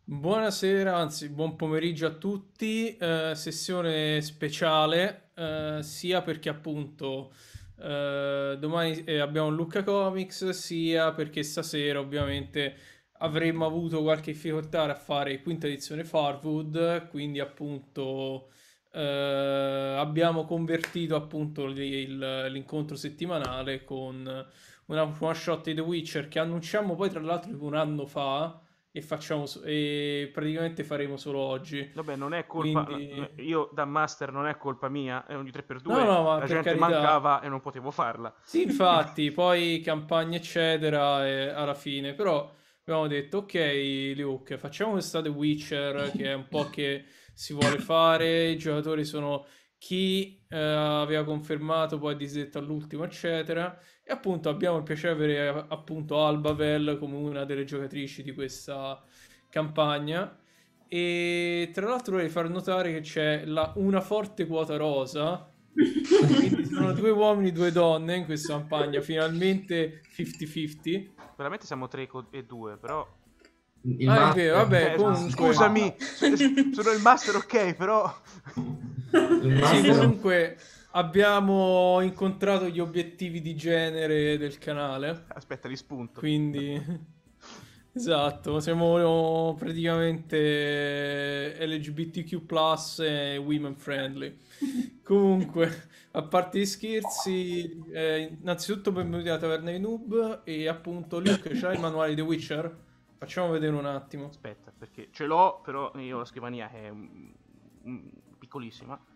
Buonasera, anzi, buon pomeriggio a tutti. Sessione speciale, sia perché appunto domani abbiamo Lucca Comics, sia perché stasera ovviamente avremmo avuto qualche difficoltà a fare quinta edizione Farwood, quindi appunto abbiamo convertito appunto l'incontro settimanale con una one shot di The Witcher che annunciamo poi tra l'altro tipo un anno fa e praticamente faremo solo oggi. Vabbè, non è colpa. Quindi, Io da master non è colpa mia, è ogni no, 3x2 no, ma la per gente carità. mancava e non potevo farla. Sì, infatti, poi campagna eccetera e alla fine, però abbiamo detto ok Luke, facciamo questa The Witcher che è un po' che si vuole fare, i giocatori sono chi aveva confermato, poi disdetto all'ultimo eccetera e appunto abbiamo il piacere di avere appunto Albavel come una delle giocatrici di questa campagna e tra l'altro vorrei far notare che c'è una forte quota rosa, quindi sono due uomini, due donne in questa campagna, finalmente 50-50. Veramente siamo 3 e 2, però. Il Ah, è vero, master, vabbè, comunque, Scusami, sono il master, ok, però. il sì, master, comunque abbiamo incontrato gli obiettivi di genere del canale, Aspetta, li spunto. quindi, esatto, siamo praticamente LGBTQ+, e women friendly. Comunque, a parte gli scherzi, innanzitutto benvenuti alla Taverna dei Noob e appunto Luke, c'hai il manuale di The Witcher? Facciamo vedere un attimo. Aspetta, perché ce l'ho, però io ho la scrivania che è piccolissima.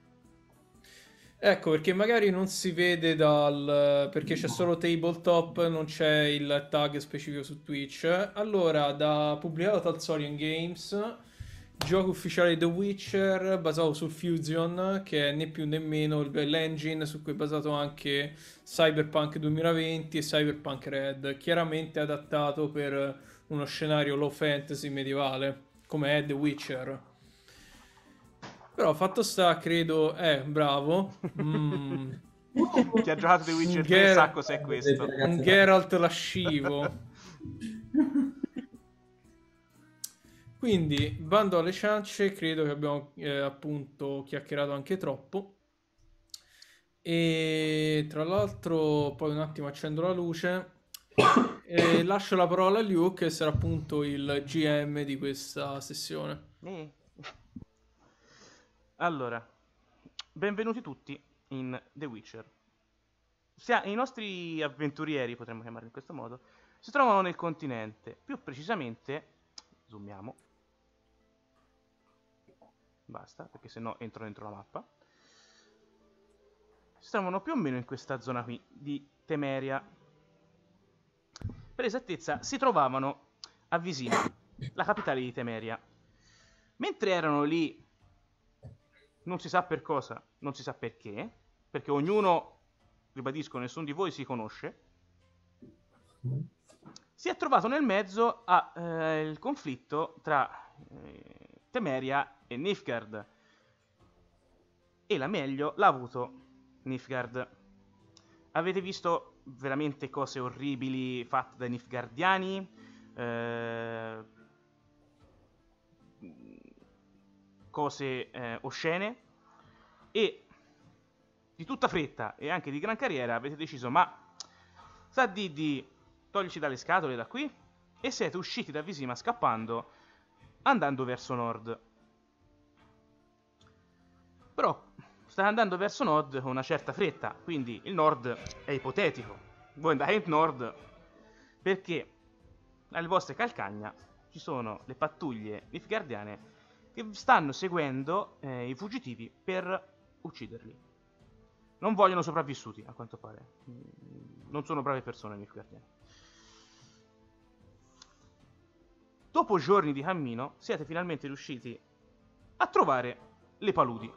Ecco, perché magari non si vede perché c'è solo tabletop, non c'è il tag specifico su Twitch. Allora, da pubblicato da Talsorian Games, gioco ufficiale di The Witcher, basato su Fusion, che è né più né meno l'engine su cui è basato anche Cyberpunk 2020 e Cyberpunk Red, chiaramente adattato per uno scenario low fantasy medievale, come è The Witcher. Però fatto sta, credo, bravo. Chi ha giocato The Un, Witcher 3 sa Ger- cos'è vedete, questo. un ragazzi, Geralt lascivo. Quindi, bando alle ciance, credo che abbiamo appunto chiacchierato anche troppo. E tra l'altro, poi un attimo accendo la luce. E lascio la parola a Luke, che sarà appunto il GM di questa sessione. Eh. Allora, benvenuti tutti in The Witcher. I nostri avventurieri, potremmo chiamarli in questo modo, si trovano nel continente. Più precisamente, zoomiamo, basta, perché sennò entro dentro la mappa. Si trovano più o meno in questa zona qui di Temeria. Per esattezza, si trovavano a Visima, la capitale di Temeria. Mentre erano lì, non si sa per cosa, non si sa perché ognuno, ribadisco, nessuno di voi si conosce, si è trovato nel mezzo al conflitto tra Temeria e Nilfgaard. E la meglio l'ha avuto Nilfgaard. Avete visto veramente cose orribili fatte dai Nilfgaardiani? Eh, cose oscene? E di tutta fretta e anche di gran carriera avete deciso, ma sa di toglierci dalle scatole da qui? E siete usciti da Visima scappando, andando verso nord. Però state andando verso nord con una certa fretta, quindi il nord è ipotetico. Voi andate in nord perché alle vostre calcagna ci sono le pattuglie nilfgaardiane che stanno seguendo i fuggitivi per ucciderli. Non vogliono sopravvissuti, a quanto pare. Non sono brave persone, nilfgaardiani. Dopo giorni di cammino, siete finalmente riusciti a trovare le paludi,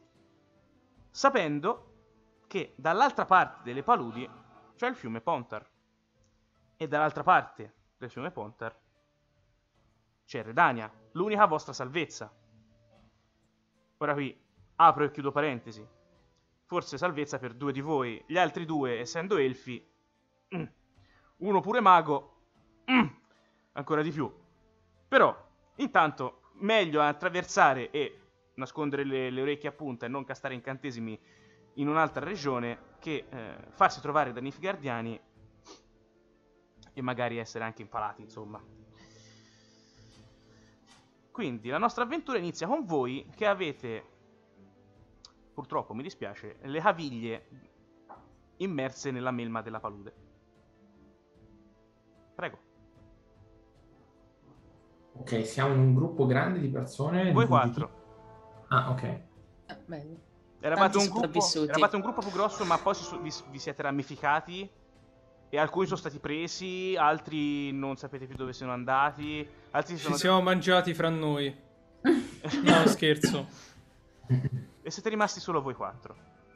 sapendo che dall'altra parte delle paludi c'è il fiume Pontar e dall'altra parte del fiume Pontar c'è Redania, l'unica vostra salvezza. Ora qui apro e chiudo parentesi. Forse salvezza per due di voi, gli altri due, essendo elfi, uno pure mago, ancora di più. Però Intanto, meglio attraversare e nascondere le orecchie a punta e non castare incantesimi in un'altra regione che farsi trovare da Nilfgaardiani e magari essere anche impalati, insomma. Quindi la nostra avventura inizia con voi che avete, purtroppo mi dispiace, le caviglie immerse nella melma della palude. Prego. Ok, siamo in un gruppo grande di persone, di Voi fuggitivi. 4. Ah, ok. Bello. Eravate Tanti un gruppo sopravvissuti. più grosso, ma poi vi siete ramificati e alcuni sono stati presi, altri non sapete più dove sono andati, altri si Ci sono... siamo mangiati fra noi. No, scherzo. E siete rimasti solo voi 4.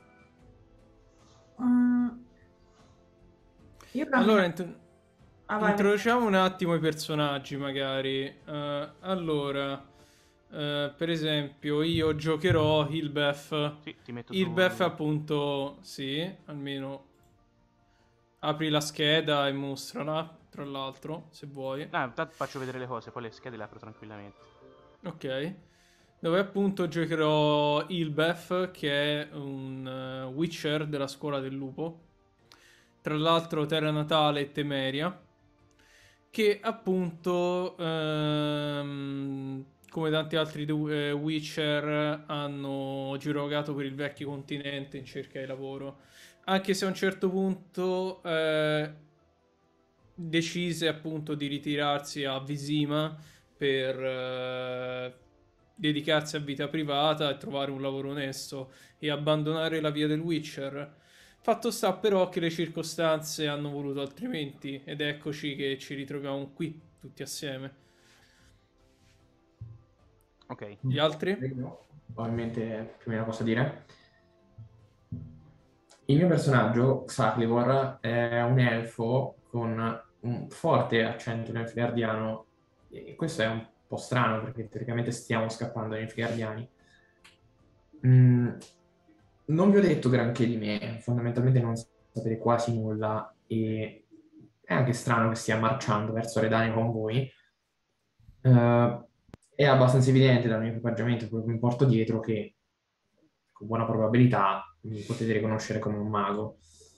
Io Allora, vai. introduciamo un attimo i personaggi, magari. Allora, per esempio, io giocherò Hilbeth. Sì, ti metto Hilbeth, su... appunto, sì, almeno apri la scheda e mostrala, tra l'altro, se vuoi. Intanto faccio vedere le cose, poi le schede le apro tranquillamente. Ok. Dove appunto giocherò Hilbeth, che è un Witcher della scuola del lupo. Tra l'altro terra natale è Temeria, che appunto come tanti altri Witcher hanno girogato per il vecchio continente in cerca di lavoro, anche se a un certo punto decise appunto di ritirarsi a Visima per dedicarsi a vita privata e trovare un lavoro onesto e abbandonare la via del Witcher. Fatto sta però che le circostanze hanno voluto altrimenti ed eccoci che ci ritroviamo qui tutti assieme. Ok. Gli altri? Io probabilmente più o meno posso dire. Il mio personaggio, Xaclivor, è un elfo con un forte accento nilfgaardiano e questo è un po' strano perché teoricamente stiamo scappando dai nilfgaardiani. Non vi ho detto granché di me, fondamentalmente non sapete quasi nulla e è anche strano che stia marciando verso Redania con voi. È abbastanza evidente dal mio equipaggiamento, quello che mi porto dietro, che con buona probabilità mi potete riconoscere come un mago.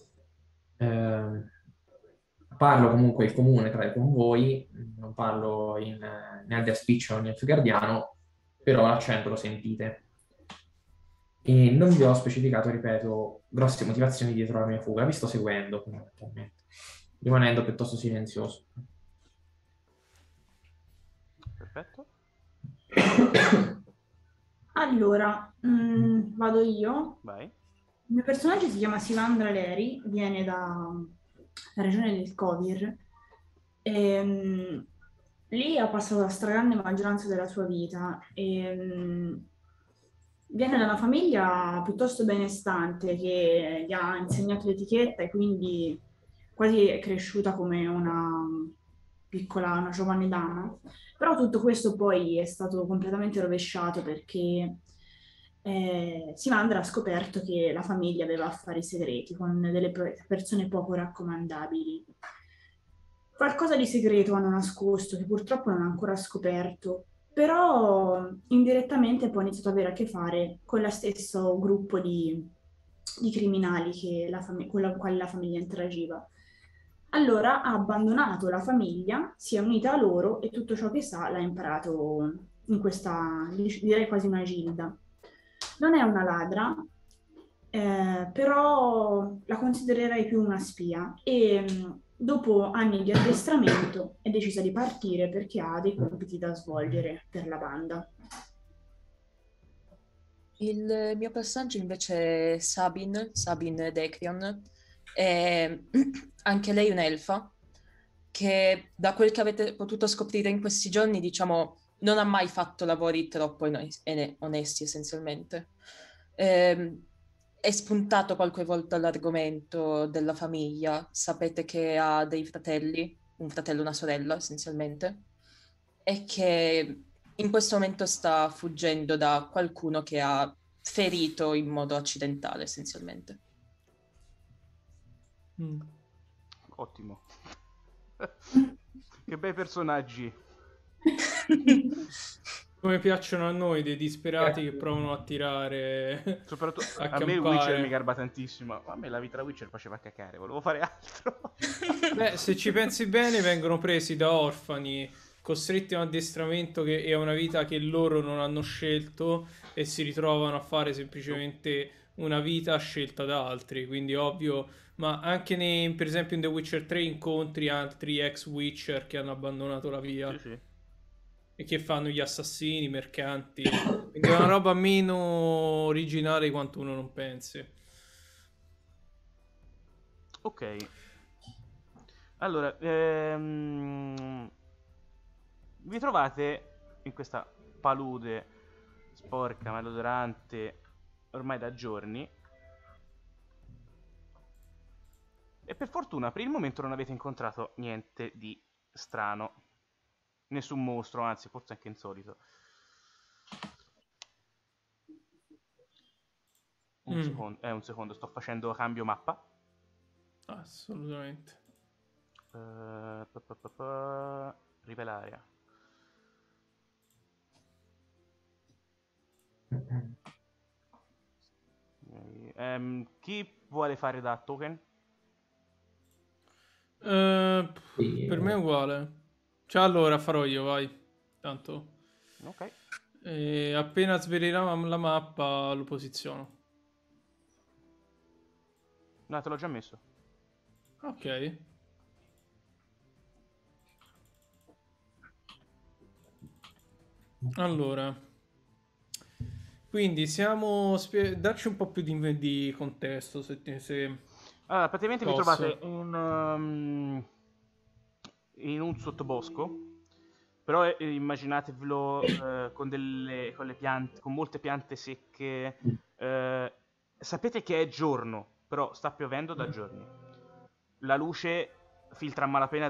Parlo comunque il comune con voi, non parlo in Elder Speech o in Nilfgaardiano, però l'accento lo sentite. E non vi ho specificato, ripeto, grosse motivazioni dietro la mia fuga, vi sto seguendo fondamentalmente, rimanendo piuttosto silenzioso. Perfetto. Allora, vado io. Vai. Il mio personaggio si chiama Sivandra Leri, viene dalla regione del Kovir. Lì ha passato la stragrande maggioranza della sua vita. Viene da una famiglia piuttosto benestante che gli ha insegnato l'etichetta e quindi quasi è cresciuta come una giovane dama. Però tutto questo poi è stato completamente rovesciato perché Simandra ha scoperto che la famiglia aveva affari segreti con delle persone poco raccomandabili. Qualcosa di segreto hanno nascosto che purtroppo non ha ancora scoperto, però indirettamente poi ha iniziato ad avere a che fare con lo stesso gruppo di criminali con la quale la famiglia interagiva. Allora ha abbandonato la famiglia, si è unita a loro e tutto ciò che sa l'ha imparato in questa, direi quasi una gilda. Non è una ladra, però la considererei più una spia e dopo anni di addestramento è decisa di partire perché ha dei compiti da svolgere per la banda. Il mio personaggio invece è Sabine Decrion, è anche lei un'elfa, che da quel che avete potuto scoprire in questi giorni, diciamo, non ha mai fatto lavori troppo onesti essenzialmente. È spuntato qualche volta l'argomento della famiglia, sapete che ha dei fratelli, un fratello e una sorella essenzialmente, e che in questo momento sta fuggendo da qualcuno che ha ferito in modo accidentale essenzialmente. Ottimo. Che bei personaggi. Come piacciono a noi dei disperati che provano a tirare Soprattutto a a me il campare. Witcher mi garba tantissimo. A me la vita da Witcher faceva cacare, volevo fare altro. Beh, se ci pensi bene, vengono presi da orfani, costretti a un addestramento e a una vita che loro non hanno scelto e si ritrovano a fare semplicemente una vita scelta da altri. Quindi ovvio, ma anche per esempio in The Witcher 3 incontri altri ex Witcher che hanno abbandonato la via Sì, sì. e che fanno gli assassini, i mercanti. Quindi è una roba meno originale di quanto uno non pensi. Ok. Allora, vi trovate in questa palude sporca, malodorante, ormai da giorni. E per fortuna, per il momento non avete incontrato niente di strano. Nessun mostro, anzi, forse anche insolito. Un secondo, sto facendo cambio mappa. Assolutamente. Rivelare. Chi vuole fare da token? Per me è uguale. Cioè, allora farò io, vai. Tanto. Ok. Appena svelerà la mappa, lo posiziono. No, te l'ho già messo. Ok. Allora. Quindi siamo... Dacci un po' più di contesto, se... Allora, praticamente vi posso. trovate in un sottobosco, però immaginatevelo con le piante, con molte piante secche. Sapete che è giorno, però sta piovendo da giorni. La luce filtra a malapena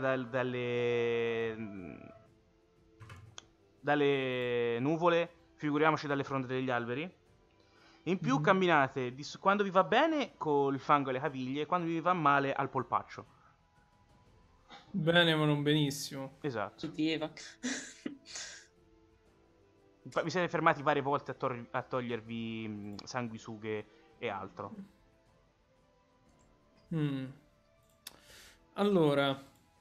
dalle nuvole, figuriamoci dalle fronde degli alberi. In più camminate quando vi va bene col fango alle caviglie, quando vi va male al polpaccio. Bene, ma non benissimo. Esatto. Positiva. Vi siete fermati varie volte a togliervi sanguisughe e altro. Allora,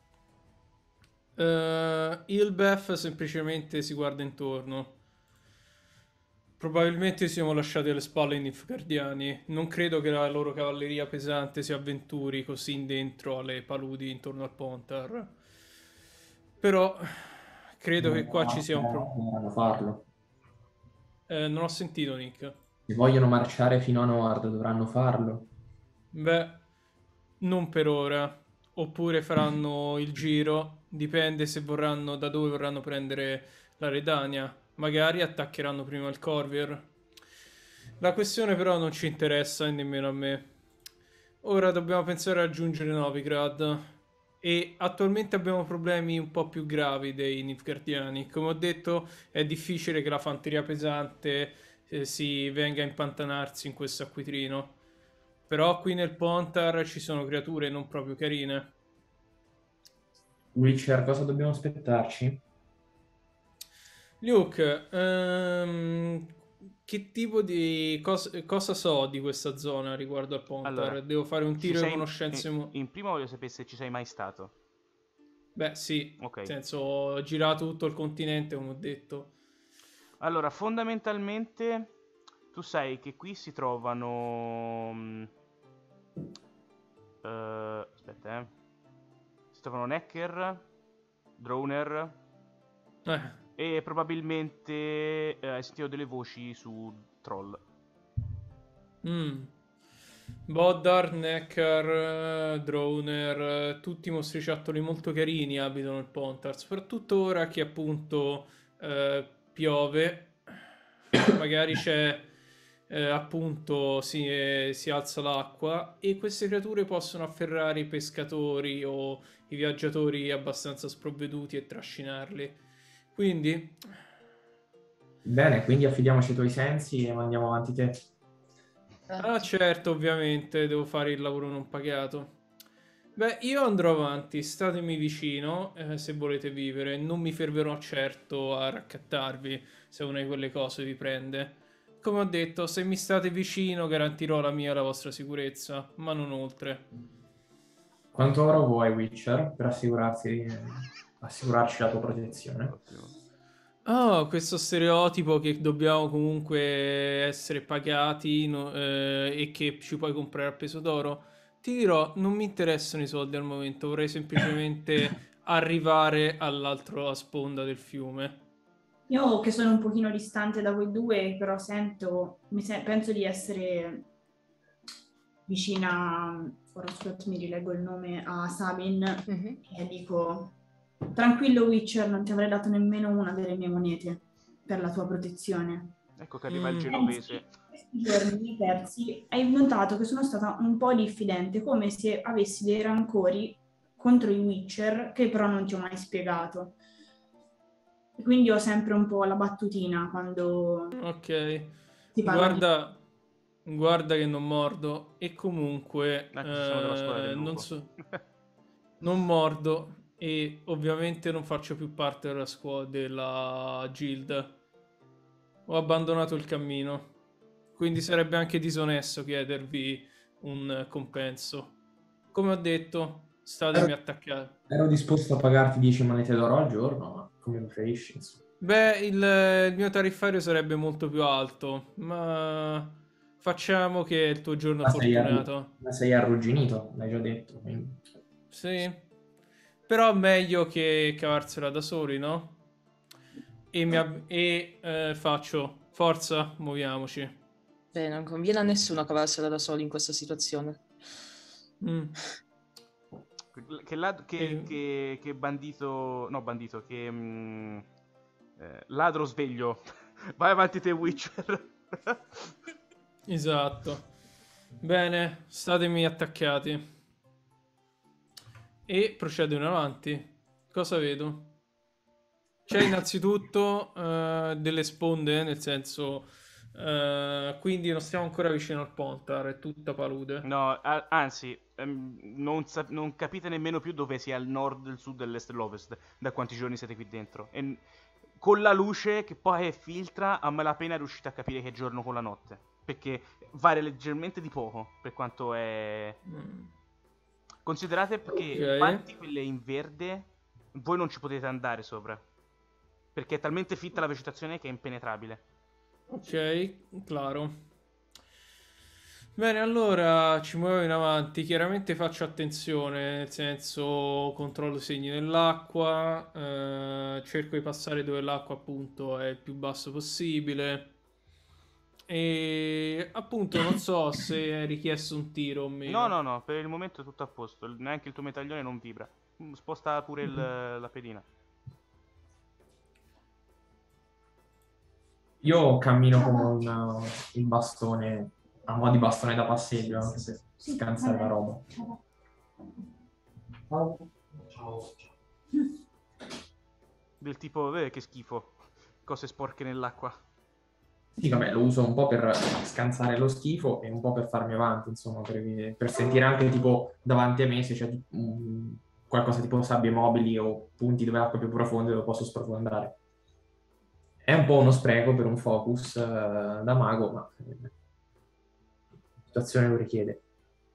Ilbeth semplicemente si guarda intorno. Probabilmente ci siamo lasciati alle spalle i Nilfgaardiani. Non credo che la loro cavalleria pesante si avventuri così in dentro alle paludi intorno al Pontar. Però credo che qua ci sia un problema. Dovranno farlo. Non ho sentito, Nick. Se vogliono marciare fino a nord, dovranno farlo. Beh, non per ora. Oppure faranno il giro. Dipende se vorranno, da dove vorranno prendere la Redania. Magari attaccheranno prima il Corvair. La questione però non ci interessa e nemmeno a me. Ora dobbiamo pensare a raggiungere Novigrad. E attualmente abbiamo problemi un po' più gravi dei Nilfgaardiani. Come ho detto, è difficile che la fanteria pesante si venga a impantanarsi in questo acquitrino. Però qui nel Pontar ci sono creature non proprio carine. Witcher, cosa dobbiamo aspettarci? Luke, che tipo di cosa so di questa zona riguardo al Pontar? Allora, Devo fare un tiro di conoscenze. in primo voglio sapere se ci sei mai stato. Beh, sì. Ok. Nel senso, ho girato tutto il continente, come ho detto. Allora, fondamentalmente tu sai che qui si trovano aspetta, si trovano Necker, Droner e probabilmente hai sentito delle voci su Troll. Boddar, Neckar, Droner, tutti mostriciattoli molto carini abitano il Pontar, soprattutto ora che appunto piove, magari c'è appunto si alza l'acqua e queste creature possono afferrare i pescatori o i viaggiatori abbastanza sprovveduti e trascinarli. Quindi... Bene, quindi affidiamoci ai tuoi sensi e mandiamo avanti te. Ah, certo, ovviamente, devo fare il lavoro non pagato. Beh, io andrò avanti, statemi vicino se volete vivere, non mi fermerò certo a raccattarvi se una di quelle cose vi prende. Come ho detto, se mi state vicino garantirò la mia e la vostra sicurezza, ma non oltre. Quanto oro vuoi, Witcher, per assicurarci la tua protezione? Ottimo. Oh, questo stereotipo che dobbiamo comunque essere pagati e che ci puoi comprare a peso d'oro. Ti dirò, non mi interessano i soldi al momento, vorrei semplicemente arrivare all'altra sponda del fiume. Io che sono un pochino distante da voi due, però penso di essere vicina, ora aspetta, mi rileggo il nome, a Sabin, e dico, tranquillo Witcher, non ti avrei dato nemmeno una delle mie monete per la tua protezione. Ecco che arriva il Mm. genovese. Questi giorni persi, hai notato che sono stata un po' diffidente, come se avessi dei rancori contro i Witcher, che però non ti ho mai spiegato. E quindi ho sempre un po' la battutina quando Ok, si parla di... guarda che non mordo e comunque Ecco, ci siamo della scuola del non lupo. so, non mordo e ovviamente non faccio più parte della scuola della Guild. Ho abbandonato il cammino, quindi sarebbe anche disonesto chiedervi un compenso. Come ho detto, statemi attaccati. Ero disposto a pagarti 10 monete d'oro al giorno, ma come preferisci, insomma. Beh, il mio tariffario sarebbe molto più alto, ma facciamo che è il tuo giorno fortunato. Ma sei arrugginito, l'hai già detto. Quindi. Sì, però meglio che cavarsela da soli, no? Faccio, forza, muoviamoci. Beh, non conviene a nessuno cavarsela da soli in questa situazione. Mm. Che bandito... No, bandito, che... ladro sveglio. Vai avanti te, Witcher. Esatto. Bene, statemi attaccati. E procedo in avanti. Cosa vedo? C'è innanzitutto delle sponde, nel senso... quindi non stiamo ancora vicino al Pontar, è tutta palude. No, anzi, non capite nemmeno più dove sia il nord, il sud, l'est e l'ovest, da quanti giorni siete qui dentro. E con la luce che poi filtra, a malapena riuscite a capire che è giorno con la notte. Perché varia leggermente di poco, per quanto è... Mm. Considerate che Ok. quanti quelle in verde, voi non ci potete andare sopra. Perché è talmente fitta la vegetazione che è impenetrabile. Ok, claro. Bene, allora ci muovo in avanti. Chiaramente faccio attenzione, nel senso controllo i segni dell'acqua, cerco di passare dove l'acqua appunto è il più basso possibile. E appunto non so se è richiesto un tiro o No, meno. no, no, per il momento è tutto a posto. Neanche il tuo medaglione non vibra. Sposta pure la pedina. Io cammino con il bastone, a mo' di bastone da passeggio, anche se scansare la roba. Ciao. Del tipo, che schifo. Cose sporche nell'acqua. Sì, vabbè, lo uso un po' per scansare lo schifo e un po' per farmi avanti, insomma, per sentire anche tipo davanti a me se c'è qualcosa tipo sabbie mobili o punti dove l'acqua è più profonda dove posso sprofondare. È un po' uno spreco per un focus da mago, ma la situazione lo richiede.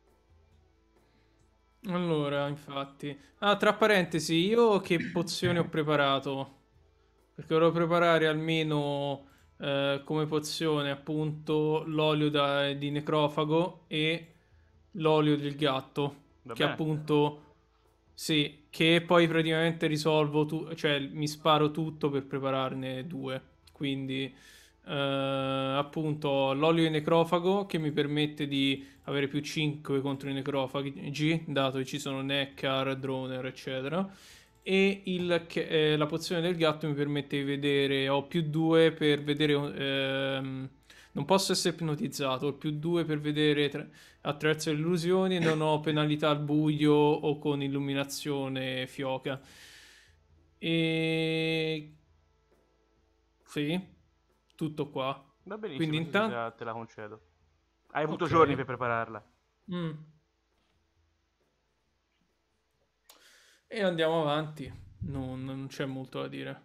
Allora, infatti. Ah, tra parentesi, io che pozioni ho preparato? Perché dovrò preparare almeno come pozione appunto l'olio di necrofago e l'olio del gatto. Va Che bene? appunto, sì, che poi praticamente risolvo, cioè mi sparo tutto per prepararne due. Quindi appunto l'olio di necrofago che mi permette di avere più 5 contro i necrofagi, dato che ci sono Neckar, Droner, eccetera. E la pozione del gatto mi permette di vedere, ho più 2 per vedere, non posso essere ipnotizzato, ho più 2 per vedere attraverso le illusioni e non ho penalità al buio o con illuminazione fioca. E sì, tutto qua. Va Quindi benissimo, sì, sì, intanto... te la concedo. Hai avuto Ok. giorni per prepararla. Mm. E andiamo avanti. Non c'è molto da dire.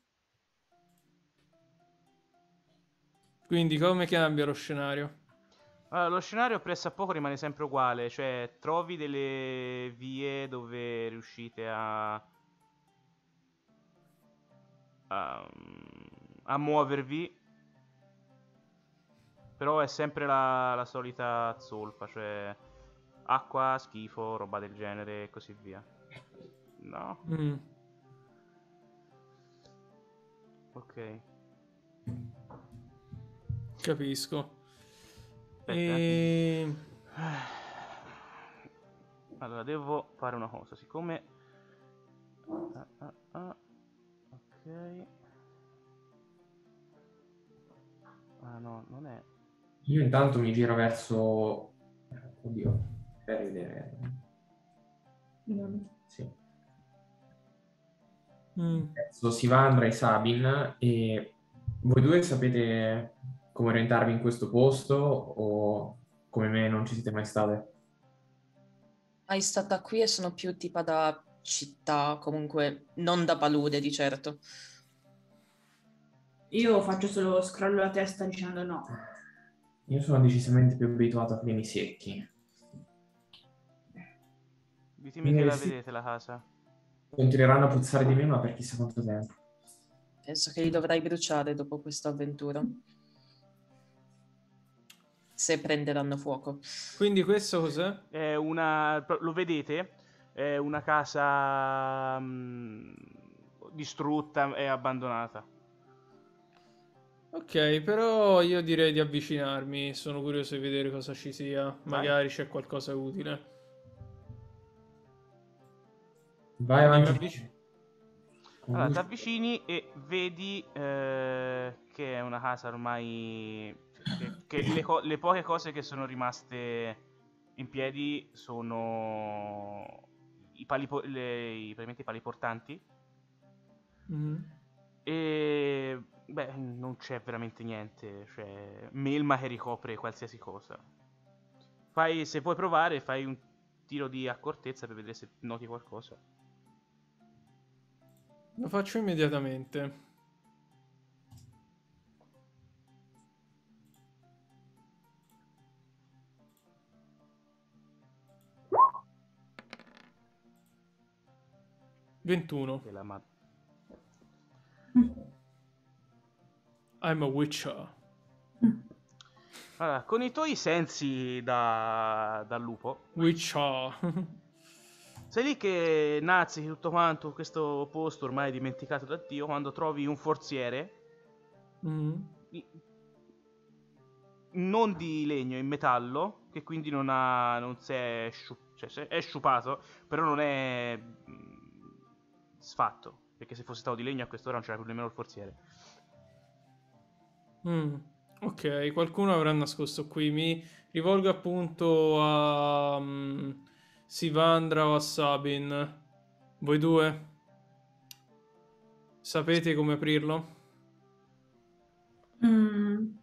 Quindi come cambia lo scenario? Allora, lo scenario pressappoco rimane sempre uguale, cioè trovi delle vie dove riuscite a, a muovervi, però è sempre la solita zolfa, cioè acqua, schifo, roba del genere e così via. No? Mm, Ok. capisco. Aspetta, E... Allora, devo fare una cosa, siccome... Ok. Ah no, non è... Io intanto mi giro verso... Oddio, per vedere. Sì. Verso Sivandra e Sabin, e voi due sapete come orientarvi in questo posto o come me non ci siete mai state? Mai stata qui e sono più tipa da città, comunque non da palude di certo. Io faccio solo scrollo la testa dicendo no. Io sono decisamente più abituato a climi secchi. Ditemi che la vedete la casa. Continueranno a puzzare di me, ma per chissà quanto tempo. Penso che li dovrai bruciare dopo questa avventura. Se prenderanno fuoco. Quindi questo cos'è? È una... Lo vedete? È una casa distrutta e abbandonata. Ok, però io direi di avvicinarmi. Sono curioso di vedere cosa ci sia. Magari c'è qualcosa utile. Vai Quindi mi avanti. avvicino. Allora, ti avvicini e vedi che è una casa ormai... che le poche cose che sono rimaste in piedi sono praticamente i pali portanti. Mhm. E... beh, non c'è veramente niente. Cioè, melma che ricopre qualsiasi cosa. Se vuoi provare, fai un tiro di accortezza per vedere se noti qualcosa. Lo faccio immediatamente. Ventuno. Che la I'm a witcher. Allora, con i tuoi sensi da lupo, Witcher. sei lì che nazi tutto quanto questo posto ormai dimenticato da Dio quando trovi un forziere Mhm. non di legno, in metallo, che quindi non si è, cioè è sciupato, però non è sfatto, perché se fosse stato di legno a quest'ora non c'era più nemmeno il forziere. Mm. Ok, qualcuno avrà nascosto qui. Mi rivolgo appunto a Sivandra o a Sabin. Voi due sapete come aprirlo? Mm.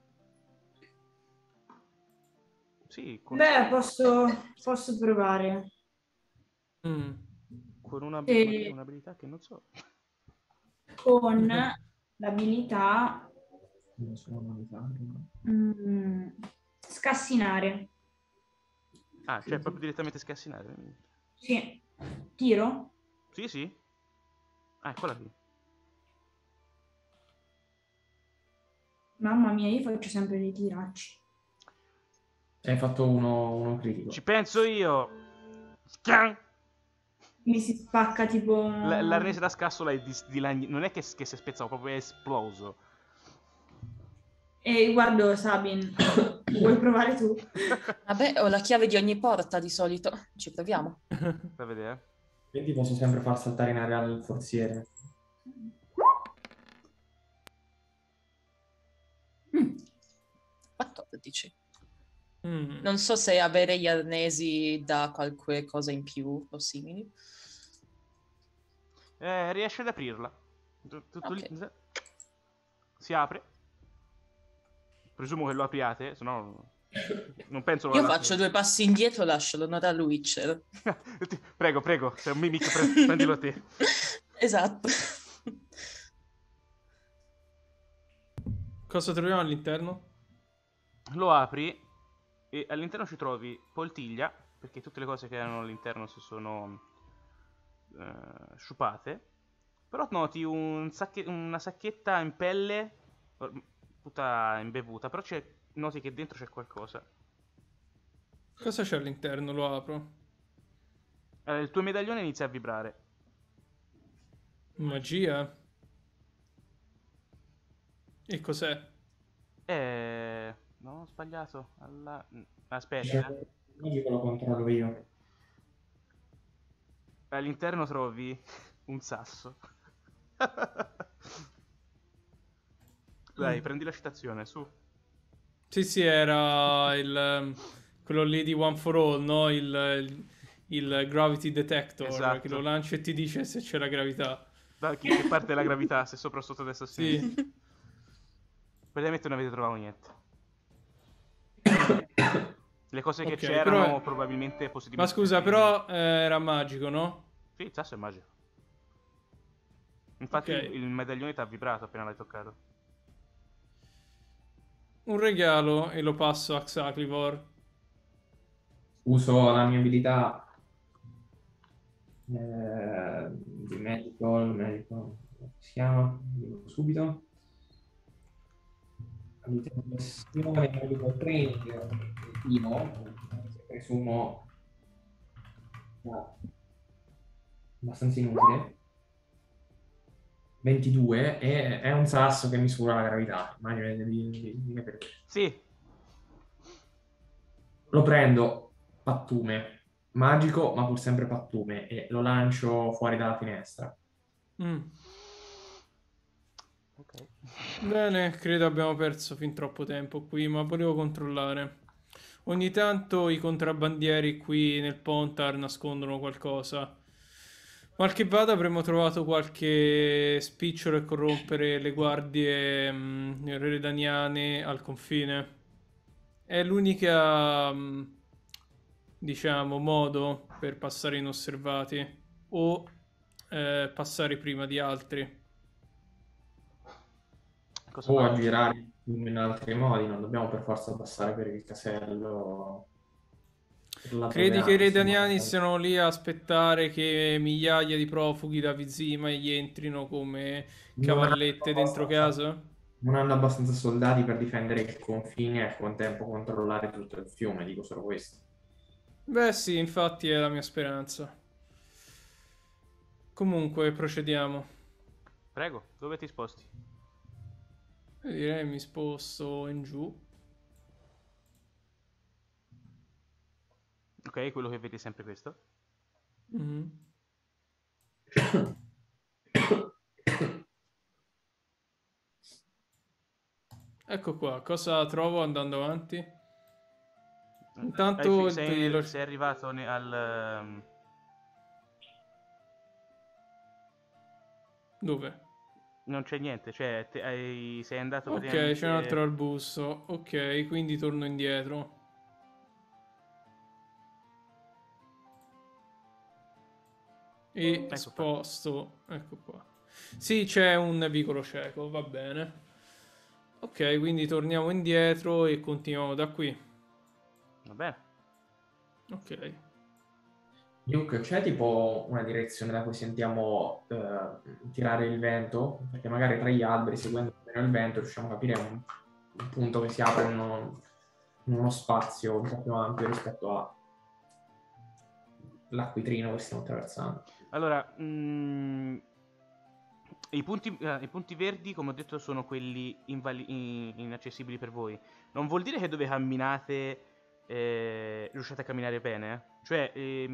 Sì, Beh, posso provare. Mm. con E un'abilità che non so. con l'abilità Non sono militare, no. scassinare. Ah, cioè proprio direttamente scassinare. Sì. Tiro? Sì, sì. Ah, eccola qui. Mamma mia, io faccio sempre dei tiracci. Hai fatto uno critico. Ci penso io. Schian! Mi si spacca tipo... L'arnese da scassola è non è che si è spezzato, proprio è esploso. E guardo Sabin, vuoi provare tu? Vabbè, ho la chiave di ogni porta di solito. Ci proviamo. Da vedere. Quindi posso sempre far saltare in aria il forziere. 14. Mm. Non so se avere gli arnesi dà qualche cosa in più o simili. Riesce ad aprirla. Ok. Si apre. Presumo che lo apriate, se no... Non penso lo Io vada a faccio 2 passi indietro, lascio l'onore al Witcher. Prego, prego, sei un mimic, prendilo a te. Esatto. Cosa troviamo all'interno? Lo apri e all'interno ci trovi poltiglia, perché tutte le cose che erano all'interno si sono sciupate. Però noti una sacchetta in pelle, tutta imbevuta, però noti che dentro c'è qualcosa. Cosa c'è all'interno? Lo apro. Il tuo medaglione inizia a vibrare. Magia? E cos'è? No, ho sbagliato. Aspetta. Magico lo controllo io. All'interno trovi un sasso. Dai, prendi la citazione, su. Sì, sì, era quello lì di One for All, no? Il Gravity Detector, Esatto. che lo lancia e ti dice se c'è la gravità. Da che parte è la gravità, se sopra o sotto, destra o sinistra. Sì. Praticamente non avete trovato niente. Le cose che Ok, c'erano però probabilmente Ma positivamente. scusa, però era magico, no? Sì, il sasso è magico. Infatti Ok. il medaglione ti ha vibrato appena l'hai toccato. Un regalo e lo passo a Xaclivor. Uso la mia abilità di medical, come si chiama? Dico subito. Abilità di missione, medical training, presumo abbastanza inutile. 22 e è un sasso che misura la gravità. Immagino di capire. Sì, Lo prendo, pattume, magico, ma pur sempre pattume, e lo lancio fuori dalla finestra. Mm. ok. Bene, credo abbiamo perso fin troppo tempo qui, ma volevo controllare. Ogni tanto i contrabbandieri qui nel Pontar nascondono qualcosa. Mal che vada, avremmo trovato qualche spicciolo e corrompere le guardie redaniane al confine. È l'unica, diciamo, modo per passare inosservati o passare prima di altri. Cosa O fai? aggirare in altri modi, non dobbiamo per forza passare per il casello. Per la Credi che i Toveano, redaniani insomma. siano lì a aspettare che migliaia di profughi da Vizima gli entrino come Non hanno cavallette dentro casa? non hanno abbastanza soldati per difendere il confine e al contempo controllare tutto il fiume, dico solo questo. Beh sì, infatti è la mia speranza. Comunque, procediamo. Prego, dove ti sposti? Io direi mi sposto in giù. Ok, quello che vedi è sempre questo. Mhm. Ecco qua, cosa trovo andando avanti? Intanto Sei arrivato Dove? non c'è niente, cioè sei andato Ok, praticamente. c'è un altro arbusto. Ok, quindi torno indietro. E Ecco qua. sposto. Ecco qua. Sì, c'è un vicolo cieco, va bene. Ok, quindi torniamo indietro e continuiamo da qui. Va bene. Ok. Luke, c'è tipo una direzione da cui sentiamo tirare il vento? Perché magari tra gli alberi, seguendo bene il vento, riusciamo a capire un punto che si apre in uno spazio un po' più ampio rispetto all'acquitrino che stiamo attraversando. Allora, i punti verdi, come ho detto, sono quelli inaccessibili per voi. Non vuol dire che dove camminate riusciate a camminare bene. Cioè,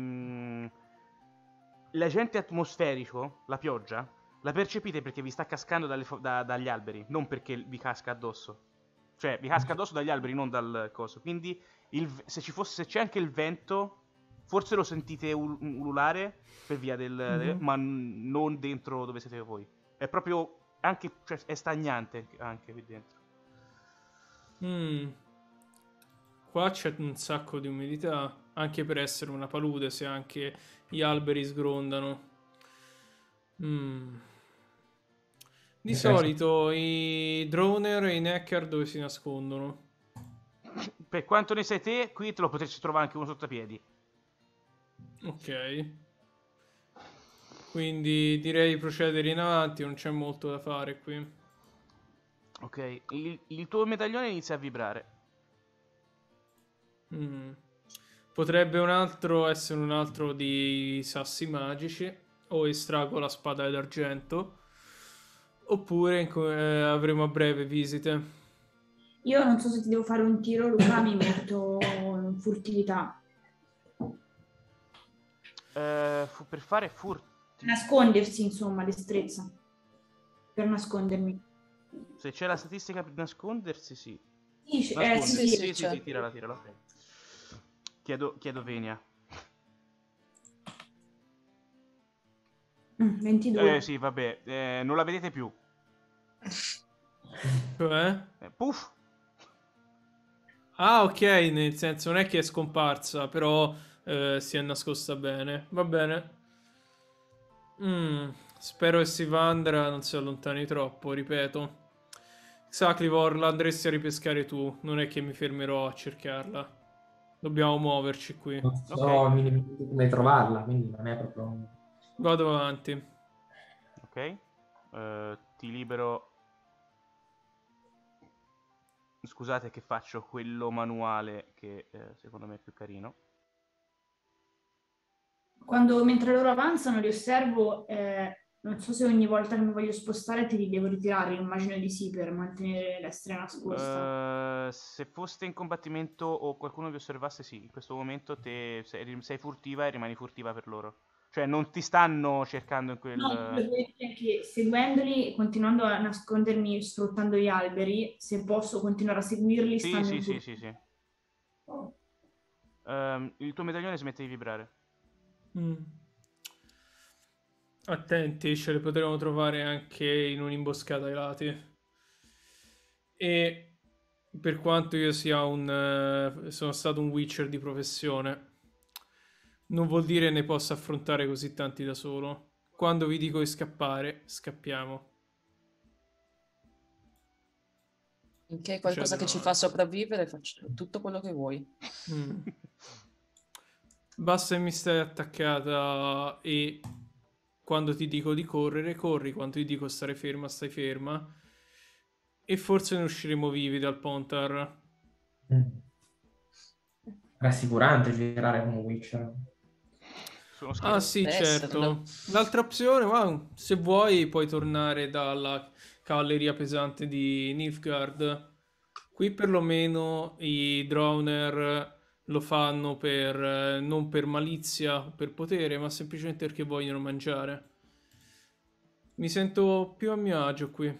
l'agente atmosferico, la pioggia, la percepite perché vi sta cascando dagli alberi, non perché vi casca addosso. Cioè, vi casca addosso dagli alberi, non dal coso. Quindi, se c'è anche il vento, forse lo sentite ululare per via Mhm. ma non dentro dove siete voi. È proprio anche, cioè, è stagnante anche qui dentro. qua c'è un sacco di umidità, anche per essere una palude, se anche gli alberi sgrondano. Di solito i droner e i necker dove si nascondono? Per quanto ne sai te, qui te lo potresti trovare anche uno sotto piedi. Ok. Quindi direi di procedere in avanti, non c'è molto da fare qui. Ok, il tuo medaglione inizia a vibrare. Potrebbe essere un altro di sassi magici, o estraggo la spada d'argento, oppure avremo a breve visite. Io non so se ti devo fare un tiro, Luca, mi metto in furtività. Per fare Nascondersi, insomma, destrezza. Per nascondermi. Se c'è la statistica per nascondersi, sì. Sì, Sì, tirala. Chiedo Venia. 22. Sì, vabbè, non la vedete più. Cioè? Puff! Ah, ok, nel senso non è che è scomparsa, però si è nascosta bene. Va bene. Spero che Sivandra non si allontani troppo, ripeto. Sacrivor, la andresti a ripescare tu, non è che mi fermerò a cercarla. Dobbiamo muoverci qui. Non so Ok. minimamente come trovarla, quindi non è proprio... Vado avanti. Ok. Ti libero. Scusate che faccio quello manuale che secondo me è più carino. Mentre loro avanzano li osservo, non so se ogni volta che mi voglio spostare te li devo ritirare, immagino di sì, per mantenere l'essere nascosta. Se foste in combattimento o qualcuno vi osservasse, sì, in questo momento te sei furtiva e rimani furtiva per loro. Cioè non ti stanno cercando in quel... No, quello che dico è che seguendoli, continuando a nascondermi sfruttando gli alberi, se posso continuare a seguirli, Sì. Il tuo medaglione smette di vibrare. Attenti, ce le potremo trovare anche in un'imboscata ai lati. E per quanto io sia sono stato un Witcher di professione, non vuol dire ne possa affrontare così tanti da solo. Quando vi dico di scappare, scappiamo. Finché è qualcosa che ci fa sopravvivere, faccio tutto quello che vuoi. Basta che mi stai attaccata e quando ti dico di correre, corri. Quando ti dico stare ferma, stai ferma. E forse ne usciremo vivi dal Pontar. Rassicurante girare come Witcher. Ah sì, certo. L'altra opzione, se vuoi, puoi tornare dalla cavalleria pesante di Nilfgaard. Qui perlomeno i Droner lo fanno non per malizia o per potere, ma semplicemente perché vogliono mangiare. Mi sento più a mio agio qui.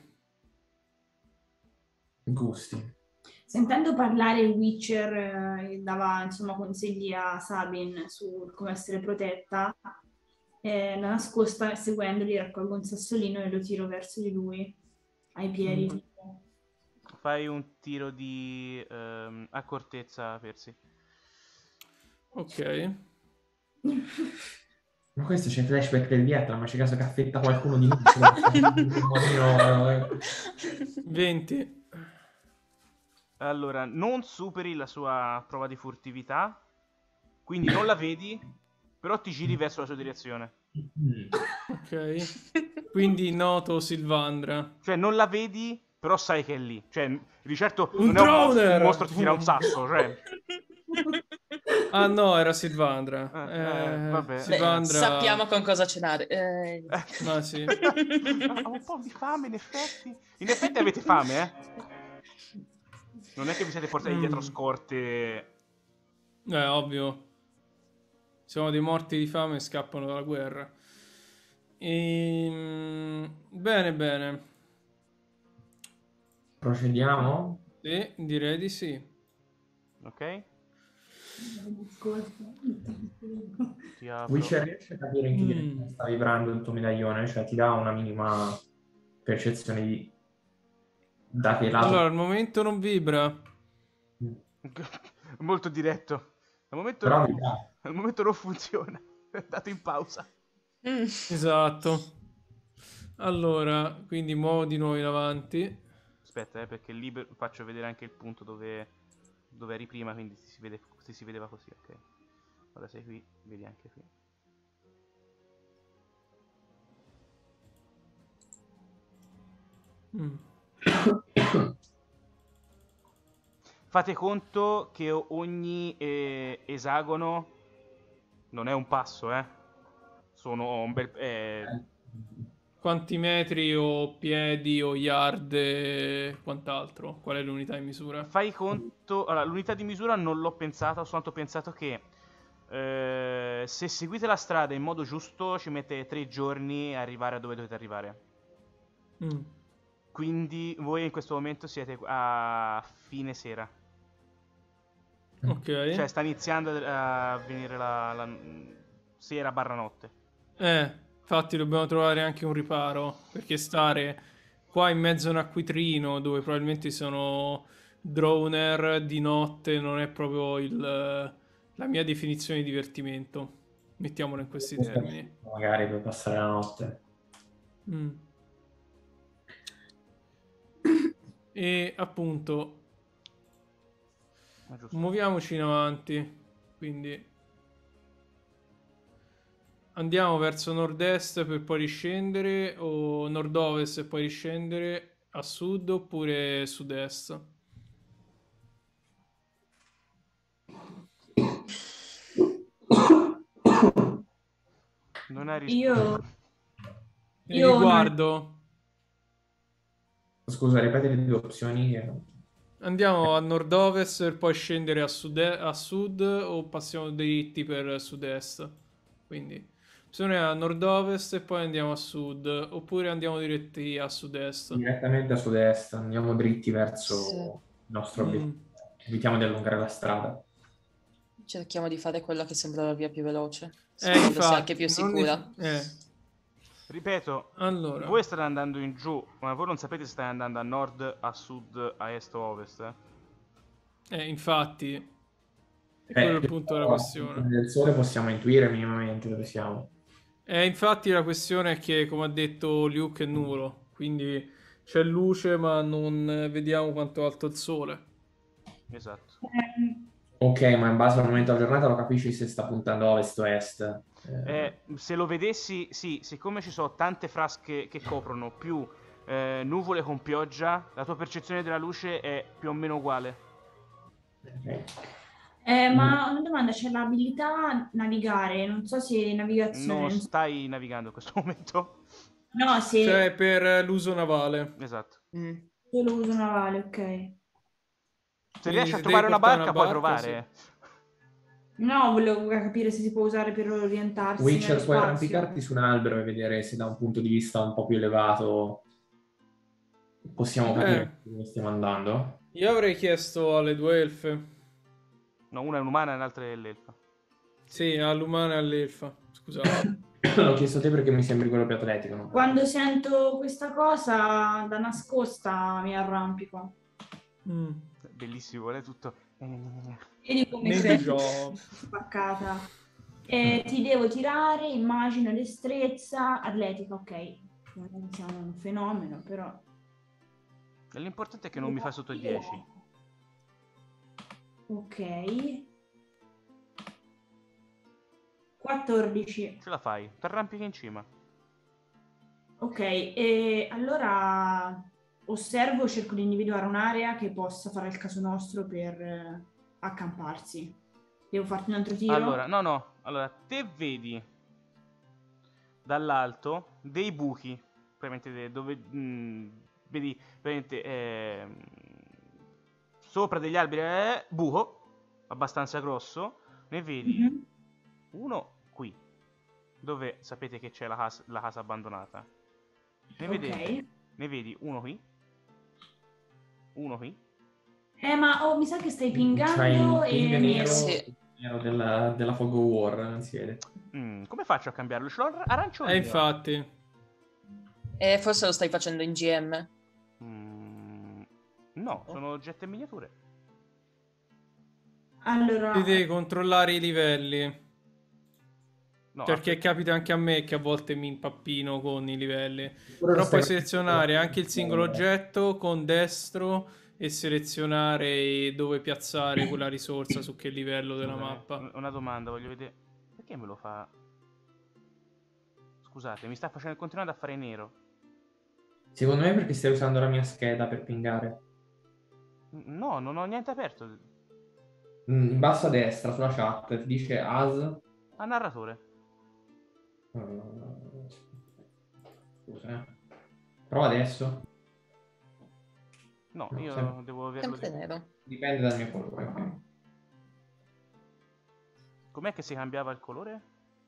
Gusti. Sentendo parlare Witcher dava insomma consigli a Sabin su come essere protetta, la nascosta seguendoli raccolgo un sassolino e lo tiro verso di lui, ai piedi. Fai un tiro di accortezza, Percy. Ok. Ma questo c'è il flashback del Vietnam, ma c'è caso che affetta qualcuno di noi. 20. Allora, non superi la sua prova di furtività, quindi non la vedi, però ti giri verso la sua direzione. Ok. Quindi noto Sylvandra. Cioè, non la vedi, però sai che è lì. Cioè, di certo Un non è droner! un mostro ti tira un sasso, cioè... Ah no, era Sylvandra. Vabbè. Sylvandra... Sappiamo con cosa cenare. Ma sì. Ho un po' di fame, in effetti. In effetti avete fame, eh? Non è che vi siete portati dietro scorte... Ovvio. Siamo dei morti di fame e scappano dalla guerra. Bene. Procediamo? Sì, direi di sì. Ok? Ti apro. Witcher riesce a capire in che direzione sta vibrando il tuo medaglione? Cioè ti dà una minima percezione di da che lato... Allora, al momento non vibra. Molto diretto. Però mi piace. Al momento non funziona. È andato in pausa. Esatto. Allora, quindi muovo di nuovo in avanti. Aspetta, perché lì faccio vedere anche il punto dove eri prima, quindi si vedeva così, ok. Ora sei qui, vedi anche qui. Fate conto che ogni esagono non è un passo, sono un bel... Quanti metri o piedi o yard e quant'altro? Qual è l'unità di misura? Fai conto... Allora, l'unità di misura non l'ho pensata, ho soltanto pensato che se seguite la strada in modo giusto ci mette 3 giorni a arrivare a dove dovete arrivare. Quindi voi in questo momento siete a fine sera. Ok. Cioè sta iniziando a venire la sera barra notte. Infatti dobbiamo trovare anche un riparo, perché stare qua in mezzo a un acquitrino dove probabilmente sono droner di notte non è proprio la mia definizione di divertimento. Mettiamolo in questi termini. Magari per passare la notte. E appunto Giusto. muoviamoci in avanti, quindi andiamo verso nord-est per poi riscendere, o nord-ovest e poi riscendere a sud, oppure sud-est. Non hai risposto. Io Riguardo, Scusa, ripeti le due opzioni. andiamo a nord-ovest per poi scendere a sud o passiamo diritti per sud-est. Quindi opzione a nord-ovest e poi andiamo a sud, oppure andiamo diretti a sud-est. Direttamente a sud-est, andiamo dritti verso Sì. il nostro obiettivo. Evitiamo di allungare la strada. Cerchiamo di fare quella che sembra la via più veloce, infatti, sperando sia anche più non sicura. Ripeto, Allora, voi state andando in giù, ma voi non sapete se state andando a nord, a sud, a est o ovest. infatti, è quello il punto della questione. Del sole possiamo intuire minimamente dove siamo. Infatti la questione è che, come ha detto Luke, è nuvolo, quindi c'è luce ma non vediamo quanto è alto il sole. Esatto. Ok, ma in base al momento della giornata lo capisci se sta puntando a ovest o est. Se lo vedessi, sì, siccome ci sono tante frasche che coprono più nuvole con pioggia, la tua percezione della luce è più o meno uguale. Ok. Ma una domanda, c'è l'abilità a navigare, non so se navigazione... Non stai navigando in questo momento? No, se Cioè per l'uso navale. Esatto. solo uso navale, ok. Se Quindi riesci a se trovare devi una portare barca, una puoi barca, provare. No, volevo capire se si può usare per orientarsi Witcher, nello puoi spazio. arrampicarti su un albero e vedere se da un punto di vista un po' più elevato possiamo capire dove stiamo andando. Io avrei chiesto alle due elfe. No, una è un'umana e l'altra è l'elfa. Sì, all'umana e all'elfa. Scusate. L'ho chiesto a te perché mi sembri quello più atletico. No? Quando sento questa cosa da nascosta mi arrampico. Bellissimo, è tutto. E dico mi Navy job. spaccata. Ti devo tirare, immagino, destrezza, atletica, ok. Non siamo un fenomeno, però. L'importante è che non mi fai sotto 10. Ok. 14. Ce la fai, ti arrampichi in cima. Ok, e allora osservo, cerco di individuare un'area che possa fare il caso nostro per accamparsi. Devo farti un altro tiro? Allora, no. Allora, te vedi dall'alto dei buchi. Probabilmente dove vedi probabilmente sopra degli alberi buco, abbastanza grosso. Ne vedi uno qui, dove sapete che c'è la casa abbandonata. Ne vedi uno qui. Uno qui. Ma mi sa che stai pingando C'hai il ping e nero, Sì. nero della Fog of War, non si vede. Come faccio a cambiarlo? Ce l'ho arancione. Infatti. Forse lo stai facendo in GM. No, sono oggetti e miniature. Allora, Ti devi controllare i livelli. No, Perché aspetta. capita anche a me che a volte mi impappino con i livelli. Pure Però puoi questa- selezionare anche il singolo oggetto con destro e selezionare dove piazzare quella risorsa su che livello della Scusami, mappa. una domanda, voglio vedere. Perché me lo fa? Scusate, mi sta facendo continuare a fare nero. Secondo me perché stai usando la mia scheda per pingare. No, non ho niente aperto. In basso a destra, sulla chat, ti dice as... A narratore. Scusa, Prova adesso. No, No, io devo averlo Sempre di... nero. Dipende dal mio colore, ok. Com'è che si cambiava il colore?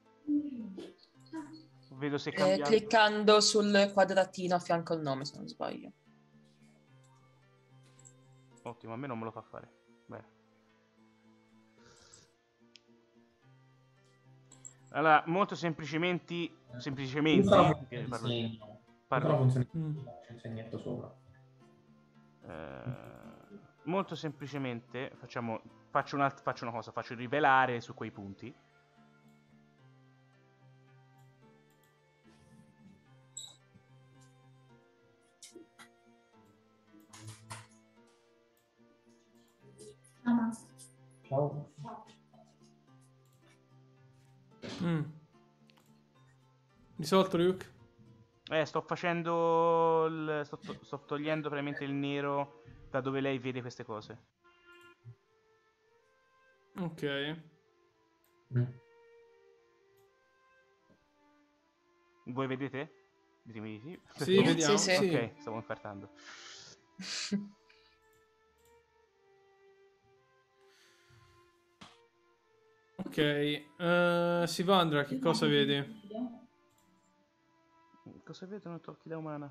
Vedo se cambiava... Cliccando sul quadratino a fianco al nome, se non sbaglio. Ottimo, a me non me lo fa fare. Bene. Allora, molto semplicemente... Semplicemente... Usa la perché funzione parlo- disegno. Usa parlo- la funzione Mm. disegno, c'è un segnetto sopra. molto semplicemente faccio una cosa, faccio rivelare su quei punti. Ciao. Risolto, Luke? Sto facendo sto togliendo praticamente il nero da dove lei vede queste cose. Ok. Mm. Voi vedete? Ditemi di sì. Sì, vediamo. Sì, sì. Ok, stavo infartando. Ok. Sivandra, che cosa vedi? Cosa vedono tocchi da umana?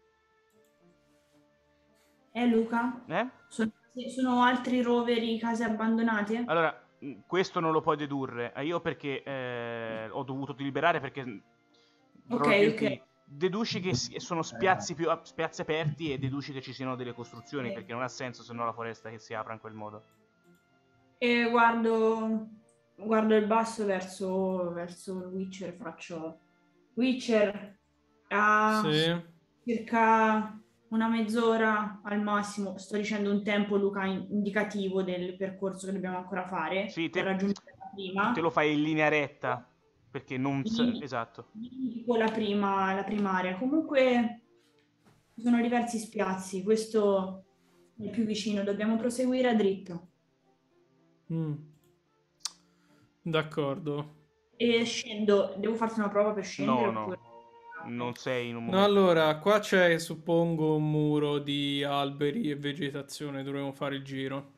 Luca? Eh? Sono altri roveri, case abbandonate? Allora, questo non lo puoi dedurre. Io perché ho dovuto liberare perché Ok. deduci che sono spiazzi aperti e deduci che ci siano delle costruzioni, perché non ha senso se no la foresta che si apra in quel modo. E guardo il basso verso il Witcher, faccio... Witcher, a Sì. circa una mezz'ora al massimo, sto dicendo un tempo, Luca, indicativo del percorso che dobbiamo ancora fare Sì, per raggiungere la te lo prima. fai in linea retta, perché non... Esatto. Dico la prima area. Comunque ci sono diversi spiazzi, questo è il più vicino, dobbiamo proseguire a dritto. Mm. D'accordo. E scendo, devo farti una prova per scendere No, oppure... non sei in un No, momento... allora, qua c'è, suppongo, un muro di alberi e vegetazione. Dovremo fare il giro.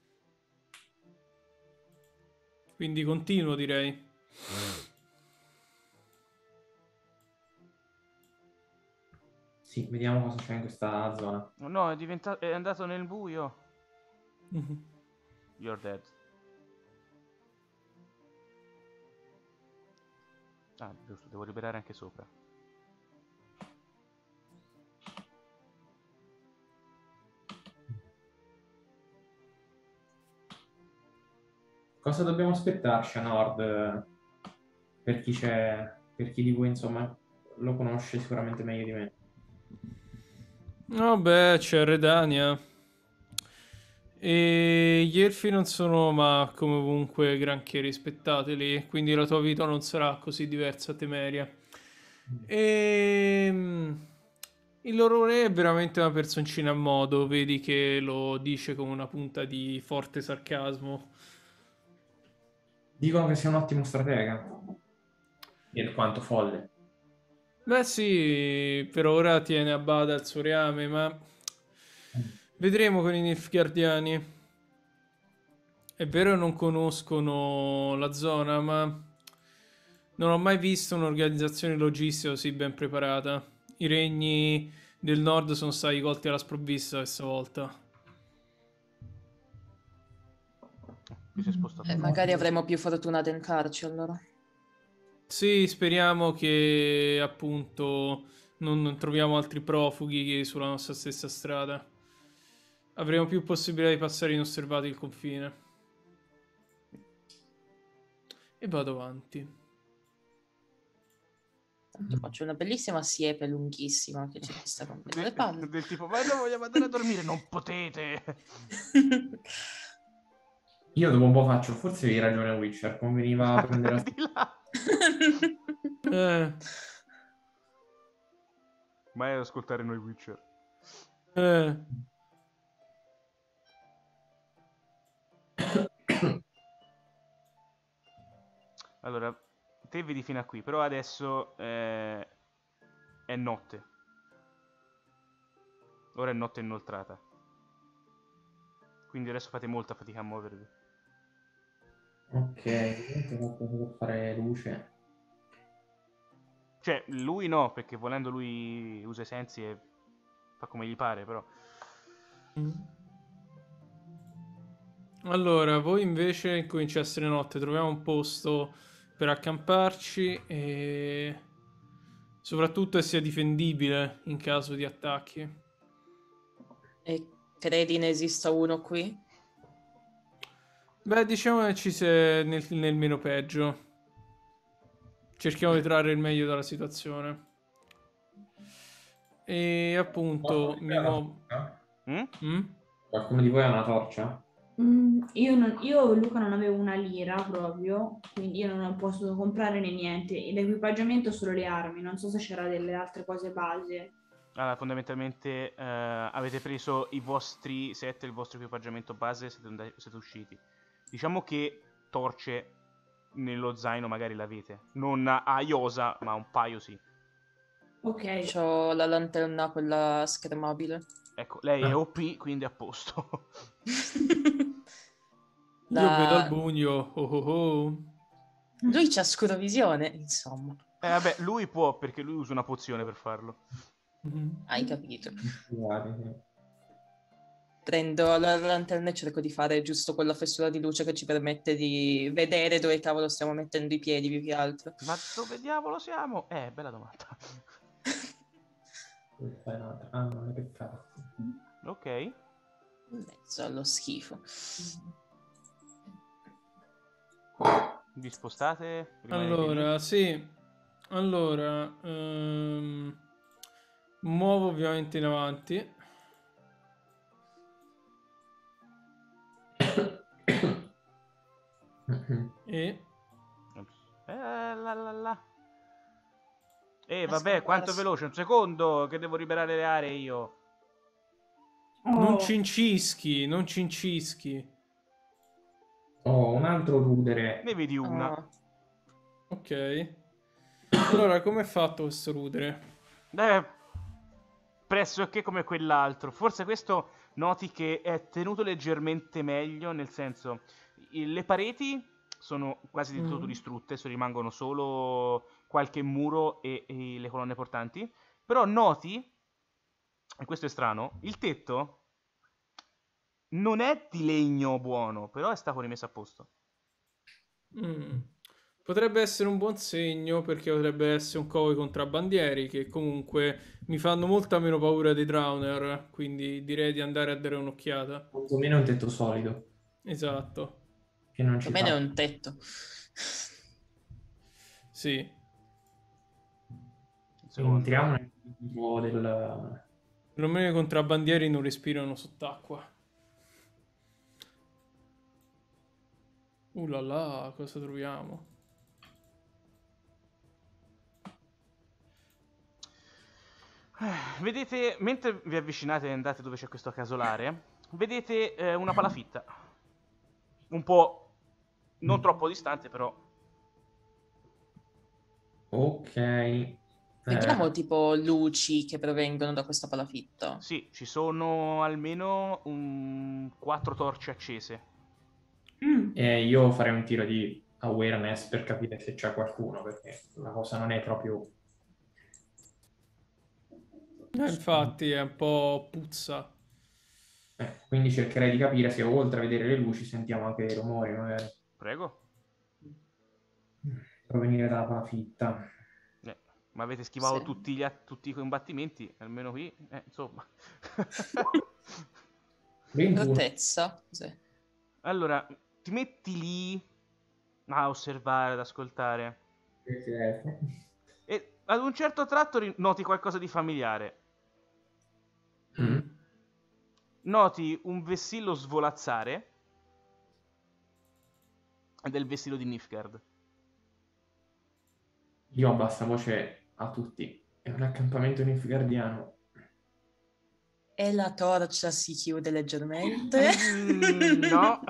Quindi continuo, direi. Sì, vediamo cosa c'è in questa zona. No, è andato nel buio. Mhm. You're dead. Ah, giusto, devo liberare anche sopra. Cosa dobbiamo aspettarci a nord per chi c'è, per chi di voi, insomma, lo conosce sicuramente meglio di me? Vabbè, c'è Redania. E gli elfi non sono, ma come ovunque, granché rispettati lì. Quindi la tua vita non sarà così diversa a Temeria. E il loro re è veramente una personcina a modo. Vedi che lo dice con una punta di forte sarcasmo. Dicono che sia un ottimo stratega. Per quanto folle. Beh sì, per ora tiene a bada il suo reame, ma vedremo con i Nilfgaardiani. È vero che non conoscono la zona, ma non ho mai visto un'organizzazione logistica così ben preparata. I regni del nord sono stati colti alla sprovvista questa volta. Qui si è spostato. Magari avremo più fortuna ad entrarci allora. Sì, speriamo che appunto non troviamo altri profughi sulla nostra stessa strada. Avremo più possibilità di passare inosservati il confine. e vado avanti. Tanto faccio una bellissima siepe lunghissima che ci sta rompendo le palle. Del tipo, ma noi vogliamo andare a dormire, non potete. Io dopo un po' faccio, forse avevi ragione Witcher, conveniva prendere Di là. Eh, Mai ad ascoltare noi Witcher. eh. Allora, te vedi fino a qui, però adesso è notte. Ora è notte inoltrata. Quindi adesso fate molta fatica a muovervi. Ok, per fare luce. Cioè, lui no, perché volendo lui usa i sensi e fa come gli pare, però. Allora, voi invece incomincia a essere notte, troviamo un posto per accamparci e soprattutto sia difendibile in caso di attacchi. E credi ne esista uno qui? Beh, diciamo che ci sei nel meno peggio. Cerchiamo di trarre il meglio dalla situazione. E appunto mi muovo. Mm? Qualcuno di voi ha una torcia? Io Luca non avevo una lira proprio, quindi io non ho potuto comprare né niente. L'equipaggiamento solo le armi, non so se c'era delle altre cose base. Allora, fondamentalmente avete preso i vostri set, il vostro equipaggiamento base, siete usciti. Diciamo che torce nello zaino magari l'avete. Non a iosa, ma un paio sì. Ok, C'ho la lanterna, quella schermabile. Ecco, lei è OP, quindi a posto. Io vedo al La... buio. Oh oh oh. Lui c'ha scurovisione, insomma. Vabbè, lui può, perché lui usa una pozione per farlo. Hai capito. Guardi, sì. Prendo la lanterna e cerco di fare giusto quella fessura di luce che ci permette di vedere dove cavolo stiamo mettendo i piedi più che altro. Ma dove diavolo siamo? Bella domanda. Ah, non è peccato. Ok. In mezzo allo schifo. Vi spostate? Rimanete Allora, lì? sì. Allora, muovo ovviamente in avanti. E Vabbè, quanto è veloce? Un secondo, che devo liberare le aree io. non Oh, cincischi, non cincischi. Oh, un altro rudere. Ne vedi una. Ah, Ok. Allora, com'è fatto questo rudere? Pressoché come quell'altro. Forse questo noti che è tenuto leggermente meglio, nel senso, le pareti sono quasi del tutto distrutte, rimangono solo qualche muro e le colonne portanti. Però noti, e questo è strano, il tetto non è di legno buono, però è stato rimesso a posto. Potrebbe essere un buon segno perché potrebbe essere un covo di contrabbandieri che comunque mi fanno molta meno paura dei Drowner, quindi direi di andare a dare un'occhiata. Quantomeno è un tetto solido, Esatto, che non ci per me fa. è un tetto. sì. Un secondo. Entriamo nel tipo del... Perlomeno i contrabbandieri non respirano sott'acqua. Là là, cosa troviamo? Vedete, mentre vi avvicinate e andate dove c'è questo casolare, vedete una palafitta. Un po' non troppo distante, però. Ok. Vediamo tipo luci che provengono da questa palafitta. Sì, ci sono almeno 4 torce accese. Io farei un tiro di awareness per capire se c'è qualcuno, perché la cosa non è proprio... Infatti è un po' puzza. Quindi cercherei di capire se oltre a vedere le luci sentiamo anche dei rumori, magari Prego. provenire dalla palafitta. Ma avete schivato Sì. tutti i combattimenti, almeno qui, insomma. 21. Rotezza. Sì. Allora, ti metti lì a osservare, ad ascoltare. Perché- E ad un certo tratto noti qualcosa di familiare. Mm. Noti un vessillo svolazzare ed è il vessillo di Nilfgaard. Io a bassa voce a tutti. È un accampamento nilfgaardiano. E la torcia si chiude leggermente. No.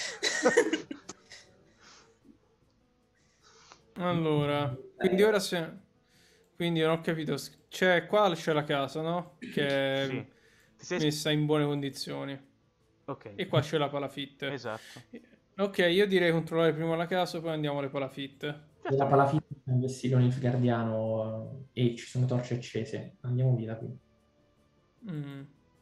Allora, quindi ora se... Quindi non ho capito, c'è qua c'è la casa, no? Che è Sì. Ti sei... messa in buone condizioni. Ok, E qua c'è la palafitte. esatto. Ok, io direi controllare prima la casa, poi andiamo alle palafitte. Nella Certamente. palafitta c'è un vessillo nilfgaardiano e ci sono torce accese. Andiamo via da qui. Mm.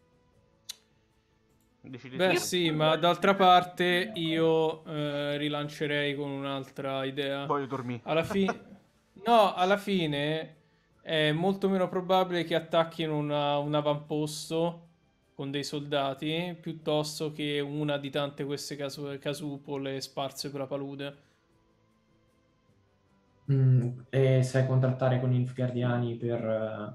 Decidi Beh tu. sì, ma d'altra parte io rilancerei con un'altra idea. Voglio dormire. No, alla fine è molto meno probabile che attacchino un avamposto con dei soldati piuttosto che una di tante queste casupole sparse per la palude. E sai contrattare con i nilfgaardiani per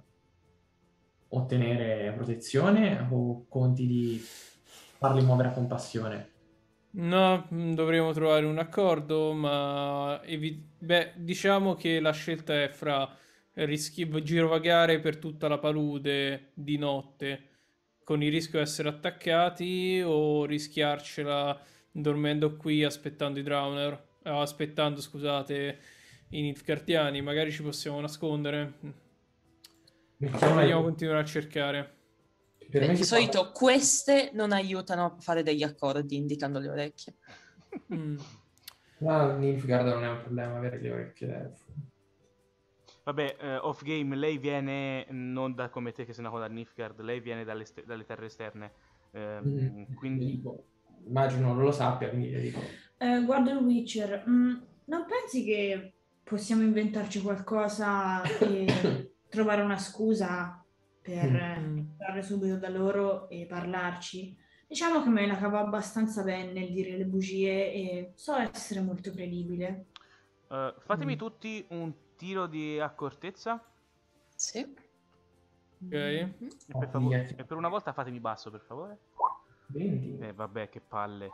ottenere protezione o conti di farli muovere a compassione? No, dovremo trovare un accordo, ma beh, diciamo che la scelta è fra girovagare per tutta la palude di notte con il rischio di essere attaccati o rischiarcela dormendo qui aspettando i Drowner, aspettando, scusate, i Nilfgaardiani. Magari ci possiamo nascondere. Mettiamola Vogliamo in- continuare a cercare. Per me Di si solito queste non aiutano a fare degli accordi indicando le orecchie. Mm. Ma Nilfgaard non è un problema avere le orecchie d'elfo. Vabbè, off game, lei viene non da come te che sei nato da Nilfgaard, lei viene dalle terre esterne. Le Quindi dico, immagino non lo sappia, quindi le dico. Guarda il Witcher, non pensi che possiamo inventarci qualcosa e trovare una scusa per entrare subito da loro e parlarci? Diciamo che me la cavo abbastanza bene nel dire le bugie e so essere molto credibile. fatemi tutti un tiro di accortezza. Sì. Ok. E per una volta fatemi basso, per favore. 20. Vabbè, che palle.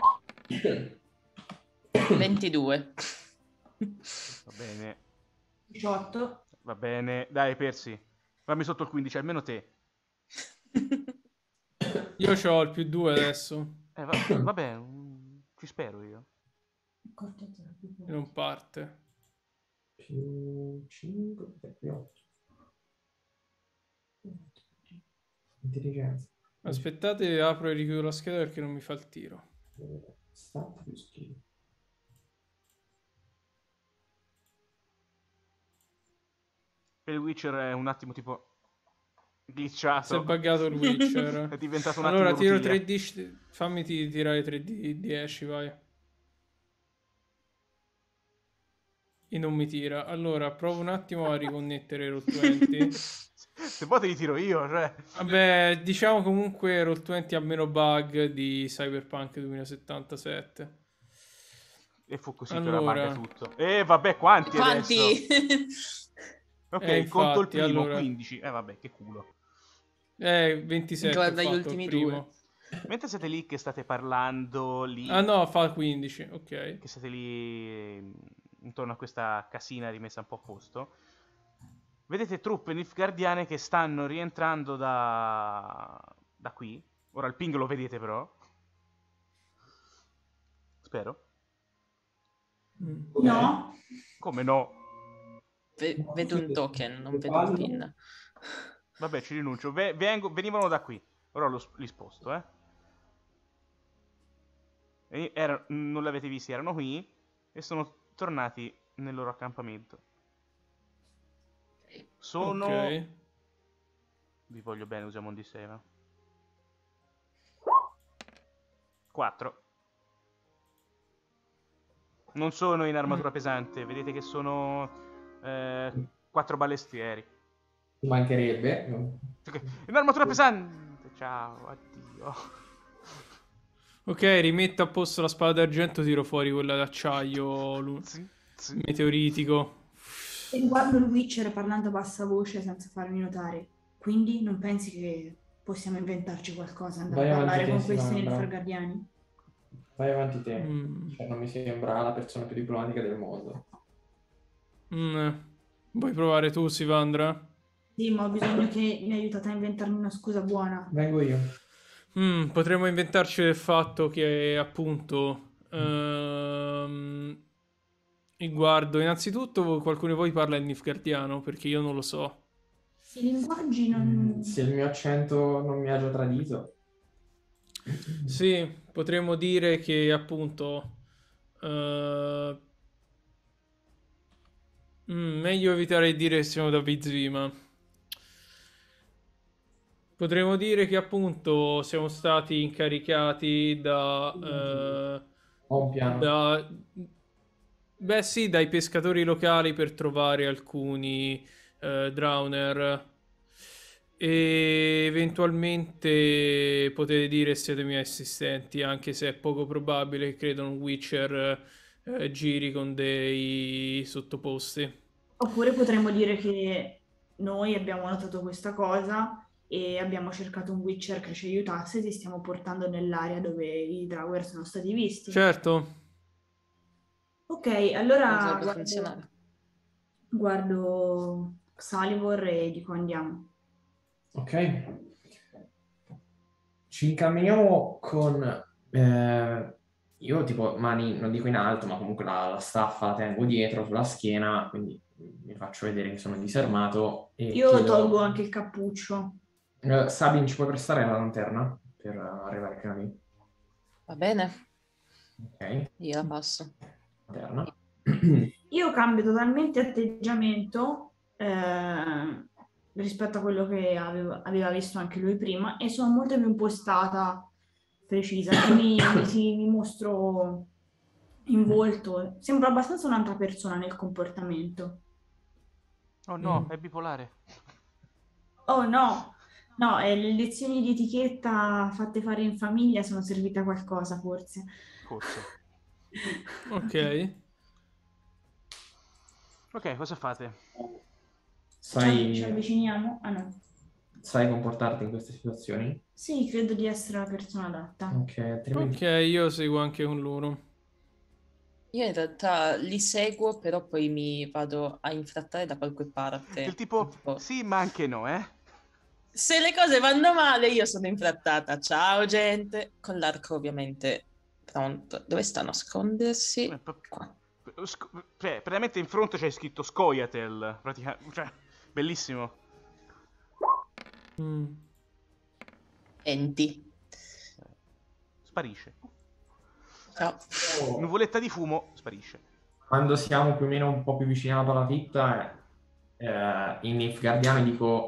22. Va bene. 18. Va bene. Dai, Percy. Fammi sotto il 15, almeno te. Io ho il +2 adesso. Vabbè, ci spero io. E non parte. Più 5, più 8. Intelligenza. Aspettate, apro e richiudo la scheda perché non mi fa il tiro. Stat più skill. Per il Witcher è un attimo tipo Si è glitchato. buggato il Witcher. È diventato un Allora, attimo tiro Rutilia. 3D. Fammi tirare 3D10, vai. E non mi tira. Allora, provo un attimo a riconnettere Roll20. Se poi te li tiro io, cioè. Vabbè, diciamo comunque Roll20 ha meno bug di Cyberpunk 2077. E fu così Allora. che ora bugga tutto. Vabbè, quanti adesso? Ok, infatti, conto il primo, allora. 15. Vabbè, che culo. 27 Guarda ho gli fatto ultimi il primo. Mentre siete lì che state parlando lì, Ah no, fa 15, ok. che siete lì intorno a questa casina rimessa un po' a posto, vedete truppe nilfgaardiane che stanno rientrando da qui. Ora il ping lo vedete però. Spero. No? Come no? Vedo un token, non vedo un pin. Vabbè, ci rinuncio. Venivano da qui. Ora li sposto, non li avete visti, erano qui e sono tornati nel loro accampamento. Sono... Ok. Vi voglio bene, usiamo un D6. 4. Non sono in armatura pesante, vedete che sono 4 balestrieri. Mancherebbe. In armatura pesante! Ciao, addio. Ok, rimetto a posto la spada d'argento, tiro fuori quella d'acciaio Sì, sì. meteoritico. E guardo il Witcher parlando a bassa voce senza farmi notare. Quindi non pensi che possiamo inventarci qualcosa, andare Vai a avanti parlare te, con questi Sivandra. Nilfgaardiani? Vai avanti te. Mm. Cioè, non mi sembra la persona più diplomatica del mondo. Mm. Vuoi provare tu, Sivandra? Sì, ma ho bisogno che mi aiutate a inventarmi una scusa buona. Vengo io. Potremmo inventarci del fatto che appunto guardo, innanzitutto qualcuno di voi parla il Nilfgaardiano perché io non lo so. I linguaggi non... Se il mio accento non mi ha già tradito. Sì, potremmo dire che appunto eh, meglio evitare di dire che siamo da Vizima. Potremmo dire che appunto siamo stati incaricati Ho un piano. da beh sì, dai pescatori locali per trovare alcuni Drowner e eventualmente potete dire siete miei assistenti, anche se è poco probabile che credo un Witcher giri con dei sottoposti. Oppure potremmo dire che noi abbiamo notato questa cosa e abbiamo cercato un Witcher che ci aiutasse e ti stiamo portando nell'area dove i Draugr sono stati visti. Certo, Ok, allora Potrebbe funzionare. guardo Salivor e dico andiamo. Ok. Ci incamminiamo con... io tipo mani, non dico in alto, ma comunque la staffa la tengo dietro sulla schiena, quindi vi faccio vedere che sono disarmato e Io chiedo... tolgo anche il cappuccio. Sabin, ci puoi prestare la lanterna per arrivare fino a lì? Va bene, Ok, io la passo. lanterna. Io cambio totalmente atteggiamento rispetto a quello che aveva visto anche lui prima e sono molto più impostata, precisa, mi mostro in volto, sembro abbastanza un'altra persona nel comportamento. Oh no, è bipolare. Oh no, no, le lezioni di etichetta fatte fare in famiglia sono servite a qualcosa, forse. Forse. ok. Ok, cosa fate? Ci Sai, avviciniamo? Ah no. sai comportarti in queste situazioni? Sì, credo di essere la persona adatta. Ok, altrimenti... Ok, io seguo anche con loro. Io in realtà li seguo, però poi mi vado a infrattare da qualche parte. Del tipo, Tipo, sì, ma anche no, eh? se le cose vanno male, io sono infrattata. Ciao, gente. Con l'arco, ovviamente, pronto. Dove sta a nascondersi? Qua. Cioè, praticamente in fronte c'è scritto Scoia'tael, cioè, bellissimo. Mm. Enti. Sparisce. Ciao. Nuvoletta di fumo, sparisce. Quando siamo più o meno un po' più vicini alla palafitta, in Nilfgaardiano dico,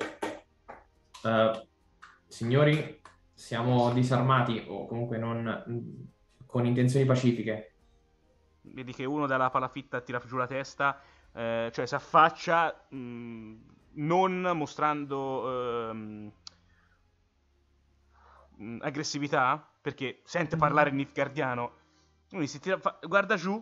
signori, siamo disarmati o comunque non con intenzioni pacifiche. Vedi che uno dalla palafitta tira giù la testa, cioè si affaccia, non mostrando aggressività, perché sente parlare il Nilfgaardiano. Quindi guarda giù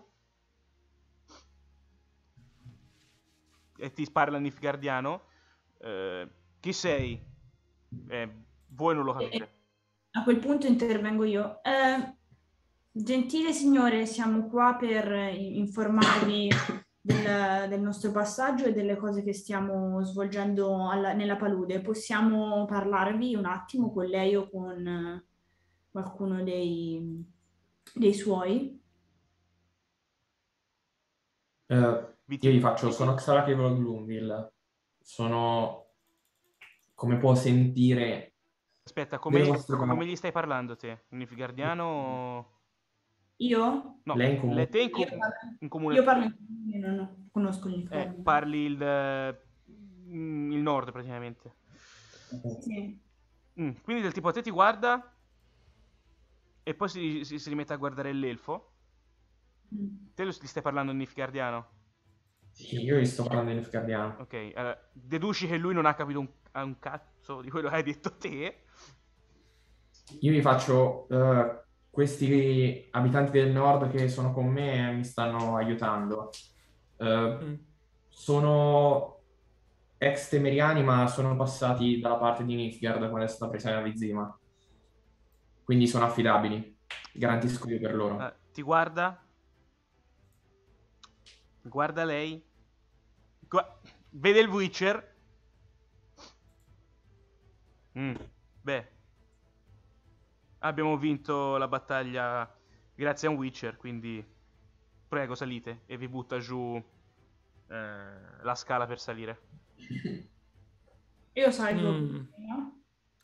e ti parla il Nilfgaardiano. Chi sei? Voi non lo capite. A quel punto intervengo io. Gentile signore, siamo qua per informarvi del nostro passaggio e delle cose che stiamo svolgendo nella palude. Possiamo parlarvi un attimo con lei o con qualcuno dei suoi? Io gli faccio, sono Xarachevolo Gloomville, sono, come può sentire, Aspetta, delle come, vostre come parole. gli stai parlando te? Un Nilfgaardiano o... Io? No, Lei in comune. te Io in comune... io parlo in comune, non conosco il parli il nord praticamente. Sì. Quindi del tipo a te ti guarda e poi si rimette a guardare l'elfo. Te gli stai parlando in Nilfgaardiano? Sì, io gli sto parlando in Nilfgaardiano. Ok, allora, deduci che lui non ha capito un cazzo di quello che hai detto te. Io gli faccio, questi abitanti del nord che sono con me mi stanno aiutando. Mm. Sono ex temeriani, ma sono passati dalla parte di Nilfgaard quando è stata presa la Vizima. Quindi sono affidabili. Garantisco io per loro. Ti guarda, guarda lei, vede il Witcher. Beh, abbiamo vinto la battaglia grazie a un Witcher, quindi prego salite, e vi butta giù la scala per salire. Io salgo Mm. prima.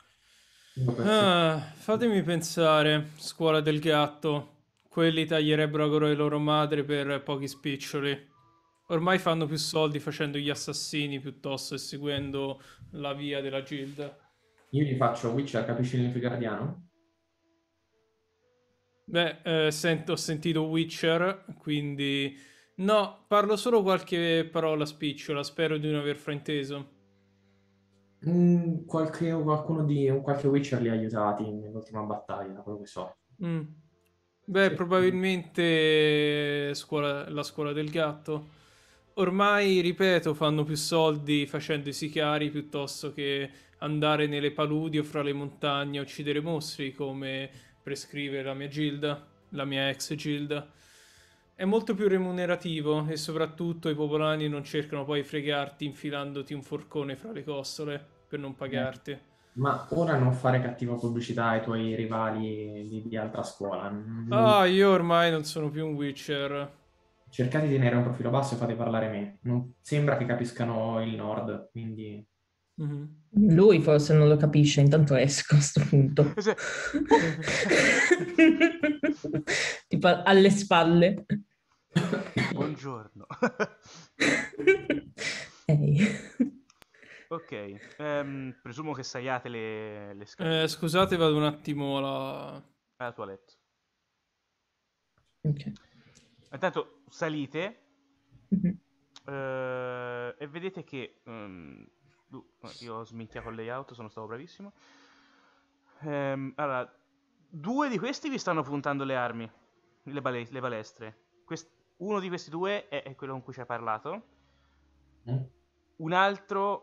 Fatemi pensare, scuola del gatto. Quelli taglierebbero le loro madri per pochi spiccioli. Ormai fanno più soldi facendo gli assassini piuttosto che seguendo la via della gilda. Io gli faccio Witcher, capisci il Nilfgaardiano? Beh, ho sentito Witcher, quindi... No, parlo solo qualche parola spicciola, spero di non aver frainteso. Qualche Witcher li ha aiutati nell'ultima battaglia, da quello che so. Mm. Beh, Sì. probabilmente la scuola del gatto. Ormai, ripeto, fanno più soldi facendo i sicari piuttosto che andare nelle paludi o fra le montagne a uccidere mostri, come prescrive la mia gilda, la mia ex gilda. È molto più remunerativo e soprattutto i popolani non cercano poi di fregarti infilandoti un forcone fra le costole per non pagarti. Ma ora non fare cattiva pubblicità ai tuoi rivali di altra scuola. Ah, io ormai non sono più un Witcher. Cercate di tenere un profilo basso e fate parlare me. Non sembra che capiscano il nord, quindi... Mhm. Lui forse non lo capisce, intanto esco a sto punto. Tipo alle spalle. Buongiorno. Ehi. Ok, presumo che saiate le scale Scusate, vado un attimo alla... alla toilette. Ok. Intanto salite Mhm. e vedete che io ho sminchiato il layout, sono stato bravissimo. Allora, due di questi vi stanno puntando le armi, le balestre. Uno di questi due è quello con cui ci hai parlato. Un altro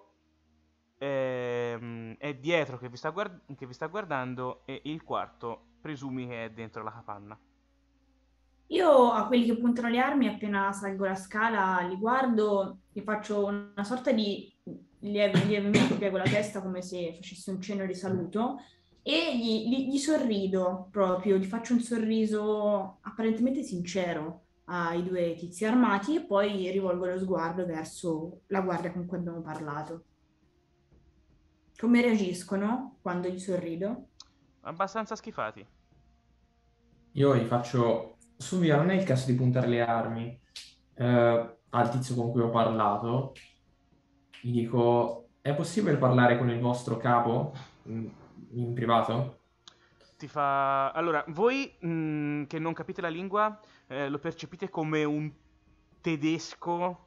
è dietro che vi sta guardando, e il quarto presumi che è dentro la capanna. Io a quelli che puntano le armi, appena salgo la scala, li guardo, gli faccio una sorta di lievemente piego la testa come se facessi un cenno di saluto e gli sorrido proprio, gli faccio un sorriso apparentemente sincero ai due tizi armati e poi rivolgo lo sguardo verso la guardia con cui abbiamo parlato. Come reagiscono quando gli sorrido? Abbastanza schifati. Io gli faccio... Subito, non è il caso di puntare le armi al tizio con cui ho parlato. Gli dico, è possibile parlare con il vostro capo in privato? Ti fa... Allora, voi che non capite la lingua, lo percepite come un tedesco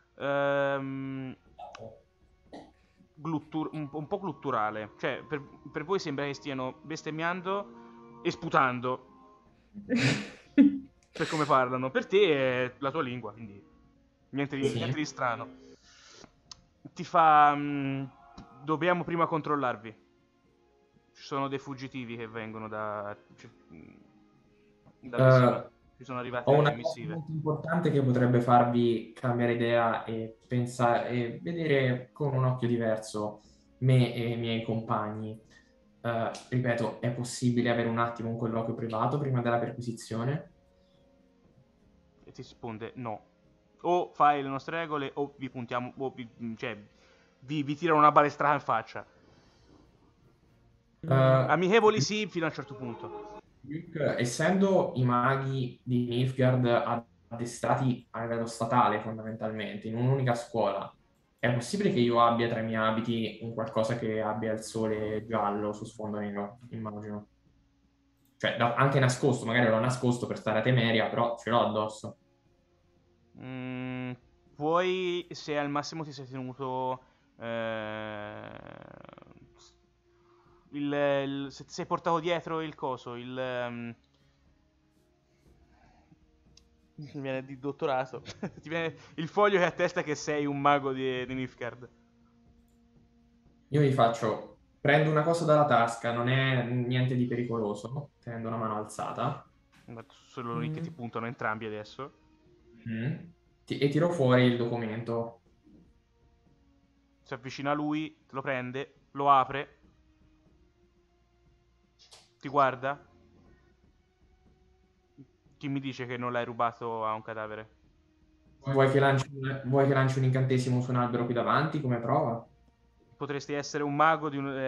un po' glutturale. Cioè, per voi sembra che stiano bestemmiando e sputando per come parlano. Per te è la tua lingua, quindi niente di strano. Ti fa... dobbiamo prima controllarvi. Ci sono dei fuggitivi che vengono da Vizima. Ci sono arrivate Ho delle una cosa missive. molto importante che potrebbe farvi cambiare idea e pensare e vedere con un occhio diverso me e i miei compagni. Ripeto, è possibile avere un attimo un colloquio privato prima della perquisizione? E ti risponde no. O fai le nostre regole o vi puntiamo, o vi tirano una balestrata in faccia. Amichevoli sì, fino a un certo punto. Luke, essendo i maghi di Nilfgaard addestrati a livello statale fondamentalmente, in un'unica scuola, è possibile che io abbia tra i miei abiti un qualcosa che abbia il sole giallo su sfondo nero, immagino. Cioè, anche nascosto, magari l'ho nascosto per stare a Temeria, però ce l'ho addosso. Poi, se al massimo ti sei tenuto se ti sei portato dietro il coso, Ti viene di dottorato. Ti viene il foglio che attesta che sei un mago di Nilfgaard. Io vi faccio, prendo una cosa dalla tasca, non è niente di pericoloso, tenendo una mano alzata, Sono lì che ti puntano entrambi adesso. e tiro fuori il documento. Si avvicina a lui, te lo prende, lo apre, ti guarda. Chi mi dice che non l'hai rubato a un cadavere? Vuoi che lanci un incantesimo su un albero qui davanti come prova? Potresti essere un mago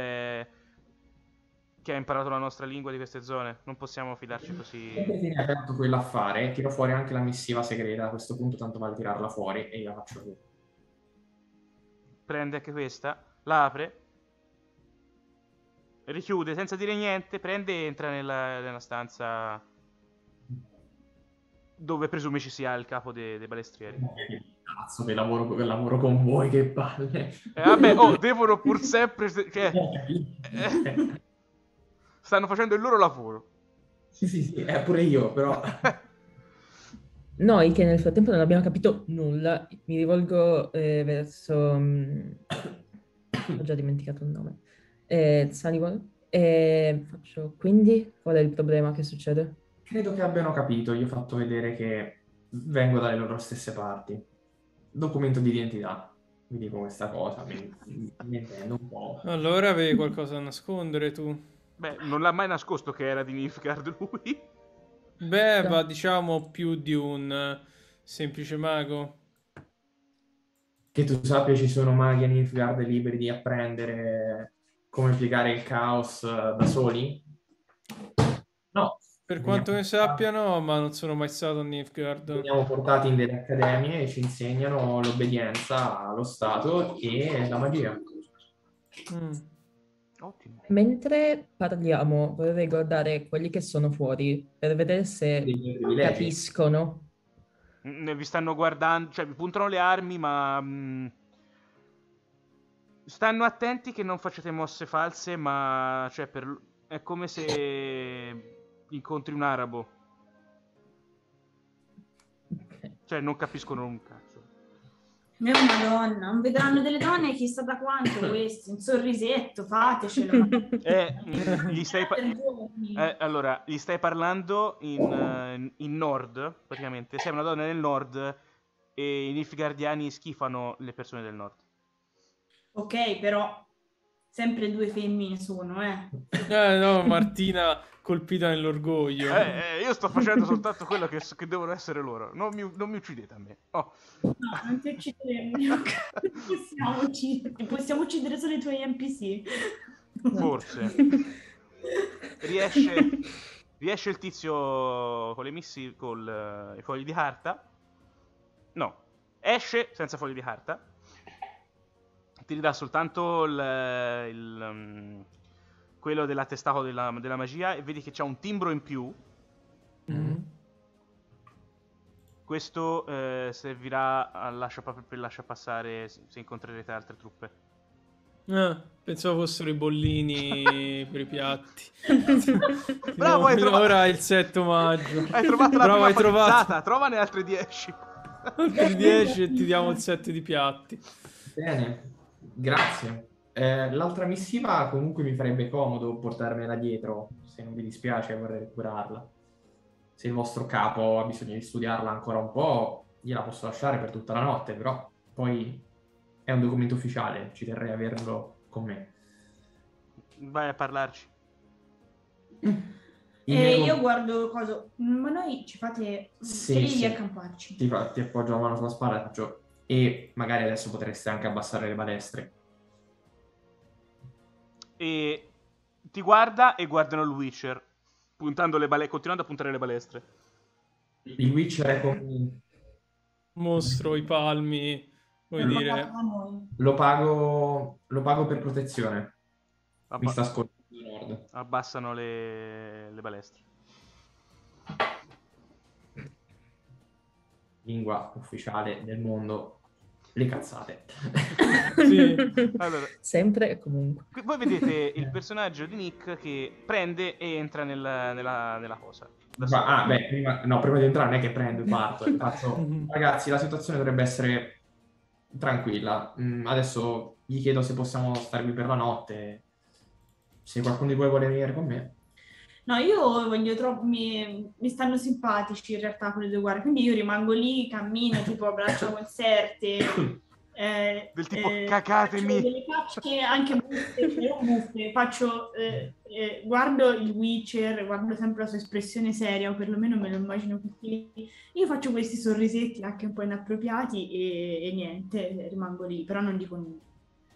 che ha imparato la nostra lingua di queste zone. Non possiamo fidarci così. Mentre tieni aperto quell'affare, tiro fuori anche la missiva segreta. A questo punto tanto vale tirarla fuori e io la faccio qui. Prende anche questa, la apre, richiude senza dire niente, prende e entra nella stanza dove presumi ci sia il capo dei balestrieri. Cazzo, che lavoro con voi, che palle. Vabbè, devono pur sempre... Cioè, stanno facendo il loro lavoro. Sì, pure io, però... Noi che nel frattempo non abbiamo capito nulla, mi rivolgo verso... ho già dimenticato il nome. Sullivan. E faccio, quindi, qual è il problema che succede? Credo che abbiano capito, gli ho fatto vedere che vengo dalle loro stesse parti. Documento di identità. Vi dico questa cosa, mi intendo un po'. Allora avevi qualcosa da nascondere tu? Beh, non l'ha mai nascosto che era di Nilfgaard lui. Beh, ma diciamo più di un semplice mago. Che tu sappia ci sono maghi a Nilfgaard liberi di apprendere come piegare il caos da soli? No. Per quanto ne sappiano, ma non sono mai stato a Nilfgaard. Veniamo portati in delle accademie e ci insegnano l'obbedienza allo Stato e la magia. Ottimo. Mentre parliamo, vorrei guardare quelli che sono fuori per vedere se capiscono. Vi stanno guardando, cioè vi puntano le armi, ma stanno attenti che non facciate mosse false, ma cioè è come se incontri un arabo. Cioè non capiscono un cazzo. Mia madonna, non vedranno delle donne chissà da quanto questi, un sorrisetto, fatecelo. Allora, gli stai parlando in nord, praticamente. Sei una donna nel nord e i Nilfgaardiani schifano le persone del nord. Ok, però sempre due femmine sono, No, Martina colpita nell'orgoglio. Io sto facendo soltanto quello che devono essere loro. Non mi uccidete a me. Oh. No, non ti uccideremo. Possiamo uccidere solo i tuoi NPC. Forse. Riesce il tizio con le missi con i fogli di carta. No, esce senza fogli di carta. Ti ridà soltanto quello dell'attestato della magia e vedi che c'ha un timbro in più. Questo servirà per lasciar passare se incontrerete altre truppe. Pensavo fossero i bollini per i piatti. Bravo, hai trovato... Ora è il 7 maggio. Hai trovato la prima palizzata. Trovane altre 10. Altri 10 e ti diamo il 7 di piatti. Bene, grazie. L'altra missiva comunque mi farebbe comodo portarmela dietro, se non vi dispiace vorrei recuperarla. Se il vostro capo ha bisogno di studiarla ancora un po', gliela posso lasciare per tutta la notte, però poi è un documento ufficiale, ci terrei a averlo con me. Vai a parlarci. Io guardo cosa, ma noi ci fate di accamparci. Ti appoggio la mano sulla spalla e faccio, e magari adesso potreste anche abbassare le balestre. E ti guarda e guardano il Witcher, continuando a puntare le balestre. Il Witcher è con... Mostro i palmi, vuoi dire... Lo pago per protezione. Mi sta ascoltando. Abbassano le balestre. Lingua ufficiale del mondo. le cazzate. Sì. Allora, Sempre e comunque. voi vedete il personaggio di Nick che prende e entra nella cosa. Da solo. Prima di entrare non è che prendo e parto. Ragazzi, la situazione dovrebbe essere tranquilla. Adesso gli chiedo se possiamo stare qui per la notte. Se qualcuno di voi vuole venire con me. No, io voglio troppo, mi stanno simpatici in realtà quelle due guardie, quindi io rimango lì, cammino tipo a braccia conserte, Del tipo, cacatemi! faccio delle facce anche buffe, non buffe, guardo il Witcher, guardo sempre la sua espressione seria, o perlomeno me lo immagino così. Io faccio questi sorrisetti anche un po' inappropriati e niente, rimango lì, però non dico nulla.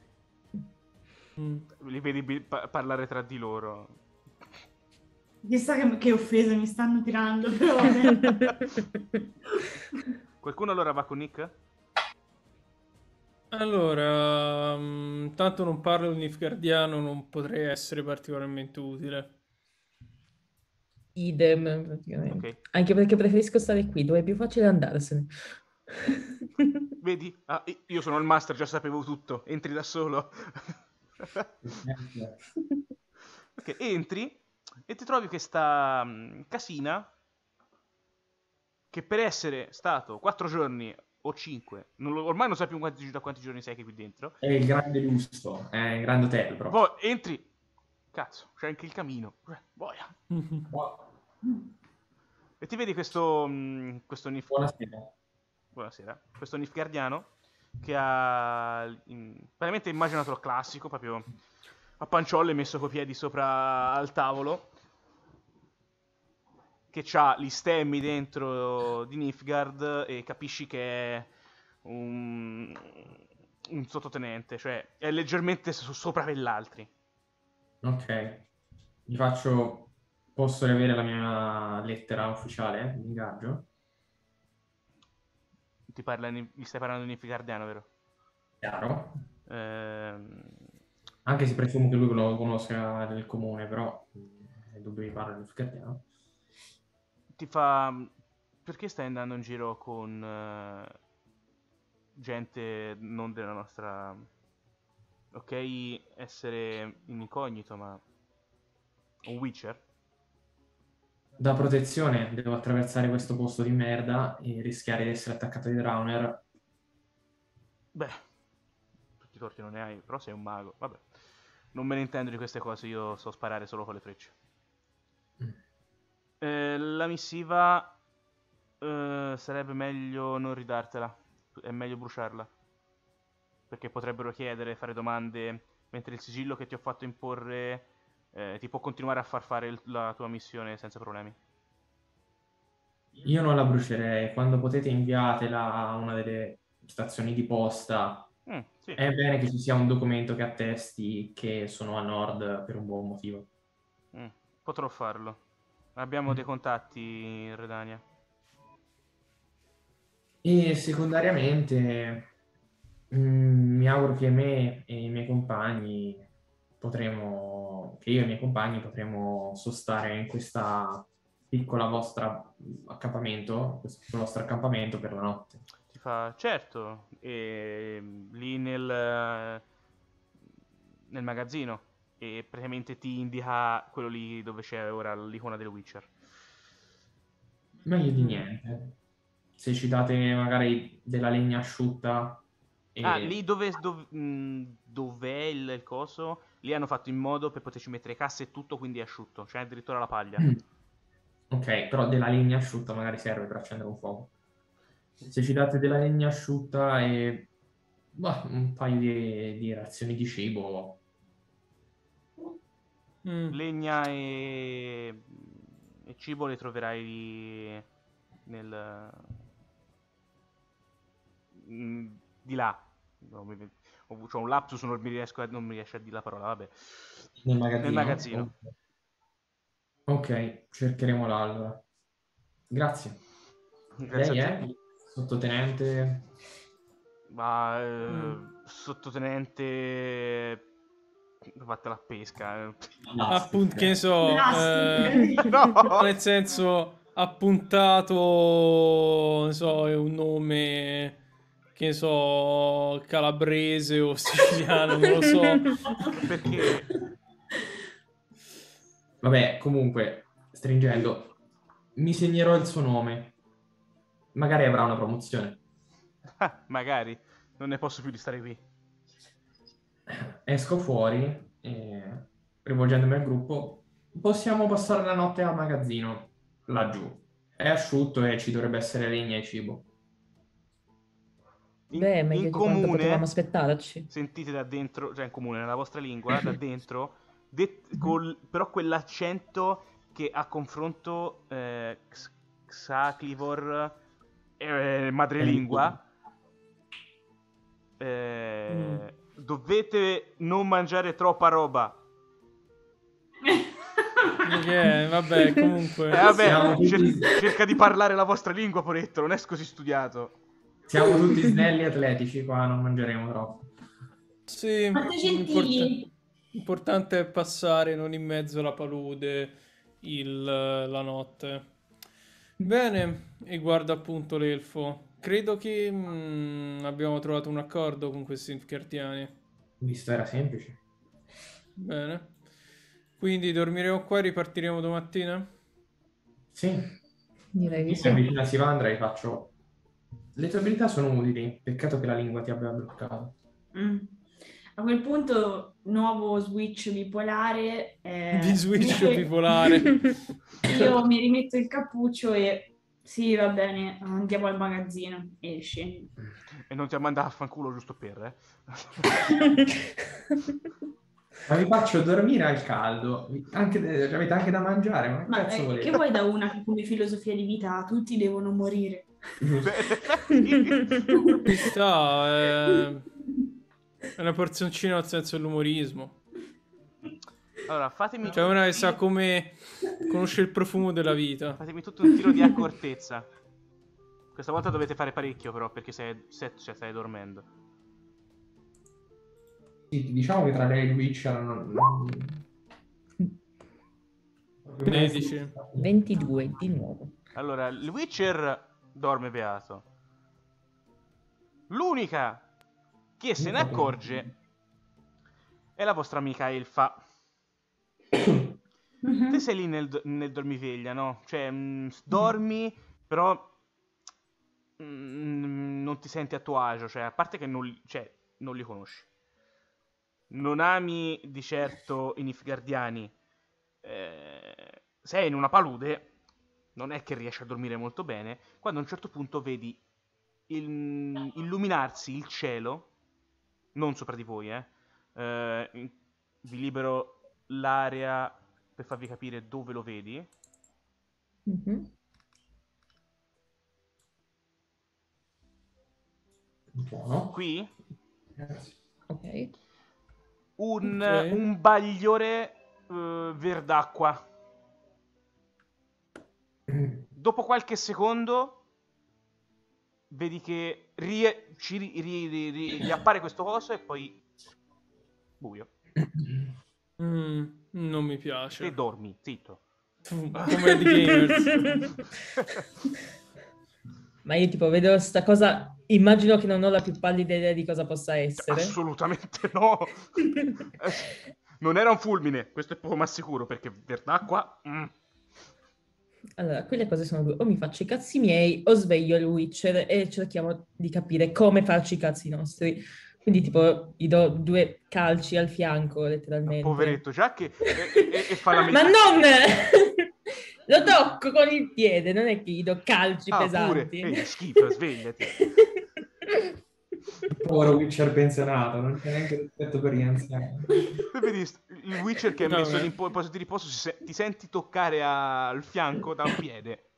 Li vedi parlare tra di loro. Chissà che offesa mi stanno tirando, però vabbè. Qualcuno allora va con Nick? Allora, tanto non parlo di Nilfgaardiano, non potrei essere particolarmente utile. Idem, praticamente. Ok. Anche perché preferisco stare qui, dove è più facile andarsene. Vedi? Ah, io sono il master, già sapevo tutto. Entri da solo. Ok, entri e ti trovi questa casina che per essere stato 4 giorni o 5, ormai non sai più da quanti giorni sei che qui dentro. È il grande lusso, è un grande hotel, però. Poi entri, cazzo, c'è anche il camino. Boia. E ti vedi questo Buonasera. Buonasera. Questo Nilfgaardiano che ha veramente immaginatelo classico, proprio a panciolle messo coi piedi sopra al tavolo, che c'ha gli stemmi dentro di Nilfgaard e capisci che è un sottotenente, cioè è leggermente sopra quell'altri. Ok. Gli faccio... Posso riavere la mia lettera ufficiale di ingaggio? Gli stai parlando di Nilfgaardiano, vero? Chiaro. Ehm, Anche se presumo che lui lo conosca del comune, però è dubbio che parla di Nilfgaardiano. Ti fa... Perché stai andando in giro con gente non della nostra... Ok, essere in incognito, ma... Un Witcher? Da protezione devo attraversare questo posto di merda e rischiare di essere attaccato dai Drowner. Beh, tutti i torti non ne hai, però sei un mago. Vabbè, non me ne intendo di queste cose, io so sparare solo con le frecce. La missiva sarebbe meglio non ridartela, è meglio bruciarla. Perché potrebbero chiedere, fare domande, mentre il sigillo che ti ho fatto imporre ti può continuare a far fare la tua missione senza problemi. Io non la brucerei. Quando potete inviatela a una delle stazioni di posta. Sì. È bene che ci sia un documento che attesti che sono a nord per un buon motivo. Potrò farlo. Abbiamo dei contatti in Redania. E secondariamente mi auguro che me e i miei compagni che io e i miei compagni potremo sostare in questa piccola vostra accampamento, questo piccolo vostro accampamento per la notte. Ti fa, certo, e lì nel magazzino, e praticamente ti indica quello lì dove c'è ora l'icona del Witcher. Meglio di niente. Se ci date magari della legna asciutta. Lì dov'è il coso? Lì hanno fatto in modo per poterci mettere casse e tutto, quindi è asciutto, c'è addirittura la paglia. Ok, però della legna asciutta magari serve per accendere un fuoco. Se ci date della legna asciutta e un paio di razioni di cibo. Legna e cibo le troverai di là. C'ho un lapsus, non mi riesce a dire la parola, vabbè. Nel magazzino. Ok, cercheremo là allora. Grazie. Lei è sottotenente? Sottotenente... Fatta la pesca. Appunto, che ne so, No! nel senso, ha puntato, non so, è un nome che ne so, calabrese o siciliano, non lo so. Perché Vabbè, comunque, stringendo, mi segnerò il suo nome. Magari avrà una promozione. magari non ne posso più di stare qui. Esco fuori e, rivolgendomi al gruppo, possiamo passare la notte al magazzino, laggiù. È asciutto e ci dovrebbe essere legna e cibo. Beh, meglio In di quanto potevamo comune aspettarci. sentite da dentro, cioè in comune nella vostra lingua, da dentro, però quell'accento che a confronto Xaclivor madrelingua, dovete non mangiare troppa roba. Vabbè, comunque. Vabbè, cerca di parlare la vostra lingua, poretto, non è così studiato. Siamo tutti snelli e atletici, qua non mangeremo troppo. Sì, Quanto gentili. importante è passare non in mezzo alla palude la notte. Bene, e guarda appunto l'elfo. Credo che abbiamo trovato un accordo con questi Infertiani. Visto era semplice. Bene. Quindi dormiremo qua e ripartiremo domattina? Sì. Direi di Se sì. vicino a Sivandra gli faccio... Le tue abilità sono utili, peccato che la lingua ti abbia bloccato. A quel punto, nuovo switch bipolare. Di switch bipolare. Io mi rimetto il cappuccio e sì, va bene, andiamo al magazzino e scendo. E non ti ha mandato a fanculo giusto per, Ma vi faccio dormire al caldo. Avete anche da mangiare, ma che Ma cazzo volete? che vuoi da una che come filosofia di vita tutti devono morire? Ci sta, è una porzioncina nel senso dell'umorismo. Allora, fatemi... Cioè una che sa come conosce il profumo della vita. Fatemi tutto un tiro di accortezza. Questa volta dovete fare parecchio però, perché stai dormendo. Sì, diciamo che tra lei e il Witcher non... 13. 22 di nuovo. Allora, il Witcher dorme beato. L'unica che se ne accorge è la vostra amica Elfa. Te sei lì nel dormiveglia, no? Cioè, dormi, però non ti senti a tuo agio. Cioè, a parte che non li conosci. Non ami di certo i Nilfgaardiani. Sei in una palude, non è che riesci a dormire molto bene, quando a un certo punto vedi illuminarsi il cielo, non sopra di voi, vi libero l'area per farvi capire dove lo vedi. Buono. Qui Ok. un bagliore verdacqua. Dopo qualche secondo vedi che riappare questo coso e poi buio. Non mi piace. E dormi, zitto. Come di Gamers. Ma io tipo vedo sta cosa, immagino che non ho la più pallida idea di cosa possa essere. Assolutamente no. Non era un fulmine, questo è poco ma sicuro, perché verdacqua... Allora, qui le cose sono due. O mi faccio i cazzi miei o sveglio il Witcher e cerchiamo di capire come farci i cazzi nostri. Quindi tipo gli do 2 calci al fianco, letteralmente. Poveretto, già che... e fa la Ma non... Lo tocco con il piede, non è che gli do calci pesanti. Pure. Schifo, svegliati. Povero Witcher pensionato, non c'è neanche rispetto per gli anziani. Vedi il Witcher che è messo in posto di riposo, ti senti toccare al fianco da un piede.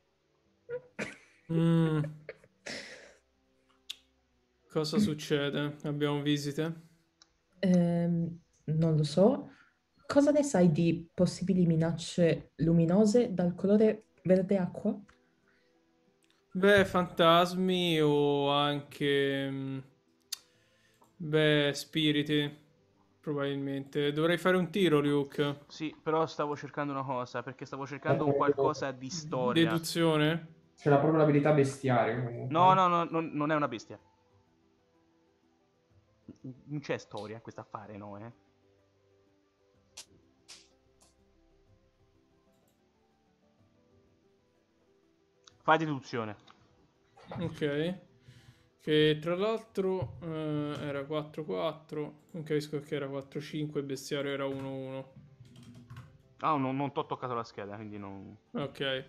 Cosa succede? Abbiamo visite? Non lo so. Cosa ne sai di possibili minacce luminose dal colore verde acqua? Beh, fantasmi o anche... Beh, spiriti, probabilmente. Dovrei fare un tiro, Luke. Sì, però stavo cercando una cosa, perché stavo cercando un qualcosa di storia. Deduzione? C'è la probabilità bestiaria comunque. No, non è una bestia. Non c'è storia questo affare, no, Fai deduzione. Ok. Che tra l'altro era 4-4. Non capisco che era 4-5. Il bestiario era 1-1. Ah, non t'ho toccato la scheda, quindi non... Ok.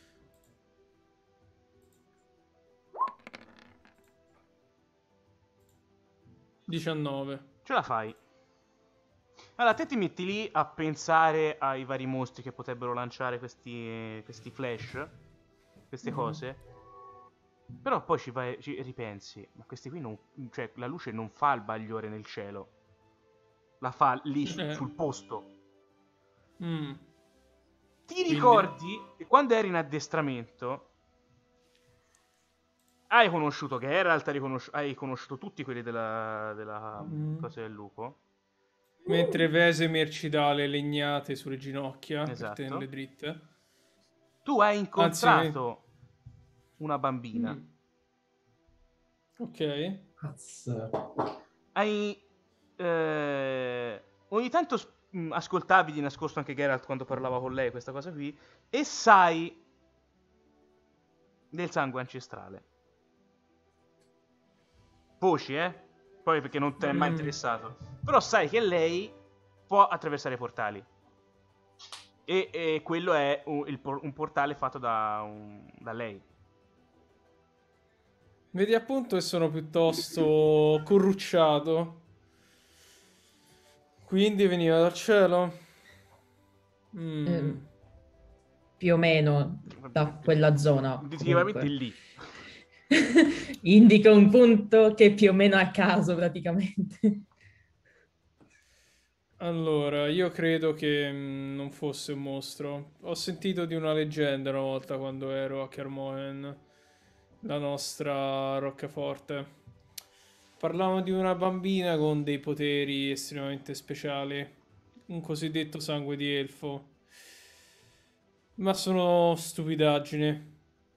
(19) Ce la fai. Allora, te ti metti lì a pensare ai vari mostri che potrebbero lanciare questi flash, queste cose. Però poi ci ripensi. Ma questi qui non... Cioè, la luce non fa il bagliore nel cielo. La fa lì sul posto. Ti ricordi che quando eri in addestramento hai conosciuto Geralt, hai conosciuto tutti quelli della cosa del lupo? Mentre Vesemir ci dà le legnate sulle ginocchia per Esatto. tenerle dritte. Tu hai incontrato una bambina. Ok. Cazzo. Hai... ogni tanto ascoltavi di nascosto anche Geralt quando parlava con lei, questa cosa qui, e sai del sangue ancestrale. Voci, Poi perché non ti è mai interessato. Però sai che lei può attraversare i portali. E quello è un portale fatto da lei. Vedi appunto che sono piuttosto corrucciato. Quindi veniva dal cielo? Più o meno da quella zona. Definitivamente lì. Indica un punto che è più o meno a caso praticamente. Allora, io credo che non fosse un mostro. Ho sentito di una leggenda una volta quando ero a Kermoen, la nostra roccaforte. Parlavano di una bambina con dei poteri estremamente speciali, un cosiddetto sangue di elfo. Ma sono stupidaggini.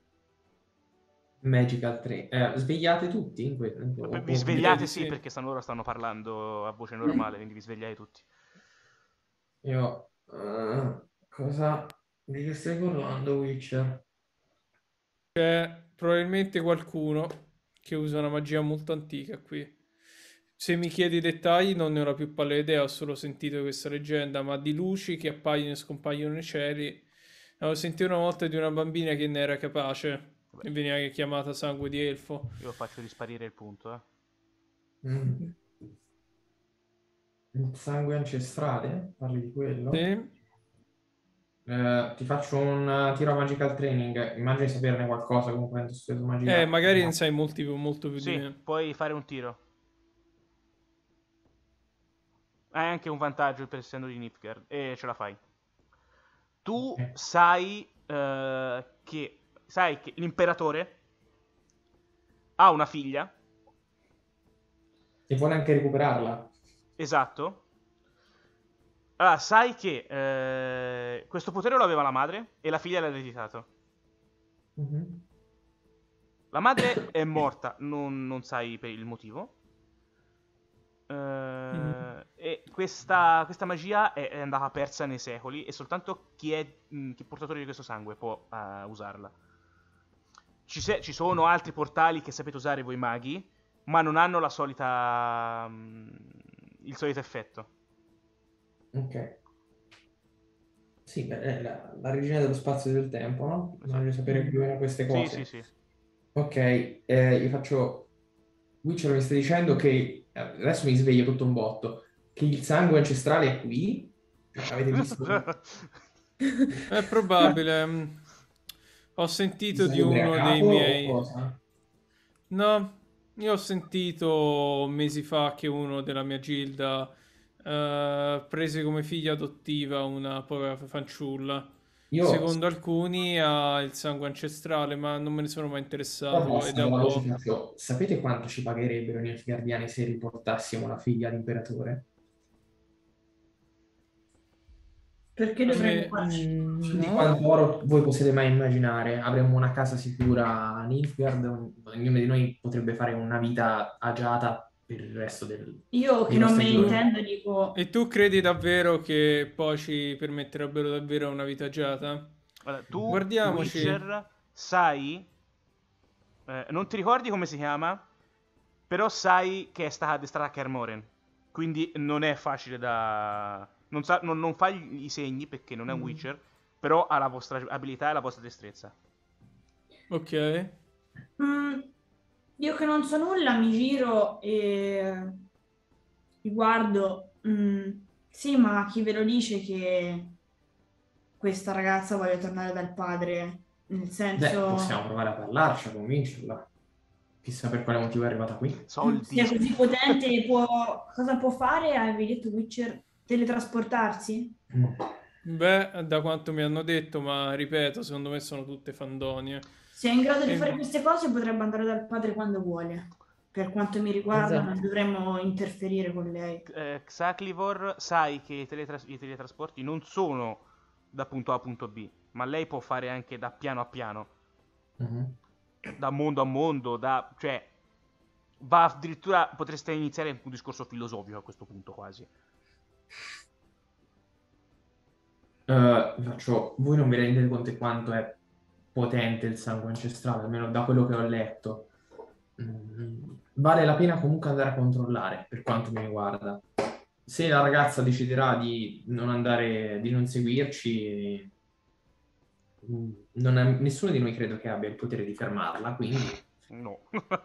Magical 3. Svegliate tutti? Vi svegliate sì, perché ora stanno parlando a voce normale, quindi vi svegliate tutti. Io... cosa... Di che stai parlando, Witcher? C'è probabilmente qualcuno che usa una magia molto antica qui. Se mi chiedi i dettagli non ne ho la più pallida idea, ho solo sentito questa leggenda, ma di luci che appaiono e scompaiono nei cieli. Avevo sentito una volta di una bambina che ne era capace. E veniva chiamata sangue di elfo. Io faccio risparire il punto, Il sangue ancestrale? Parli di quello? Sì. Ti faccio un tiro a Magical Training. Immagino di saperne qualcosa comunque su magia. Magari ne sai molto più sì, di me. puoi fare un tiro. Hai anche un vantaggio per essendo di Nilfgaard e ce la fai. Tu sai che l'imperatore ha una figlia. E vuole anche recuperarla. Esatto. Allora, sai che questo potere lo aveva la madre e la figlia l'ha ereditato. La madre è morta, non sai per il motivo. E questa magia è andata persa nei secoli e soltanto chi è portatore di questo sangue può usarla. Ci sono altri portali che sapete usare voi maghi, ma non hanno il solito effetto. Ok. Sì, beh, la regina dello spazio e del tempo, no? Voglio sapere più o meno queste cose. Sì. Ok, io faccio... Witcher mi sta dicendo che... Adesso mi sveglio tutto un botto. Che il sangue ancestrale è qui? Avete visto? È probabile. Ho sentito di uno dei miei... No, io ho sentito mesi fa che uno della mia gilda prese come figlia adottiva una povera fanciulla. Secondo alcuni ha il sangue ancestrale, ma non me ne sono mai interessato. Ed è un po'... Sapete quanto ci pagherebbero i Nilfgaardiani se riportassimo la figlia all'imperatore? Perché dovremmo farci? Di quanto oro voi potete mai immaginare. Avremmo una casa sicura a Nilfgaard, ognuno di noi potrebbe fare una vita agiata per il resto Io che dei non me nostri ne giorni. intendo dico, E tu credi davvero che poi ci permetterebbero davvero una vita agiata? Guarda, tu, Guardiamoci. Witcher, sai, non ti ricordi come si chiama, però sai che è stata addestrata a Kaer Morhen. Quindi non è facile da... non fa i segni perché non è un Witcher, però ha la vostra abilità e la vostra destrezza. Ok. mm, io che non so nulla mi giro e mi guardo, sì, ma chi ve lo dice che questa ragazza voglia tornare dal padre? Nel Beh, senso, possiamo provare a parlarci, a convincerla. Chissà per quale motivo è arrivata qui. Soldi. se è così potente, cosa può fare? Avevi detto Witcher, teletrasportarsi? Mm. Beh, da quanto mi hanno detto, ma ripeto, secondo me sono tutte fandonie. Se è in grado di E- fare queste cose, potrebbe andare dal padre quando vuole. Per quanto mi riguarda, non Esatto. dovremmo interferire con lei. Xaclivor, sai che i teletrasporti non sono da punto A a punto B, ma lei può fare anche da piano a piano, Mhm. da mondo a mondo, cioè va addirittura, potreste iniziare un discorso filosofico a questo punto quasi. Voi non vi rendete conto di quanto è potente il sangue ancestrale, almeno da quello che ho letto. Vale la pena comunque andare a controllare, per quanto mi riguarda. Se la ragazza deciderà di non andare, di non seguirci, nessuno di noi credo che abbia il potere di fermarla, quindi No.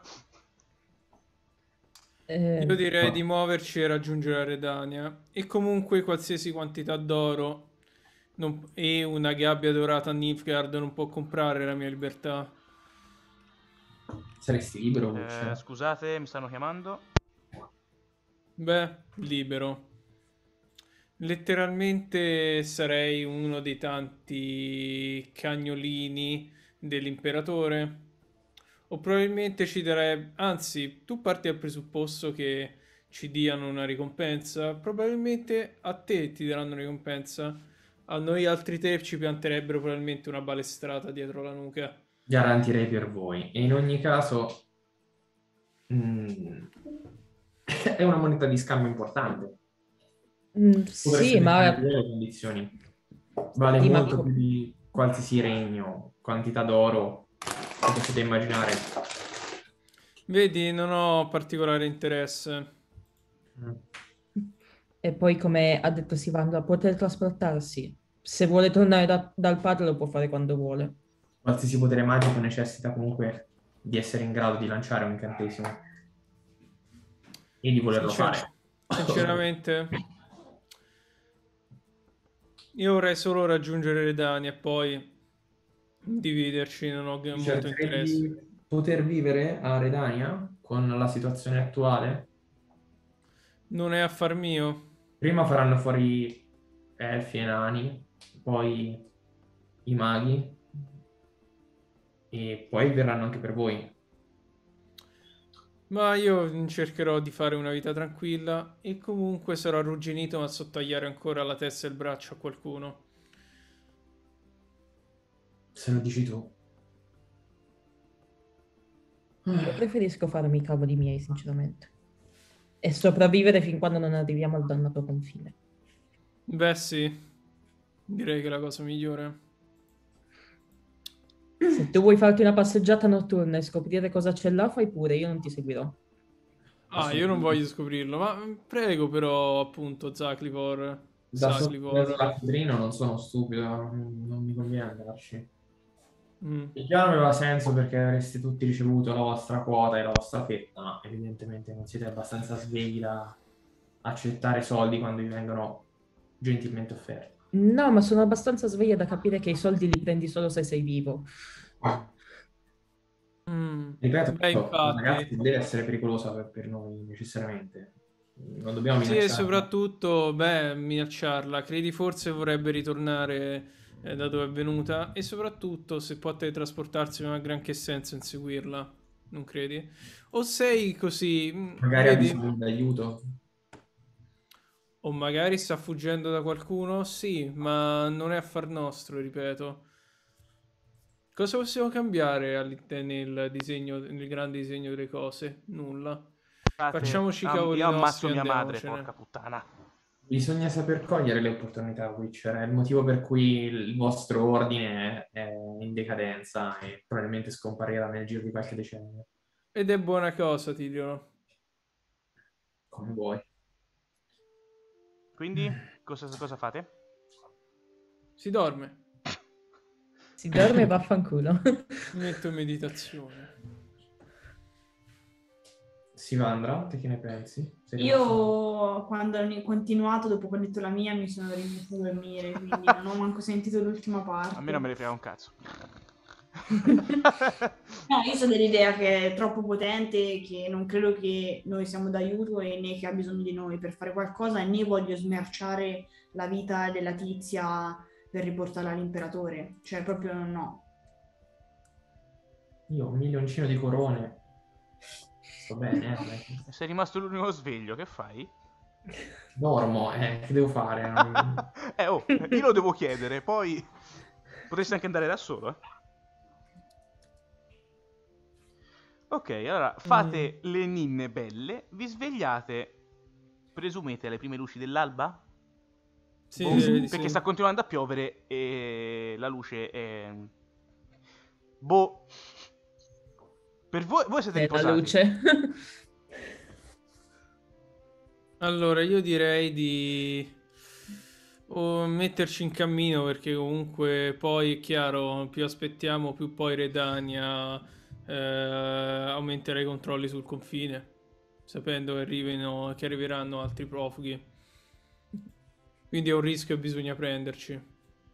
Io direi no. di muoverci e raggiungere Redania. E comunque qualsiasi quantità d'oro e una gabbia dorata a Nilfgaard non può comprare la mia libertà. Saresti libero, Witcher. Scusate, mi stanno chiamando. Beh, libero. Letteralmente sarei uno dei tanti cagnolini dell'imperatore. O probabilmente ci darei... Anzi, tu parti dal presupposto che ci diano una ricompensa. Probabilmente a te ti daranno una ricompensa. A noi altri tre ci pianterebbero probabilmente una balestrata dietro la nuca. Garantirei per voi. E in ogni caso, mm, è una moneta di scambio importante. Potreste Sì, ma mettere delle condizioni. Vale sì, ma molto più di qualsiasi regno, quantità d'oro che potete immaginare. Vedi, non ho particolare interesse. Mm. e poi come ha detto Sivandra, può teletrasportarsi. Se vuole tornare dal padre lo può fare quando vuole. Qualsiasi potere magico necessita comunque di essere in grado di lanciare un incantesimo e di volerlo fare. Sinceramente, io vorrei solo raggiungere Redania e poi dividerci, non ho molto Cercherei interesse. di poter vivere a Redania con la situazione attuale. Non è affar mio. Prima faranno fuori elfi e nani, poi i maghi e poi verranno anche per voi. Ma io cercherò di fare una vita tranquilla e comunque sarò arrugginito ma so tagliare ancora la testa e il braccio a qualcuno. Se lo dici tu. Io preferisco farmi i cavoli miei, sinceramente. E sopravvivere fin quando non arriviamo al dannato confine. Beh sì, direi che è la cosa migliore. Se tu vuoi farti una passeggiata notturna e scoprire cosa c'è là, fai pure, io non ti seguirò. Ah, io non voglio scoprirlo, ma prego però appunto Zaclivor, Da sotto Saclivor. al fibrino non sono stupido, non mi conviene andarci. Mm. Il piano aveva senso perché avreste tutti ricevuto la vostra quota e la vostra fetta, ma evidentemente non siete abbastanza svegli da accettare soldi quando vi vengono gentilmente offerti. No, ma sono abbastanza sveglia da capire che i soldi li prendi solo se sei vivo. Ripeto, Beh, ragazzi, infatti. deve essere pericolosa per noi necessariamente. Non dobbiamo Sì, e minacciarla. soprattutto, beh, minacciarla. Credi forse vorrebbe ritornare da dove è venuta? E soprattutto, se può teletrasportarsi, non ha granché senso inseguirla, non credi? O sei così, Magari ha vedi? bisogno d'aiuto. O magari sta fuggendo da qualcuno? Sì, ma non è affar nostro, ripeto. Cosa possiamo cambiare nel disegno, nel grande disegno delle cose? Nulla. Facciamoci i cavoli Io ammazzo nostri e mia madre, andiamocene. porca puttana. Bisogna saper cogliere le opportunità, Witcher. È il motivo per cui il vostro ordine è in decadenza e probabilmente scomparirà nel giro di qualche decennio. Ed è buona cosa, ti dirò. Come vuoi. Quindi, cosa fate? Si dorme. Si dorme e vaffanculo. Mi metto in meditazione. Sivandra, te che ne pensi? Sei Io quando ho continuato, dopo che ho detto la mia, mi sono rimesso a dormire, quindi non ho manco sentito l'ultima parte. A me non me ne frega un cazzo. No, io sono dell'idea che è troppo potente, che non credo che noi siamo d'aiuto e né che ha bisogno di noi per fare qualcosa, né voglio smerciare la vita della tizia per riportarla all'imperatore. Cioè, proprio no. Io ho 1 milioncino di corone. Sto bene, Sei rimasto l'unico sveglio, che fai? Dormo, che devo fare? Io lo devo chiedere, poi potresti anche andare da solo, eh. Ok, allora fate le ninne belle, vi svegliate, presumete alle prime luci dell'alba? Sì, Perché sì. sta continuando a piovere e la luce è... Boh. Per voi siete La riposati. luce. Allora, io direi di metterci in cammino, perché comunque poi è chiaro, più aspettiamo, più poi Redania aumenterà i controlli sul confine, sapendo che arriveranno altri profughi. Quindi è un rischio e bisogna prenderci.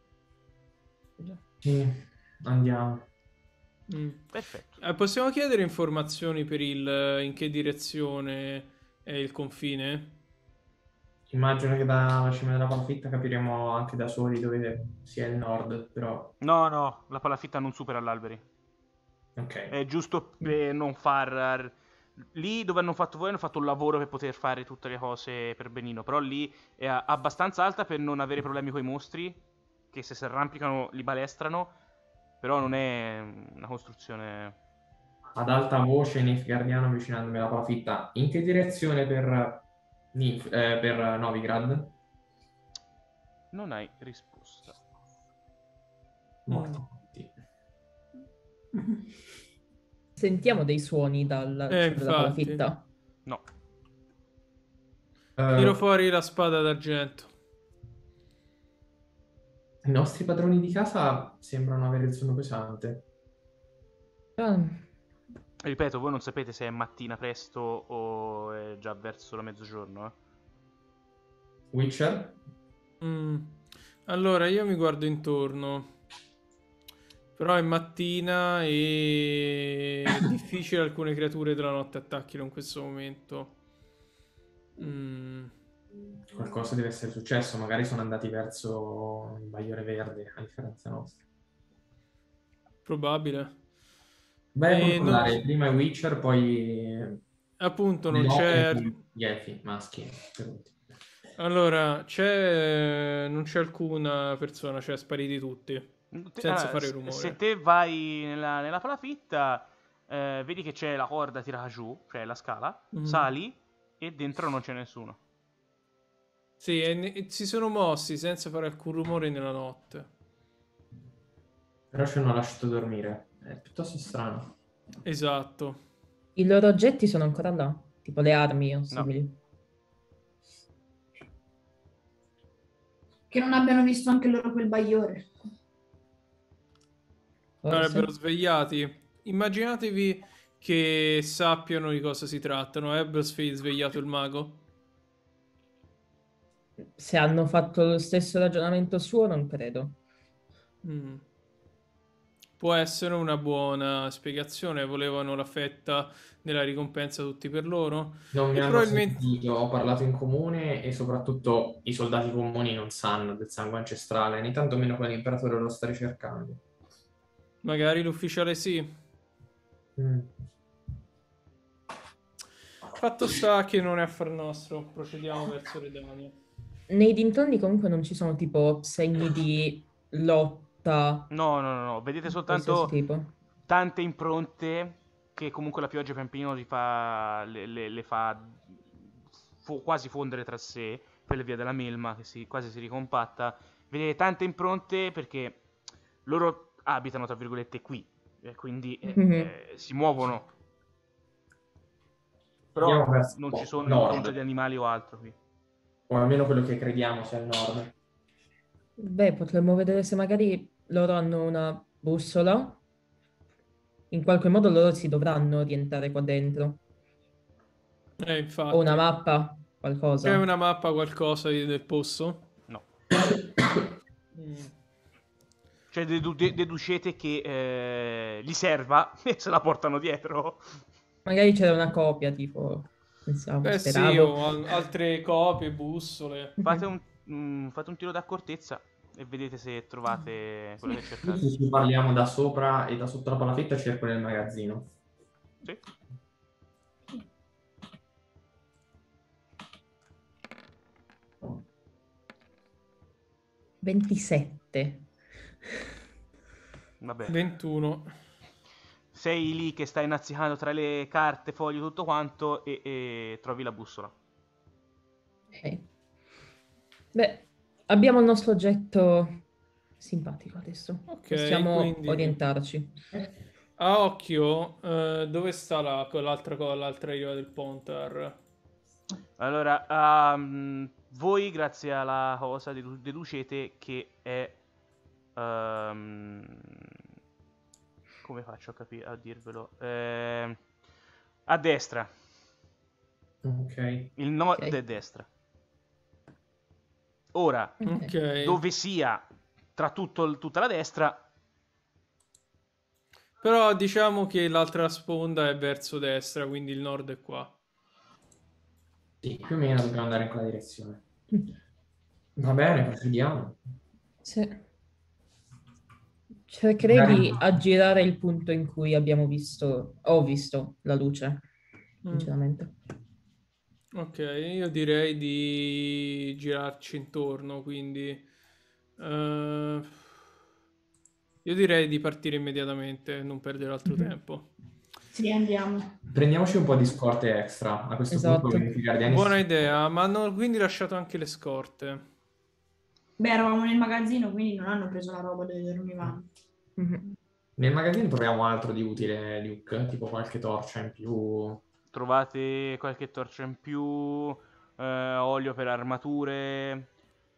Sì, andiamo. Perfetto. Possiamo chiedere informazioni per in che direzione è il confine? Immagino che dalla cima della palafitta capiremo anche da soli dove sia il nord, però... No, la palafitta non supera l'alberi. Ok. È giusto per non far... Lì dove hanno fatto voi hanno fatto un lavoro per poter fare tutte le cose per benino, però lì è abbastanza alta per non avere problemi con i mostri, che se si arrampicano li balestrano, però non è una costruzione... Ad alta voce Nilfgaardiano avvicinandomi alla palafitta. In che direzione per Novigrad? Non hai risposta. Morti. Sentiamo dei suoni dalla cima della infatti. palafitta. No. Tiro fuori la spada d'argento. I nostri padroni di casa sembrano avere il sonno pesante. Ripeto, voi non sapete se è mattina presto o è già verso la mezzogiorno, eh? Witcher? Allora, io mi guardo intorno. Però è mattina e è difficile alcune creature della notte attacchino in questo momento. Qualcosa deve essere successo, magari sono andati verso il Bagliore Verde, a differenza nostra. Probabile. Beh, controllare prima i Witcher, poi... Appunto, non c'è... Gli elfi maschi, per ultimo. Allora, non c'è alcuna persona, cioè spariti tutti. Senza fare rumore. Se te vai nella palafitta, vedi che c'è la corda tirata giù, cioè la scala, sali e dentro non c'è nessuno. Sì, e si sono mossi senza fare alcun rumore nella notte. Però ci hanno lasciato dormire. È piuttosto strano. Esatto. I loro oggetti sono ancora là? Tipo le armi o simili? Che non abbiano visto anche loro quel bagliore. Sarebbero svegliati. Immaginatevi che sappiano di cosa si trattano. Ebbsfeld svegliato il mago? Se hanno fatto lo stesso ragionamento suo, non credo. Può essere una buona spiegazione. Volevano la fetta della ricompensa tutti per loro? Non mi hanno sentito, ho parlato in comune e soprattutto i soldati comuni non sanno del sangue ancestrale, né tantomeno che l'imperatore lo sta ricercando. Magari l'ufficiale sì. Fatto sta che non è affar nostro. Procediamo verso Redania. Nei dintorni comunque non ci sono tipo segni di lotta. No. Vedete soltanto tante impronte che comunque la pioggia pian piano le fa quasi fondere tra sé, per via della melma che quasi si ricompatta. Vedete tante impronte perché loro abitano, tra virgolette, qui, quindi si muovono. Andiamo Però verso non ci sono nord, impronte di animali o altro qui. o almeno quello che crediamo sia il nord. Beh, potremmo vedere se magari loro hanno una bussola. In qualche modo loro si dovranno orientare qua dentro. O Infatti. una mappa, C'è qualcosa. una mappa, qualcosa del posto? No. Mm. Cioè deducete che gli serva e se la portano dietro. Magari c'era una copia, tipo, pensavo, Beh sì, speravo. ho altre copie, bussole. Fate un tiro d'accortezza e vedete se trovate quello che cercate. Se ci parliamo da sopra e da sotto la palafetta cerco nel magazzino. Sì. Oh. 27. Vabbè. 21. Sei lì che stai nazzicando tra le carte, fogli, tutto quanto e trovi la bussola. Ok. Beh, abbiamo il nostro oggetto simpatico adesso. Ok, Possiamo quindi orientarci. a occhio, dove sta l'altra riva del Pontar? Allora, voi grazie alla cosa deducete che è... come faccio a dirvelo? A destra. Ok. Il nord Ok. è destra. Ora, Ok. dove sia tra tutta la destra, Però diciamo che l'altra sponda è verso destra, quindi il nord è qua. Sì, più o meno dobbiamo andare in quella direzione. Va bene, procediamo. Sì. Cercherei di aggirare il punto in cui ho visto la luce, sinceramente. Ok, io direi di girarci intorno, quindi io direi di partire immediatamente, non perdere altro tempo. Sì, andiamo. Prendiamoci un po' di scorte extra. A questo Esatto. punto i guardiani Buona idea, ma hanno quindi lasciato anche le scorte. Beh, eravamo nel magazzino, quindi non hanno preso la roba dove dormivamo. Mhm. Nel magazzino troviamo altro di utile, Luke, tipo qualche torcia in più. trovate qualche torcia in più, olio per armature,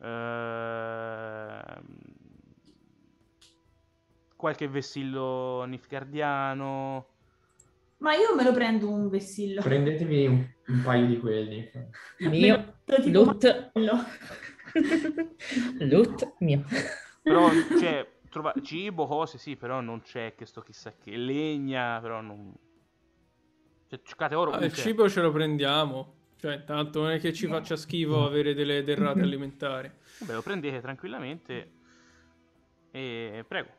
qualche vessillo nifgardiano. Ma io me lo prendo un vessillo. Prendetevi un paio di quelli. Mio. Tipo Loot. quello. Loot mio. Però c'è cibo, cose, sì, però non c'è che sto chissà che. Legna, però non... Cioè, cercate oro, Il comunque... cibo ce lo prendiamo, cioè tanto non è che ci faccia schifo avere delle derrate alimentari. Vabbè, lo prendete tranquillamente e prego.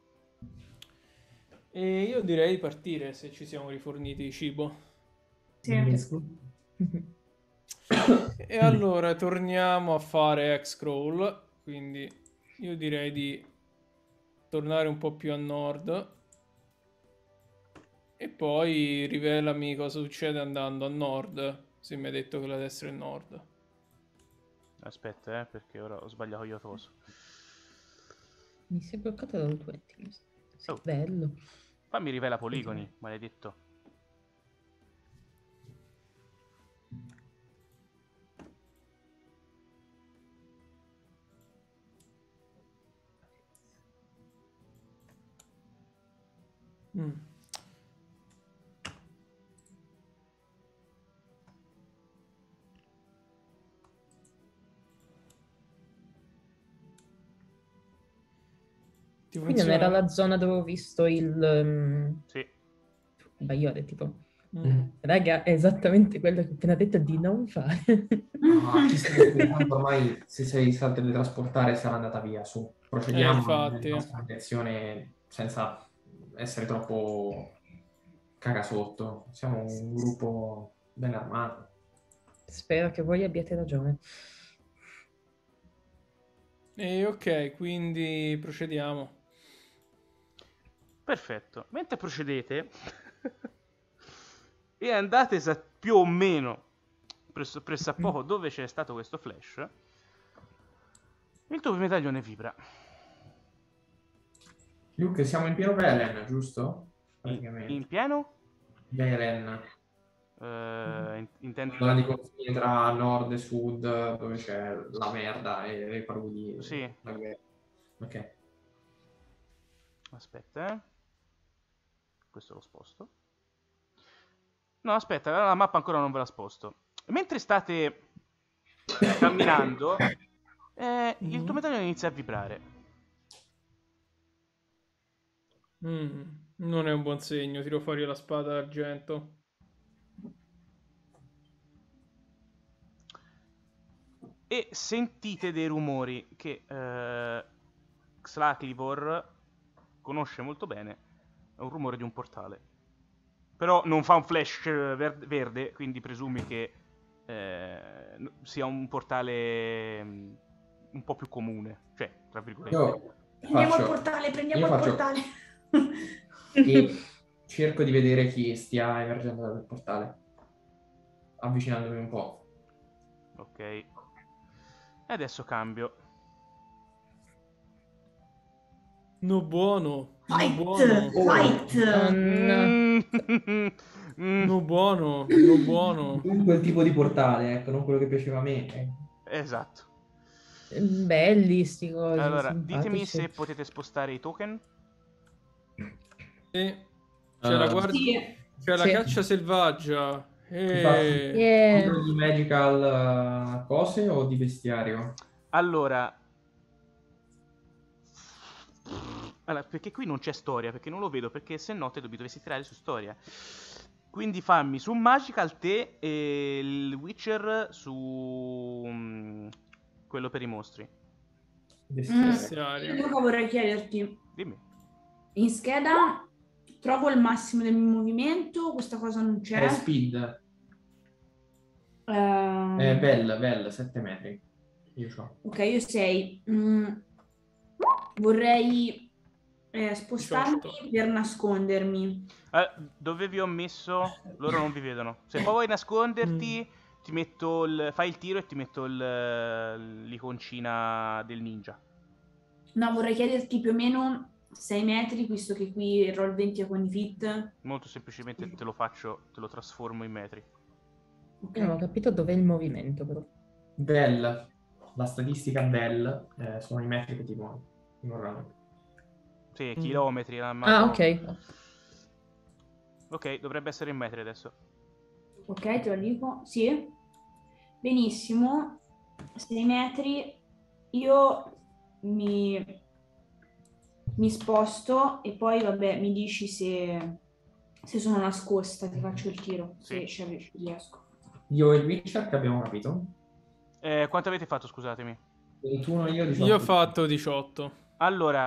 E io direi di partire se ci siamo riforniti di cibo. Sì. E allora torniamo a fare X-Crawl, quindi io direi di tornare un po' più a nord e poi rivelami cosa succede andando a nord, se mi hai detto che la destra è nord. Aspetta, perché ora ho sbagliato io cosa. Mi si è bloccato da 20. Sì, Oh. bello. Fammi rivela poligoni, maledetto. Ti Quindi non funziona? era la zona dove ho visto il Sì. bagliore, tipo. Raga, è esattamente quello che ho appena detto di non fare. Ah, chi se ne tanto ormai se sei stato teletrasportare sarà andata via, su. Procediamo Infatti. nella nostra direzione senza essere troppo cagasotto. Siamo un gruppo ben armato. Spero che voi abbiate ragione. E ok, quindi procediamo. Perfetto. Mentre procedete, e andate più o meno presso a poco dove c'è stato questo flash, il tuo medaglione vibra. Luke, siamo in pieno Velen, giusto? In Praticamente. pieno? Velen. Intendi... Zona di confine tra nord e sud, dove c'è la merda e le paludi. Sì. La guerra. Ok. Aspetta, questo lo sposto. No, aspetta, la mappa ancora non ve la sposto. Mentre state camminando, il tuo medaglione inizia a vibrare. Non è un buon segno, tiro fuori la spada d'argento. E sentite dei rumori che Slaklivor conosce molto bene. È un rumore di un portale. Però non fa un flash verde, quindi presumi che sia un portale un po' più comune. Cioè, tra virgolette. Io Prendiamo il faccio- portale, prendiamo io il faccio- portale. E cerco di vedere chi stia emergendo dal portale, avvicinandomi un po'. Ok. E adesso cambio. No buono, no Fight! buono, Fight! no buono, no buono. Quel tipo di portale, ecco, non quello che piaceva a me. Esatto. Belli sti cosi, Allora, ditemi simpatici. se potete spostare i token. C'è la guardia, Sì. c'è la Sì. caccia selvaggia. Yeah. Tiro di magical cose o di bestiario? Allora, perché qui non c'è storia, perché non lo vedo, perché se no te dovresti tirare su storia. Quindi fammi su Magical te e il Witcher su quello per i mostri. Bestiario. Bestiario. Luca, vorrei chiederti, Dimmi. in scheda trovo il massimo del mio movimento, questa cosa non c'è. Speed. Ehm, Bell, 7 metri. Io c'ho. Ok, io 6. Vorrei spostarmi 18. per nascondermi. Dove vi ho messo? Loro non vi vedono. Se poi vuoi nasconderti, ti metto fai il tiro e ti metto l'iconcina del ninja. No, vorrei chiederti più o meno 6 metri, visto che qui il roll 20 è con i fit. Molto semplicemente te lo faccio, te lo trasformo in metri. Ok. Io non ho capito dov'è il movimento, però. Bell. La statistica Bell sono i metri che ti vorranno. Sì, chilometri. Ah, ok. Ok, dovrebbe essere in metri adesso. Ok, te lo dico. Sì. Benissimo. 6 metri. Io mi sposto e poi, vabbè, mi dici se sono nascosta, ti faccio il tiro. Sì. Se ci riesco. Io e il Witcher che abbiamo capito? Quanto avete fatto, scusatemi? 21 io 18. Io ho fatto 18. Allora,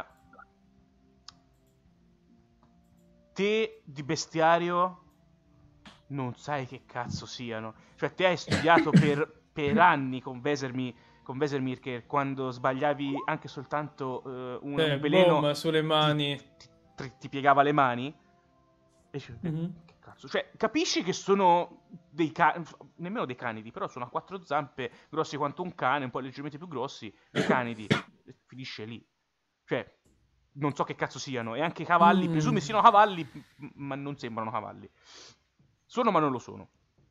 te di bestiario non sai che cazzo siano. Cioè, te hai studiato per anni con Vesemir, che quando sbagliavi anche soltanto un veleno Boom sulle mani. ti piegava le mani. E dici, Mhm. che cazzo? Cioè, capisci che sono dei cani, nemmeno dei canidi, però sono a 4 zampe, grossi quanto un cane, un po' leggermente più grossi, dei canidi. Finisce lì. Cioè, non so che cazzo siano. E anche i cavalli, presumi siano cavalli, ma non sembrano cavalli. Sono, ma non lo sono.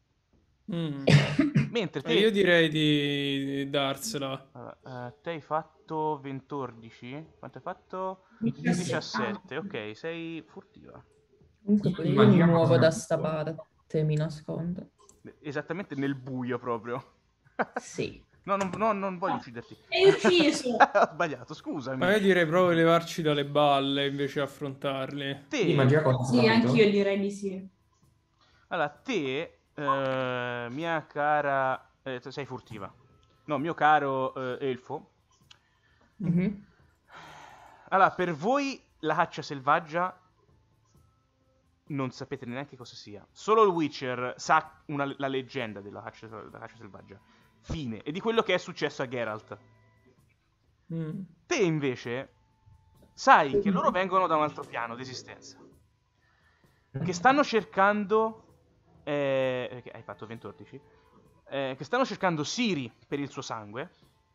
Mentre te... Io direi di darsela. Allora, te hai fatto 14? Quanto hai fatto? 17. 17, ok, sei furtiva. Comunque pure io mi Immaginiamo muovo cosa da è. sta parte, mi nascondo. Esattamente nel buio proprio. Sì. No, non voglio ucciderti. Hai ucciso! Ho sbagliato, scusami. Ma io direi proprio di levarci dalle balle invece di affrontarli. Quindi Te, magia cosa? Sì, anch'io direi di sì. allora, te, mia cara, sei furtiva. No, mio caro elfo. Mhm. Allora, per voi la caccia selvaggia non sapete neanche cosa sia. Solo il Witcher sa la leggenda della caccia selvaggia. Fine. E di quello che è successo a Geralt. Te invece sai che loro vengono da un altro piano d'esistenza. Che stanno cercando che hai fatto 20 che stanno cercando Siri per il suo sangue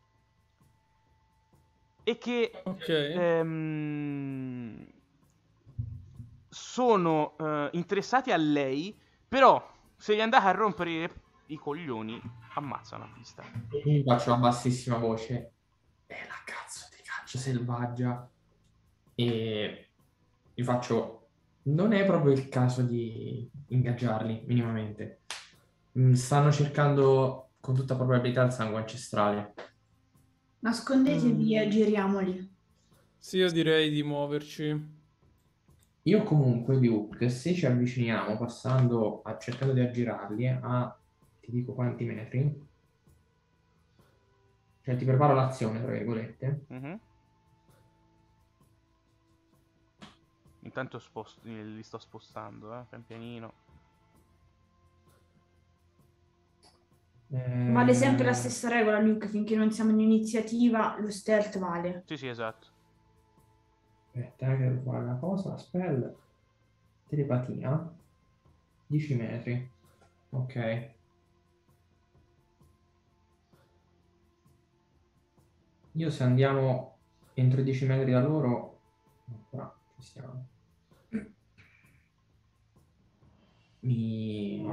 e che Ok. sono interessati a lei, però se gli andate a rompere i coglioni ammazzano a vista. Quindi faccio a bassissima voce. È la cazzo di caccia selvaggia. E gli faccio. Non è proprio il caso di ingaggiarli minimamente. Stanno cercando con tutta probabilità il sangue ancestrale. Nascondetevi e giriamoli. Sì, io direi di muoverci. Io comunque, Luke, se ci avviciniamo cercando di aggirarli ti dico quanti metri, cioè ti preparo l'azione, tra virgolette. Mhm. Intanto li sto spostando, pian pianino. Vale sempre la stessa regola, Luke, finché non siamo in iniziativa, lo stealth vale. Sì, esatto. Aspetta, che devo fare una cosa. Spell. Telepatia. 10 metri. Ok. Io se andiamo entro i 10 metri da loro, ancora ci stiamo. Mi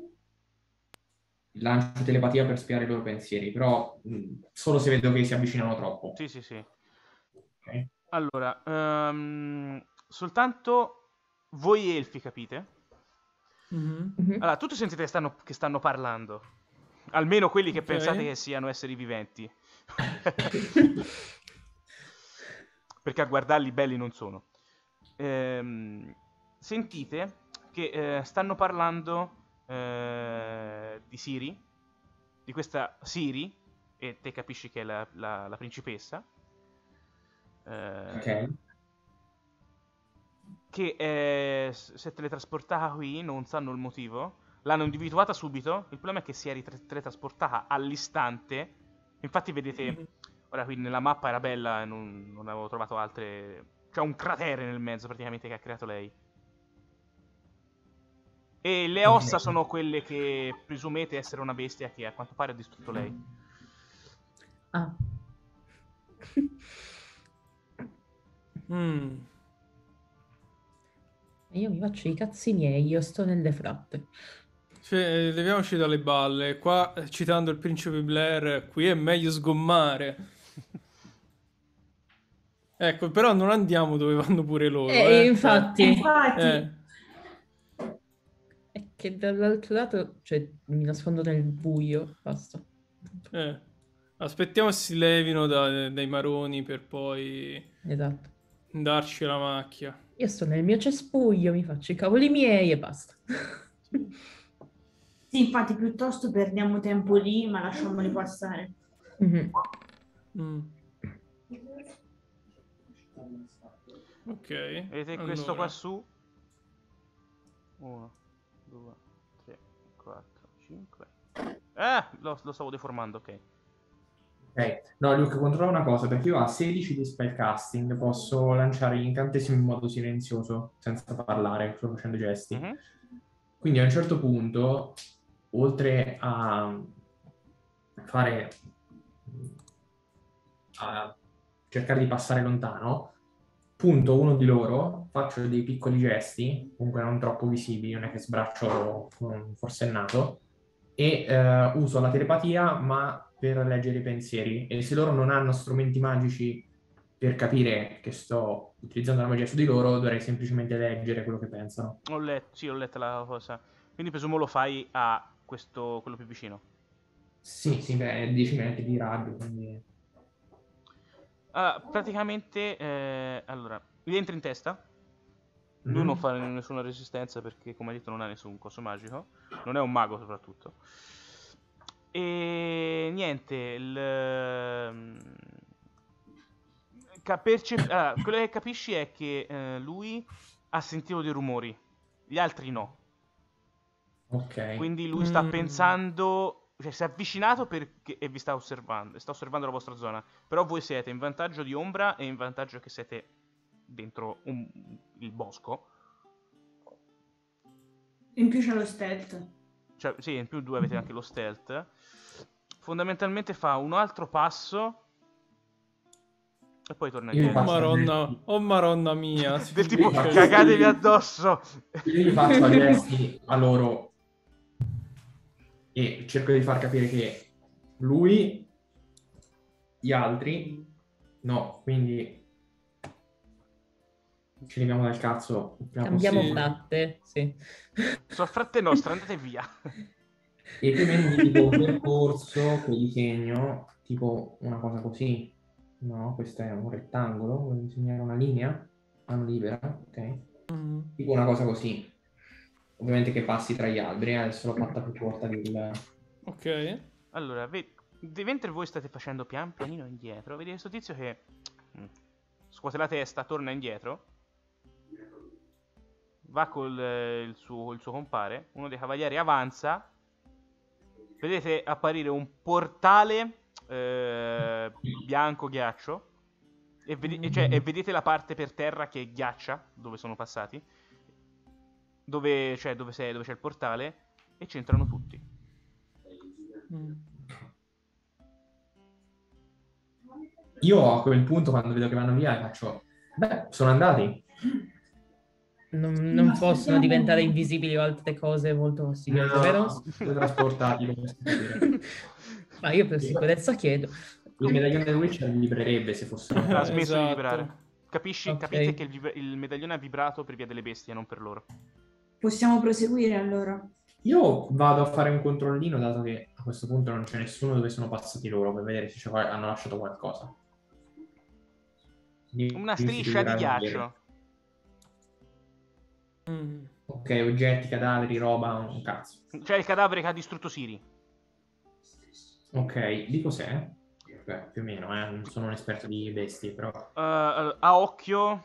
lancio telepatia per spiare i loro pensieri, però solo se vedo che si avvicinano troppo. Sì, sì, sì. Ok. Allora, soltanto voi elfi capite? Mhm. Allora, tutti sentite che stanno parlando. Almeno quelli che Ok. pensate che siano esseri viventi. Perché a guardarli belli non sono. Sentite che stanno parlando di Siri, di questa Siri, e te capisci che è la principessa. Ok. Che si è teletrasportata qui, non sanno il motivo. L'hanno individuata subito. Il problema è che si è teletrasportata all'istante. Infatti vedete, ora qui nella mappa era bella e non avevo trovato altre. C'è un cratere nel mezzo praticamente che ha creato lei. E le Ok. ossa sono quelle che presumete essere una bestia che a quanto pare ha distrutto lei. Ah. Mm. Io mi faccio i cazzi miei, io sto nelle fratte. Cioè, leviamoci dalle balle. Qua, citando il principe Blair, qui è meglio sgommare. Ecco, però non andiamo dove vanno pure loro, Infatti. Infatti, È che dall'altro lato, cioè, mi nascondo nel buio, basta. eh. Aspettiamo che si levino dai maroni per poi Esatto. darci la macchia. Io sto nel mio cespuglio, mi faccio i cavoli miei e basta. sì, infatti piuttosto perdiamo tempo lì, ma lasciamoli passare. Mhm. Mm. Ok, Vedete questo qua su? 1, 2, 3, 4, 5. Lo stavo deformando, ok. Ok. No, Luke, controlla una cosa, perché io a 16 di spellcasting posso lanciare gli incantesimi in modo silenzioso, senza parlare, solo facendo gesti. Mhm. Quindi a un certo punto, oltre a fare a cercare di passare lontano, punto uno di loro, faccio dei piccoli gesti, comunque non troppo visibili, non è che sbraccio con un forsennato, e uso la telepatia, ma per leggere i pensieri. E se loro non hanno strumenti magici per capire che sto utilizzando la magia su di loro, dovrei semplicemente leggere quello che pensano. Sì, ho letto la cosa. Quindi presumo lo fai a quello più vicino. Sì, sì, beh, 10 metri di raggio, quindi... Praticamente, allora, gli entra in testa. Lui non fa nessuna resistenza perché, come hai detto, non ha nessun coso magico. Non è un mago, soprattutto. E niente, quello che capisci è che lui ha sentito dei rumori, gli altri no. Ok. Quindi lui sta pensando, cioè si è avvicinato perché, e vi sta osservando la vostra zona. Però voi siete in vantaggio di ombra e in vantaggio che siete dentro il bosco. In più c'è lo stealth. Cioè, sì, in più 2 avete anche lo stealth. Fondamentalmente fa un altro passo e poi torna Io gli indietro. faccio Oh maronna mia. si Del tipo, finisce cagatevi così. addosso. Io gli faccio i gesti a loro e cerco di far capire che lui, gli altri, no, quindi ci leviamo dal cazzo. il prima Cambiamo Sì. possibile. tratte, sì. Soffrate nostre, andate via. E più o meno mi tipo un percorso che disegno, tipo una cosa così. No, questo è un rettangolo, vuoi disegnare una linea? Mano libera, ok. Mm. Tipo una cosa così. Ovviamente che passi tra gli alberi, adesso l'ho fatta più corta del... Ok. Allora, mentre voi state facendo pian pianino indietro, vedi questo tizio che scuote la testa, torna indietro, va col il suo compare, uno dei cavalieri avanza, vedete apparire un portale bianco ghiaccio e vedete la parte per terra che è ghiaccia, dove sono passati, dove c'è il portale, e c'entrano tutti. Mm. Io a quel punto, quando vedo che vanno via, faccio... Beh, sono andati. Non possono diventare invisibili o altre cose molto fastidiose, vero? Sono trasportati, lo posso capire. Ma io per sicurezza chiedo. Il medaglione del Witcher mi vibrerebbe se fossero Ha andati. smesso di Esatto. vibrare. Ok. Capite che il medaglione ha vibrato per via delle bestie, non per loro. Possiamo proseguire allora. Io vado a fare un controllino, dato che a questo punto non c'è nessuno dove sono passati loro, per vedere se hanno lasciato qualcosa. Una striscia di ghiaccio. Mm. Ok, oggetti, cadaveri, roba, un cazzo. C'è il cadavere che ha distrutto Siri. Ok, di cos'è? Beh, più o meno, non sono un esperto di bestie, però... A occhio,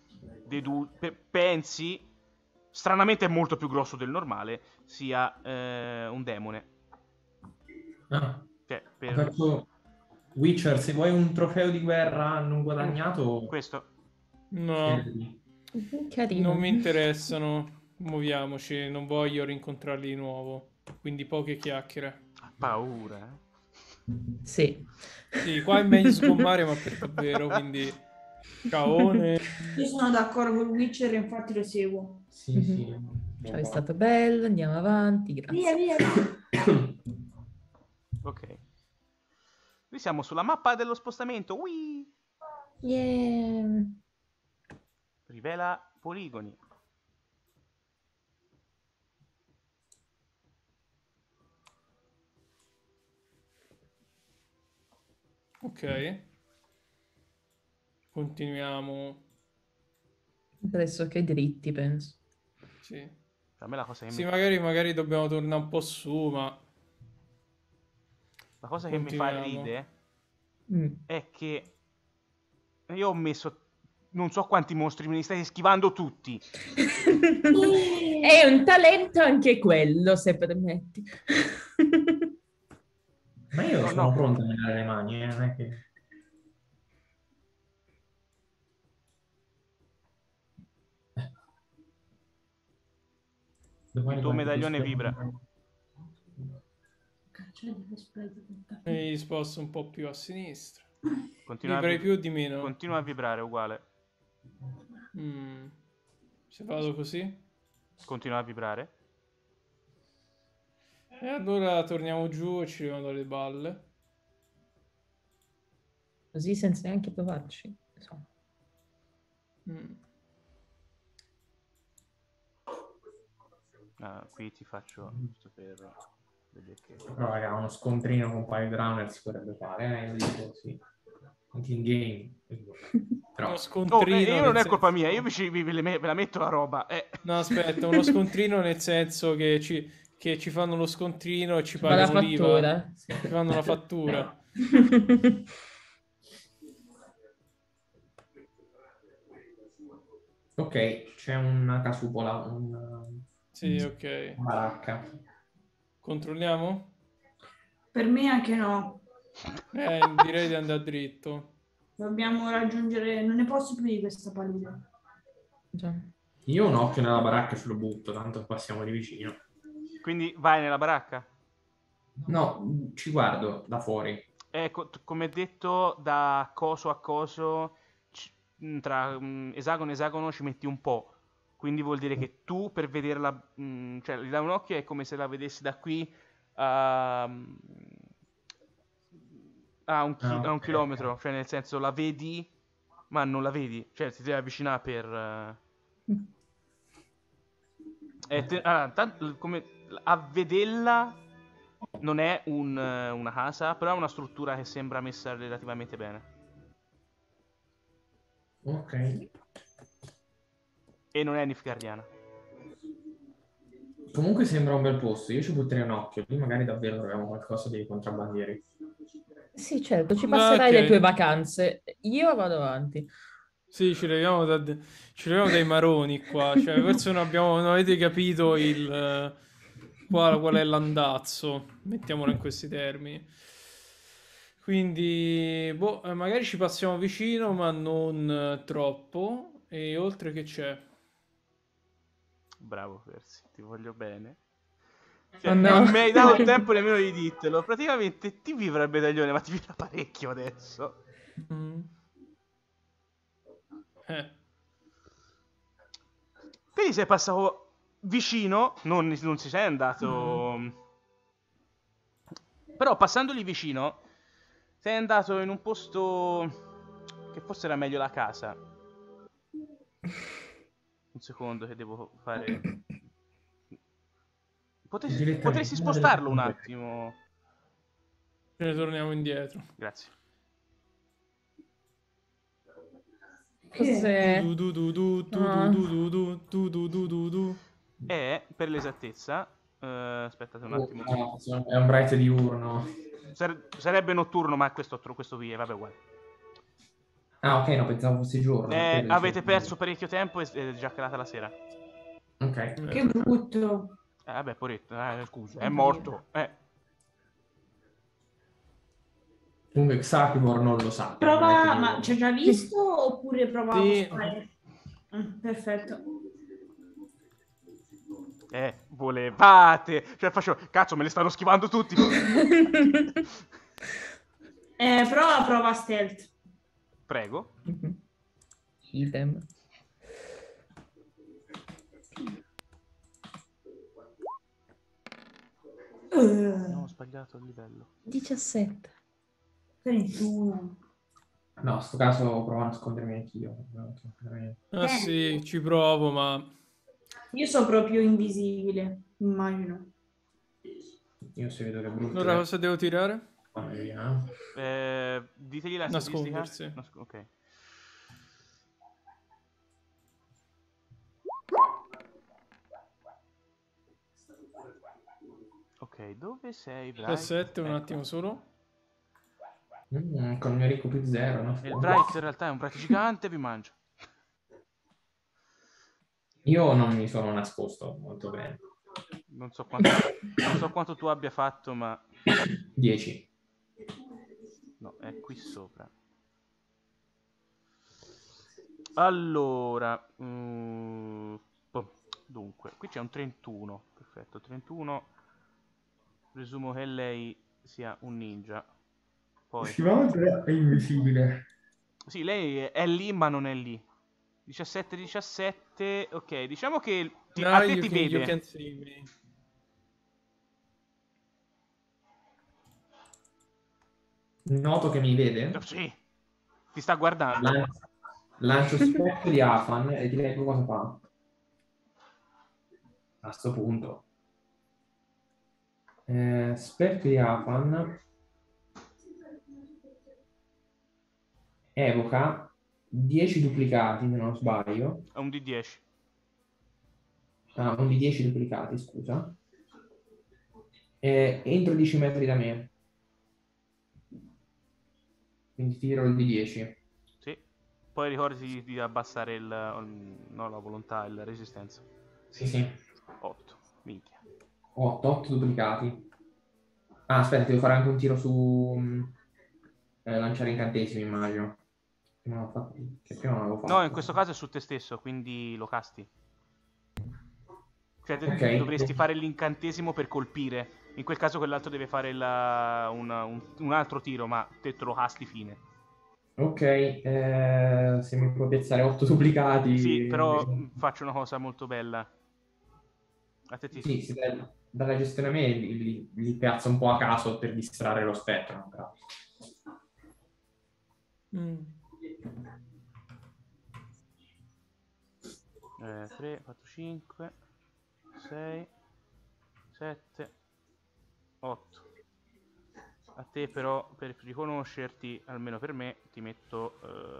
pensi, stranamente è molto più grosso del normale, sia un demone. Ah, Cioè, faccio... Witcher, se vuoi un trofeo di guerra non guadagnato... questo. No, chiedili. Carino. non mi interessano. Muoviamoci, non voglio rincontrarli di nuovo. Quindi poche chiacchiere. Ha paura, eh? Sì. Sì, qua è meglio sgommare, ma per davvero, quindi... Caone. Io sono d'accordo con Witcher e infatti lo seguo. Sì, sì. Ciao, è stato bello, andiamo avanti, grazie. Via. Ok. Qui siamo sulla mappa dello spostamento. Whee! Yeah. Rivela poligoni. Ok. Continuiamo. Pressoché dritti, penso. Sì. A me la cosa che Sì, mi... magari dobbiamo tornare un po' su, ma... La cosa che mi fa Continuiamo. ridere Mm. è che io ho messo non so quanti mostri, me li stai schivando tutti. È un talento anche quello, se permetti. Ma io No, sono no. pronto a menare le mani, non è che... Il tuo medaglione vibra. Mi sposto un po' più a sinistra. Continua Vibrai più di meno? Continua a vibrare uguale. Se vado così? Continua a vibrare. E allora torniamo giù e ci leviamo dalle balle. Così senza neanche provarci. Insomma. Qui ti faccio giusto per vedere che... Però raga, uno scontrino con Pile Runner si potrebbe fare, io dico sì. Anche in game. Però... Uno scontrino io non nel è colpa senso- mia, io ve la metto la roba. No, aspetta, uno scontrino nel senso che ci fanno lo scontrino e ci Fa la pagano l'IVA. fattura. Sì. Ci fanno la fattura. Ok, c'è una casupola, Sì, ok. una baracca. Controlliamo? Per me anche no. Direi di andare dritto. Dobbiamo raggiungere... Non ne posso più di questa palude. Già. Io un occhio nella baracca ce lo butto, tanto passiamo di vicino. Quindi vai nella baracca? No, ci guardo da fuori. Come detto, da coso a coso, tra esagono e esagono ci metti un po'. Quindi vuol dire che tu per vederla, cioè gli dai un occhio è come se la vedessi da qui a, a un Ok. chilometro, cioè nel senso la vedi, ma non la vedi, cioè ti devi avvicinare per... come a vederla non è una casa, però è una struttura che sembra messa relativamente bene. Ok. E non è nifgardiana. Comunque sembra un bel posto, io ci butterei un occhio, lì magari davvero troviamo qualcosa dei contrabbandieri. Sì, certo, ci Ah, passerai le tue ok. vacanze. Io vado avanti. Sì, ci leviamo dai maroni qua. Cioè, forse non avete capito qual è l'andazzo. Mettiamolo in questi termini. Quindi, boh, magari ci passiamo vicino, ma non troppo. E oltre che c'è. Bravo Persi, ti voglio bene. Oh Cioè, no. non mi hai dato il tempo nemmeno di dirtelo. Praticamente ti vibra il medaglione, ma ti vibra parecchio adesso. Mm. Eh. Quindi sei passato vicino, non si sei andato... Però passandoli vicino, sei andato in un posto che forse era meglio la casa. Un secondo che devo fare... Direttamente Potresti una delle spostarlo un cose. attimo. Ce ne torniamo indietro. Grazie. Cos'è? Du du du du du du Ah. du du du du du du du du. È, per l'esattezza... aspettate un attimo. Cazzo, è un bright diurno. Sarebbe notturno, ma questo qui è, vabbè, uguale. Ah, ok, no, pensavo fosse giorno. per quello Avete dicevo. perso parecchio tempo e è già calata la sera. Ok. Che brutto. Vabbè, poretto, scusa, è morto. Comunque Xactimor non lo sa. che è un Prova, bright ma diurno. ci hai già visto oppure prova a Sì. mostrare? Perfetto. Volevate. Cioè, faccio, cazzo, me le stanno schivando tutti. Prova stealth. Prego. Idem. No, ho sbagliato il livello. 17. 31. No, in sto caso provo a nascondermi anch'io. Ah sì, ci provo, ma... Io so proprio invisibile, immagino. Io se vedo che è brutto. Allora cosa devo tirare? Via. Ditegli la statistica. Nascondersi. Ok. Ok, dove sei, Bright? 17, un attimo solo. Con il mio ricco più zero, no? Il Bright in realtà è un Bright gigante, vi mangia. Io non mi sono nascosto molto bene. Non so quanto tu abbia fatto, ma... 10. No, è qui sopra. Allora... dunque, qui c'è un 31. Perfetto, 31. Presumo che lei sia un ninja. Poi... È invisibile. Sì, lei è lì, ma non è lì. 17, ok, diciamo che a te ti You vede. can see me. Noto che mi vede. Sì, ti sta guardando. Lancio specchio di Afan e ti leggo cosa fa. A sto punto. Specchio di Afan evoca 10 duplicati, se non sbaglio. È un D10. Ah, un di 10 duplicati, scusa. Entro 10 metri da me. Quindi tiro il di 10. Sì. Poi ricordati di abbassare no, la volontà, la resistenza. Sì. 8. Minchia. 8 duplicati. Ah, aspetta, devo fare anche un tiro su lanciare incantesimi, immagino. Che prima non avevo fatto. No, in questo caso è su te stesso, quindi lo casti. Cioè, Ok. dovresti fare l'incantesimo per colpire. In quel caso quell'altro deve fare un altro tiro, ma te lo casti fine. Ok, se mi puoi piazzare 8 duplicati. Sì, però faccio una cosa molto bella. A te ti... Sì, dalla gestione a me li piazzo un po' a caso per distrarre lo spettro. No? Però. Mm. 3, 4, 5, 6, 7, 8. A te però, per riconoscerti, almeno per me, ti metto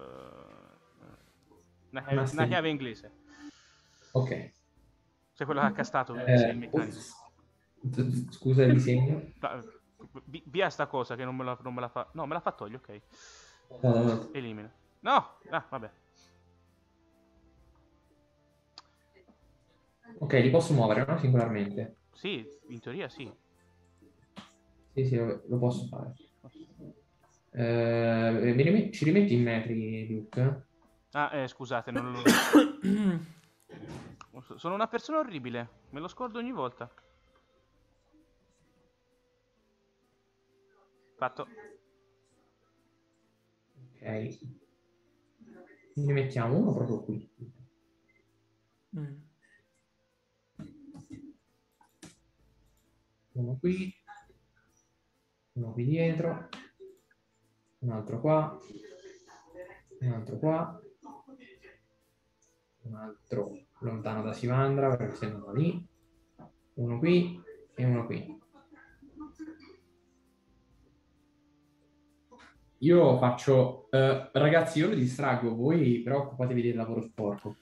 una chiave inglese. Ok. Sei quello che ha castato, quindi sei il meccanico. Scusa il disegno. Via sta cosa che non me la fa... No, me la fa togli, ok. No. Elimina. No! Ah, vabbè. Ok, li posso muovere, no? Singolarmente. Sì, in teoria sì. Sì, lo posso fare. Ci rimetti in metri, Luke? Ah, scusate, non lo... Sono una persona orribile. Me lo scordo ogni volta. Fatto. Ok. Ne mettiamo uno proprio qui. Mm. Uno qui. Uno qui dietro. Un altro qua. Un altro qua. Un altro lontano da Sivandra, perché se no va lì. Uno qui e uno qui. Io faccio... ragazzi, io vi distraggo, voi però occupatevi del lavoro sporco.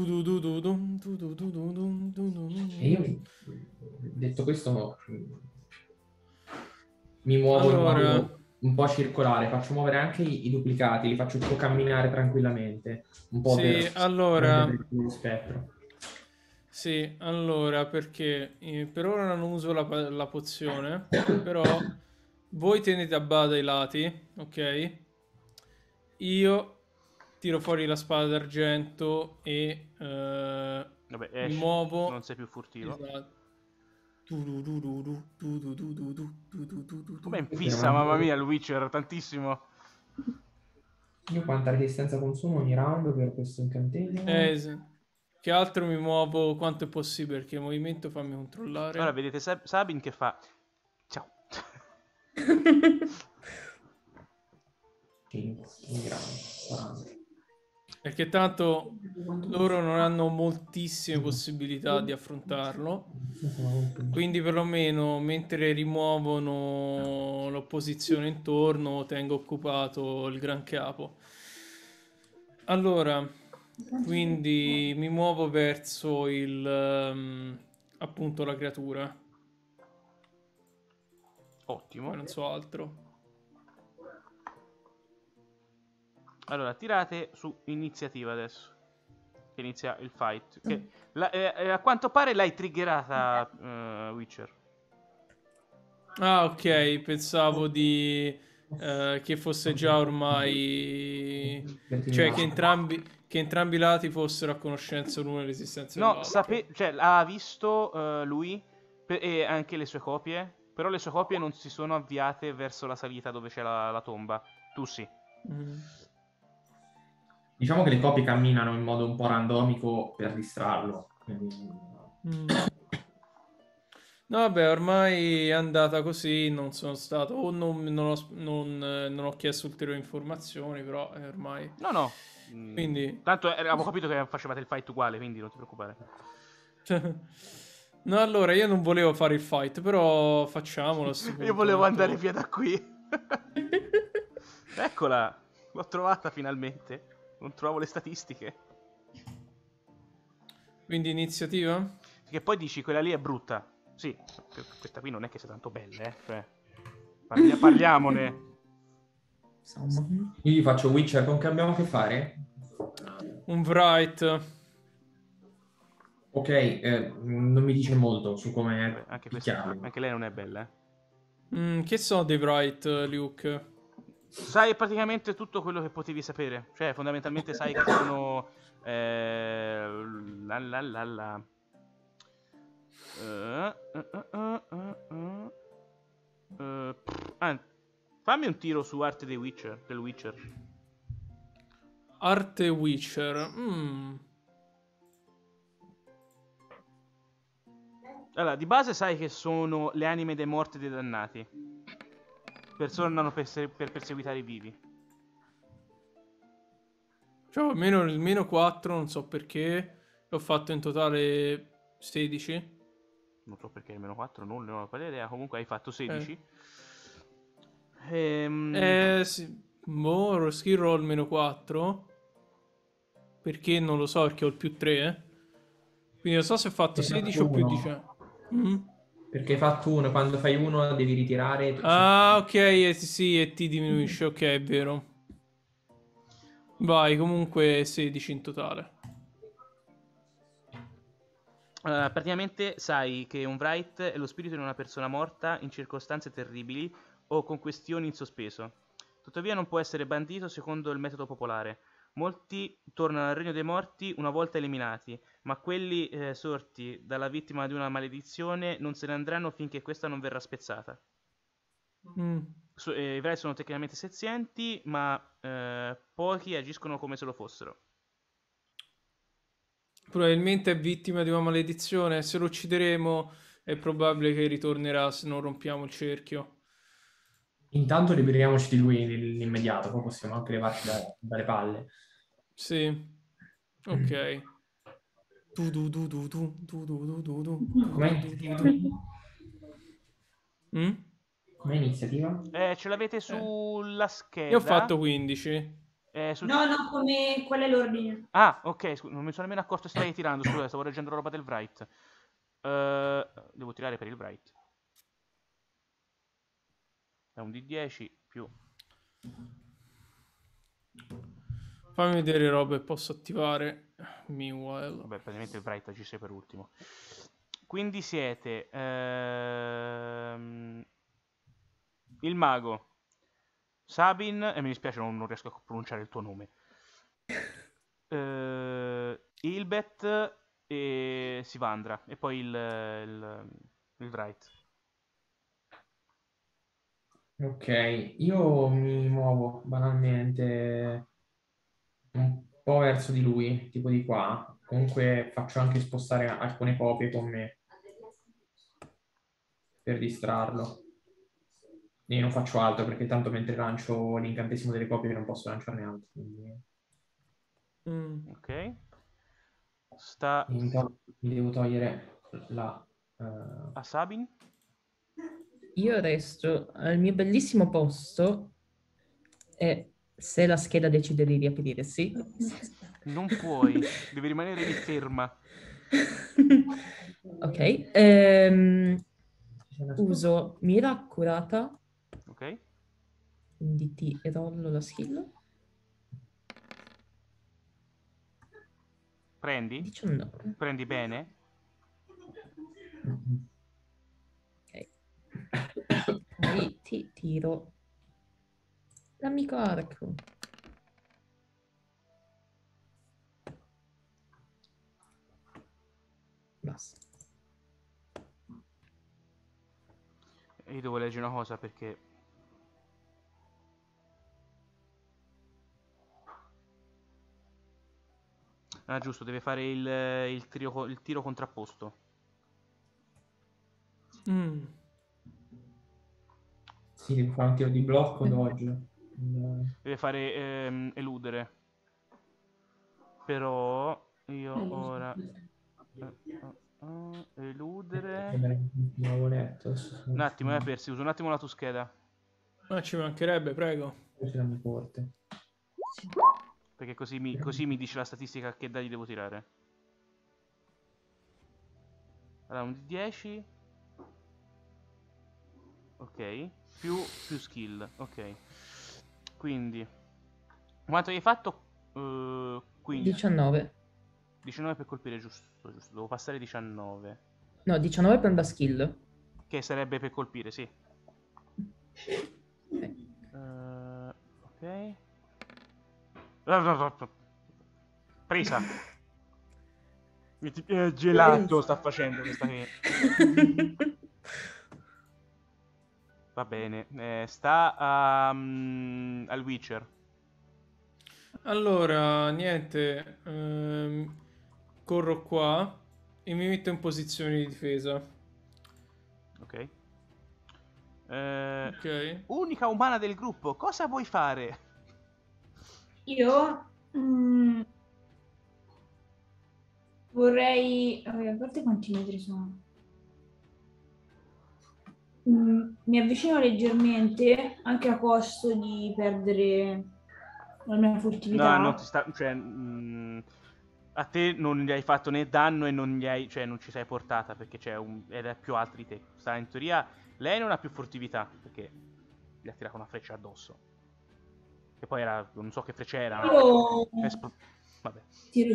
E io, detto questo, mi muovo in Allora, modo un po' circolare, faccio muovere anche i duplicati, li faccio tipo camminare tranquillamente, un po' sì, per allora, rendere lo spettro. sì, allora, perché per ora non uso la pozione, però voi tenete a bada i lati, ok? Io tiro fuori la spada d'argento e Vabbè, mi esci. muovo. Non sei più furtivo. Esatto. Com'è in fissa, mamma mia, il Witcher, tantissimo. Io quanta resistenza consumo ogni round per questo incantesimo? Sì. Che altro mi muovo quanto è possibile, perché il movimento fammi controllare. Ora vedete Sabin che fa... Ciao. 5, ogni round, 40. Perché tanto loro non hanno moltissime possibilità di affrontarlo. Quindi perlomeno mentre rimuovono l'opposizione intorno tengo occupato il gran capo. Allora, quindi mi muovo verso appunto la creatura. Ottimo. Poi non so altro. Allora, tirate su iniziativa adesso. Che inizia il fight. Che a quanto pare l'hai triggerata, Witcher. Ah, ok, pensavo che fosse già ormai... Cioè che entrambi i lati fossero a conoscenza l'uno dell'esistenza No, dell'altro. cioè, ha visto lui e anche le sue copie. Però le sue copie non si sono avviate verso la salita dove c'è la tomba. Tu sì. Mm. Diciamo che le copie camminano in modo un po' randomico per distrarlo. Quindi... Mm. No, vabbè, ormai è andata così, non sono stato... O non ho chiesto ulteriori informazioni, però ormai... No. Quindi... Tanto avevo capito che facevate il fight uguale, quindi non ti preoccupare. No, allora, io non volevo fare il fight, però facciamolo a sto punto. Io volevo andare via da qui. Eccola, l'ho trovata finalmente. Non trovo le statistiche. Quindi iniziativa? Che poi dici quella lì è brutta. Sì, questa qui non è che sia tanto bella, Cioè, parliamone. Insomma. Io gli faccio Witcher, con che abbiamo a che fare? Un Wright. Ok, non mi dice molto su come Vabbè, picchiarlo. anche lei non è bella, Che sono dei Wright, Luke? Sai praticamente tutto quello che potevi sapere. Cioè, fondamentalmente sai che sono... Fammi un tiro su arte del Witcher. Arte Witcher. Allora, di base sai che sono le anime dei morti e dei dannati. Tornano per perseguitare i vivi. Cioè, almeno il meno 4, non so perché. L'ho fatto in totale 16. Non so perché il meno 4, non ne ho quale idea. Comunque hai fatto 16. Sì. Boh, skill roll meno 4. Perché non lo so, perché ho il più 3. Quindi non so se ho fatto 16 o più 19. Perché hai fatto 1, quando fai 1 devi ritirare. Ah, ok, sì, e ti diminuisce, ok, è vero. Vai, comunque 16 in totale. Praticamente sai che un Wright è lo spirito di una persona morta in circostanze terribili o con questioni in sospeso. Tuttavia non può essere bandito secondo il metodo popolare. Molti tornano al regno dei morti una volta eliminati, ma quelli sorti dalla vittima di una maledizione non se ne andranno finché questa non verrà spezzata. I Wright sono tecnicamente senzienti, ma pochi agiscono come se lo fossero. Probabilmente è vittima di una maledizione. Se lo uccideremo è probabile che ritornerà se non rompiamo il cerchio. Intanto liberiamoci di lui nell'immediato, poi possiamo anche levarci dalle palle. Sì. Ok. Com'è Com'è iniziativa? Ce l'avete sulla scheda? Io ho fatto 15. No, qual è l'ordine? Ah, ok, non mi sono nemmeno accorto che stavi tirando, scusa, stavo leggendo la roba del Wright. Devo tirare per il Wright. È un D10 più... Fammi vedere robe che posso attivare. Meanwhile. Vabbè, praticamente il Wright agisce per ultimo. Quindi siete... il mago. Sabin, e mi dispiace non riesco a pronunciare il tuo nome. Ilbeth e Sivandra. E poi il Wright. Ok, io mi muovo banalmente un po' verso di lui, tipo di qua. Comunque faccio anche spostare alcune copie con me per distrarlo. E non faccio altro perché tanto mentre lancio l'incantesimo delle copie non posso lanciarne altro. Quindi... Ok. Mi devo togliere la... A Sabin? Io resto al mio bellissimo posto e se la scheda decide di riaprirsi... Non puoi, devi rimanere lì ferma. Ok. Uso mira accurata. Ok. Quindi ti rollo la skill. Prendi? 19. Prendi bene? Ok. Poi ti tiro l'amico arco. Basta. E io devo leggere una cosa perché... Ah, giusto, deve fare il tiro contrapposto. Sì, devo fare un tiro di blocco dodge. Deve fare eludere. Però io ora... eludere... Nuovo letto. Un attimo, Persi, uso un attimo la tua scheda. Ma ci mancherebbe, prego. Forte. Perché così mi dice la statistica che dadi devo tirare. Allora, un D10. Ok. Più skill. Ok. Quindi. Quanto hai fatto? 15. 19. 19 per colpire, giusto. Devo passare 19. No, 19 per la skill. Che sarebbe per colpire, sì. Ok. Presa. Gelato sta facendo questa qui. Va bene, sta al Witcher. Allora, niente, corro qua e mi metto in posizione di difesa. Ok. Ok. Unica umana del gruppo, cosa vuoi fare? Io vorrei... a parte quanti metri sono? Mi avvicino leggermente, anche a costo di perdere la mia furtività. No, non ti sta... Cioè, a te non gli hai fatto né danno e non gli hai... Cioè, non ci sei portata perché c'è ed è più alto di te. Sta in teoria... Lei non ha più furtività perché gli ha tirato una freccia addosso. Che poi era... Non so che freccia era. Io Vabbè. tiro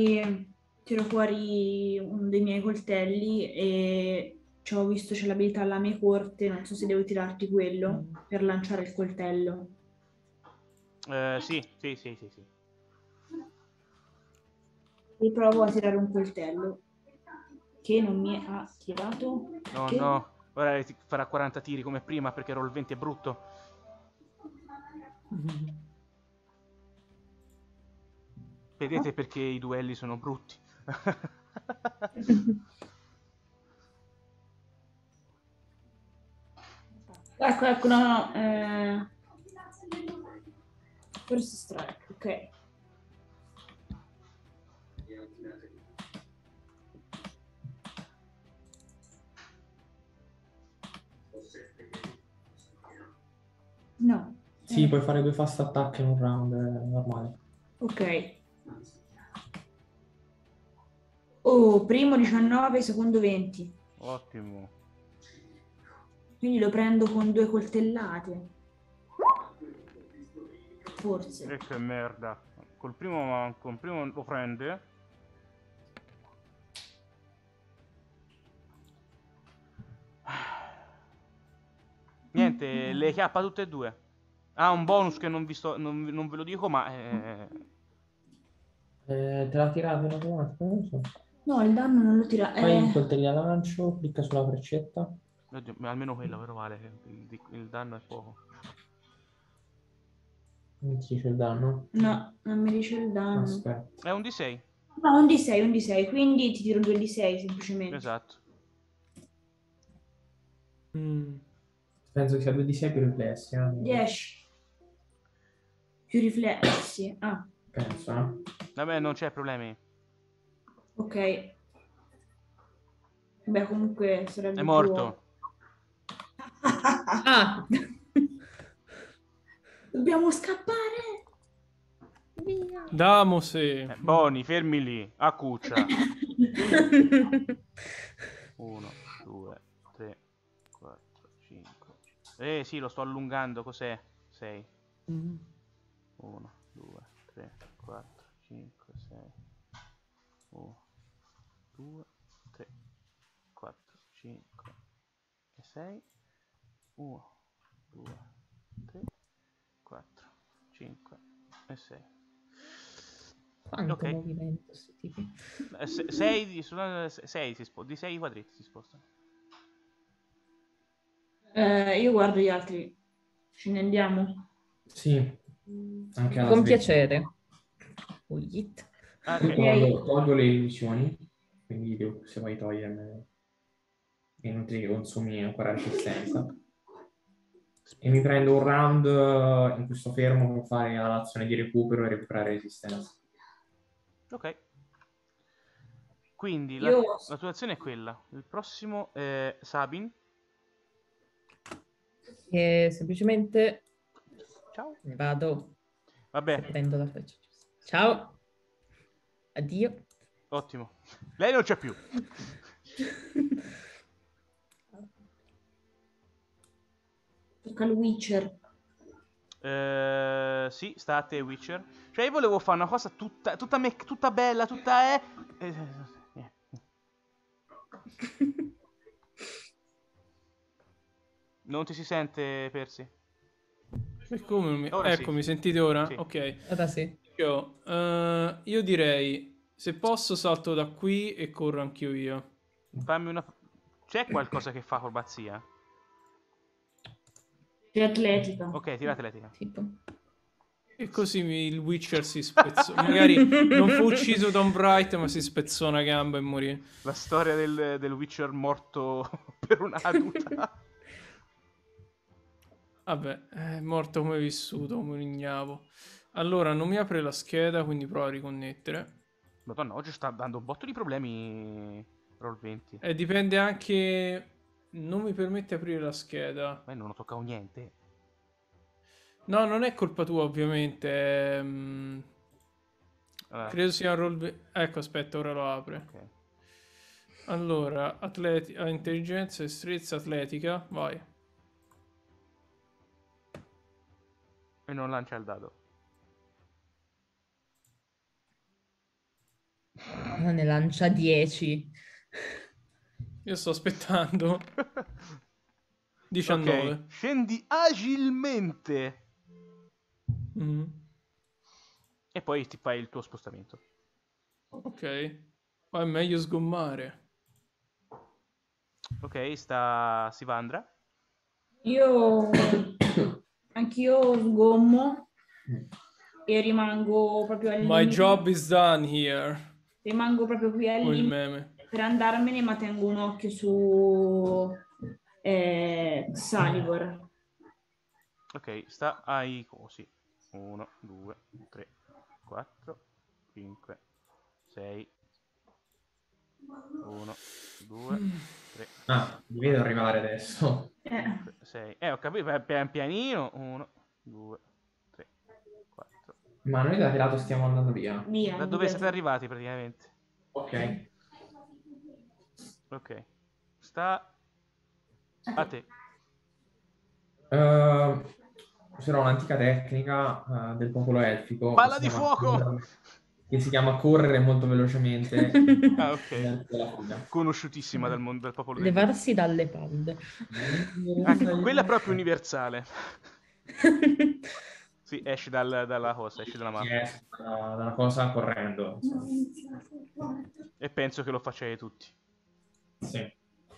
fuori uno dei miei coltelli e ho visto c'è l'abilità alla mia corte, non so se devo tirarti quello per lanciare il coltello. Sì. E provo a tirare un coltello che non mi ha tirato. No. Ora ti farà 40 tiri come prima perché roll 20 è brutto. Vedete perché i duelli sono brutti. Ecco, no. First strike, ok. No. Sì, puoi fare 2 fast attack in un round normale. Ok. Oh, primo 19, secondo 20. Ottimo. Quindi lo prendo con 2 coltellate. Forse. E che merda. Col primo lo prende. Niente, le chiappa tutte e due. Ha un bonus che non ve lo dico, ma... Te la tirate in automatico? Non lo so. No, il danno non lo tira. Fai un coltelli a lancio, clicca sulla freccetta. Oddio, almeno quello però vale. Il danno è poco. Non ti dice il danno? No, non mi dice il danno. Aspetta. È un D6. No, un D6, quindi ti tiro 2 D6 semplicemente. Esatto. Penso che sia 2 di 6 più riflessi. 10. Più riflessi. Ah, Penso, Vabbè, non c'è problemi. ok. Beh, comunque sarebbe È morto. Ah! Dobbiamo scappare. Via! Damose. Boni, fermi lì. A cuccia. 1, 2, 3, 4, 5. Sì, lo sto allungando. Cos'è? 6. 1, 2, 3, 4, 5, 6. 1, 2, 3, 4, 5 e 6. 1, 2, 3, 4, 5 e 6. Quanto Ok. movimento sti tipi. 6 di 6 quadretti si spostano. Io guardo gli altri. Ce ne andiamo. Sì, anche alla Con sveglia. piacere. Oh, yeet. Tolgo le illusioni, quindi se vuoi togliermi e inutili che consumi ancora resistenza. E mi prendo un round in cui sto fermo per fare l'azione di recupero e recuperare resistenza. Ok. Quindi Io- la tua azione è quella. Il prossimo è Sabin. E semplicemente Ciao. ne vado. Vabbè, Prendo la freccia giusta. Ciao. Addio. ottimo. Lei non c'è più. Tocca al Witcher. Sì, sta a te, Witcher. Cioè, io volevo fare una cosa tutta bella, tutta Non ti si sente, Percy? E come Ora ecco, sì. mi sentite ora? Sì. Ok. Ora sì. Io direi, Se posso salto da qui e corro anch'io via. Fammi una... C'è qualcosa che fa acrobazia? C'è atletica. Ok, tira atletica. Tipo. E così il Witcher si spezzona. Magari non fu ucciso da un Bright, ma si spezzò una gamba e morì. La storia del Witcher morto per una caduta. Vabbè, è morto come è vissuto, come un ignavo. Allora, non mi apre la scheda, quindi provo a riconnettere. Madonna, oggi sta dando un botto di problemi Roll20. E dipende anche... Non mi permette di aprire la scheda. Ma non ho toccato niente. No, non è colpa tua, ovviamente. Credo sia un roll... Ecco, aspetta, ora lo apre. Ok. Allora, intelligenza, destrezza, atletica, vai. E non lancia il dado. Ne lancia 10. Io sto aspettando. 19. Ok, scendi agilmente. Mhm. E poi ti fai il tuo spostamento. Ok. Ma è meglio sgommare. Ok, sta Sivandra. Anch'io sgommo e rimango proprio al My limite. job is done here. Rimango proprio qui al Con il limite meme. per andarmene, ma tengo un occhio su Salivor. Ok, sta ai cosi. 1, 2, 3, 4, 5, 6. 1, 2, 3, Ah, li vedo arrivare adesso. 6. Ho capito, pian pianino. 1, 2, 3, 4. Ma noi da che lato stiamo andando via? Via, Da dove siete arrivati praticamente? Ok. Ok. Sta a te. Userò un'antica tecnica del popolo elfico Palla di fuoco! che si chiama correre molto velocemente. Ah, ok. Della fuga. Conosciutissima dal mondo del popolo del... Levarsi dalle palle. Quella è proprio universale. Sì, esci dalla cosa, esci dalla mappa. Esce dalla cosa correndo. E penso che lo facciate tutti. Sì.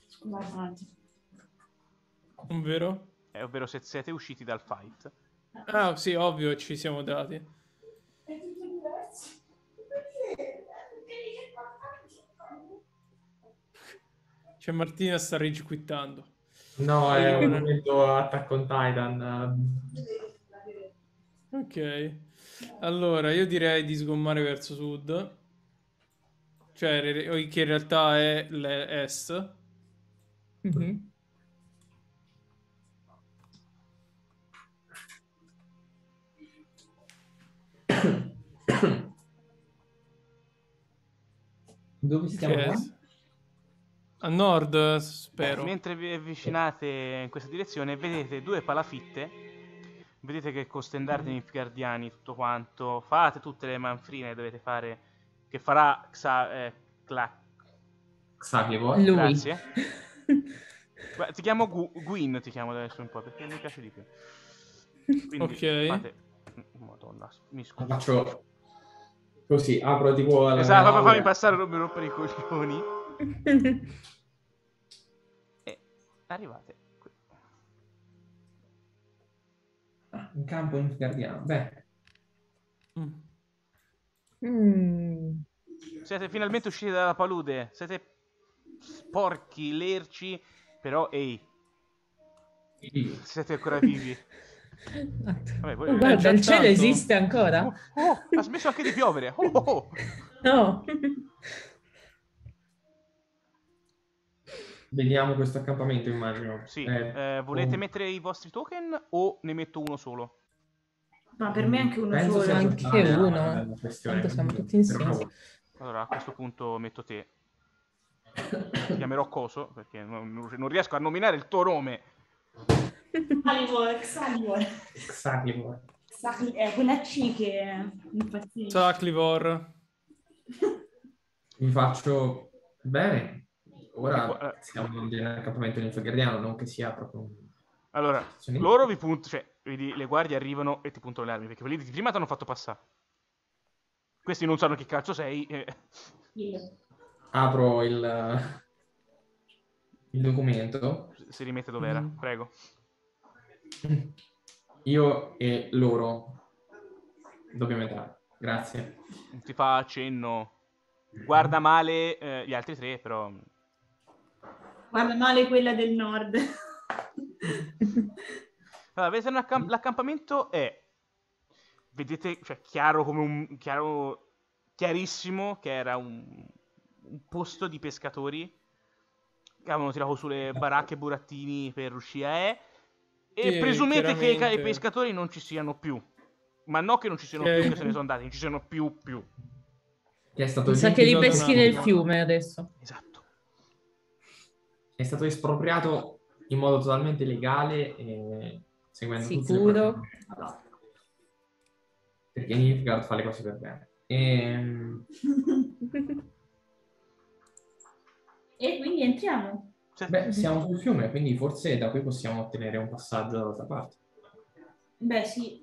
Ovvero? Ovvero se siete usciti dal fight. Ah, sì, ovvio, ci siamo dati. C'è Martina sta rage quittando. No, è un momento Attack on Titan. Ok. Allora, io direi di sgommare verso sud. Cioè, che in realtà è est. Mhm. Dove stiamo? Che è a nord, spero. Mentre vi avvicinate in questa direzione, vedete due palafitte. Vedete che con stendardi nilfgaardiani tutto quanto. Fate tutte le manfrine, dovete fare. Che farà Xavier. Lui. Grazie. Beh, ti chiamo Gwyn, ti chiamo adesso un po' perché mi piace di più. Quindi Ok. fate... Madonna, mi scuso. Faccio così, apro tipo la Esatto, mia fammi aura. passare, non mi rompere i coglioni. E arrivate qui. Un campo nilfgaardiano. Beh, Siete finalmente usciti dalla palude. Siete sporchi, lerci, però ehi, siete ancora vivi. Vabbè, voi... Guarda, già il cielo tanto. esiste ancora? ha smesso anche di piovere. Oh. No. vediamo questo accampamento, immagino. Sì, volete mettere i vostri token o ne metto uno solo? Ma per me anche uno Penso solo. sia Anche totale uno. la questione. Tanto siamo tutti Per insieme. favore. Allora a questo punto metto te. Ti chiamerò Coso perché non riesco a nominare il tuo nome. Xalivor. È quella C che impazzisce. Saclivor. Vi faccio bene. Ora Ecco, siamo nell'accampamento nilfgaardiano, non che sia proprio un... Allora, loro vi puntano, cioè, vedi, le guardie arrivano e ti puntano le armi, perché quelli di prima ti hanno fatto passare. Questi non sanno che cazzo sei. Io. Apro il documento. Si rimette dov'era, prego. Io e loro dobbiamo entrare. Grazie. Ti fa cenno. Guarda male gli altri tre, però. Guarda male quella del nord. Allora, vedete l'accampamento è. Vedete, cioè, chiaro come chiarissimo che era un posto di pescatori che avevano tirato sulle baracche burattini per riuscire e presumete che i pescatori non ci siano più. Ma no che non ci siano più, che se ne sono andati, non ci siano più. Che è stato Mi sa che li gentile- peschi nel fiume adesso. Esatto. È stato espropriato in modo totalmente legale e seguendo tutte le Sicuro? procedure. Perché Nilfgaard fa le cose per bene. E quindi entriamo. Beh, siamo sul fiume, quindi forse da qui possiamo ottenere un passaggio dall'altra parte. Beh, sì.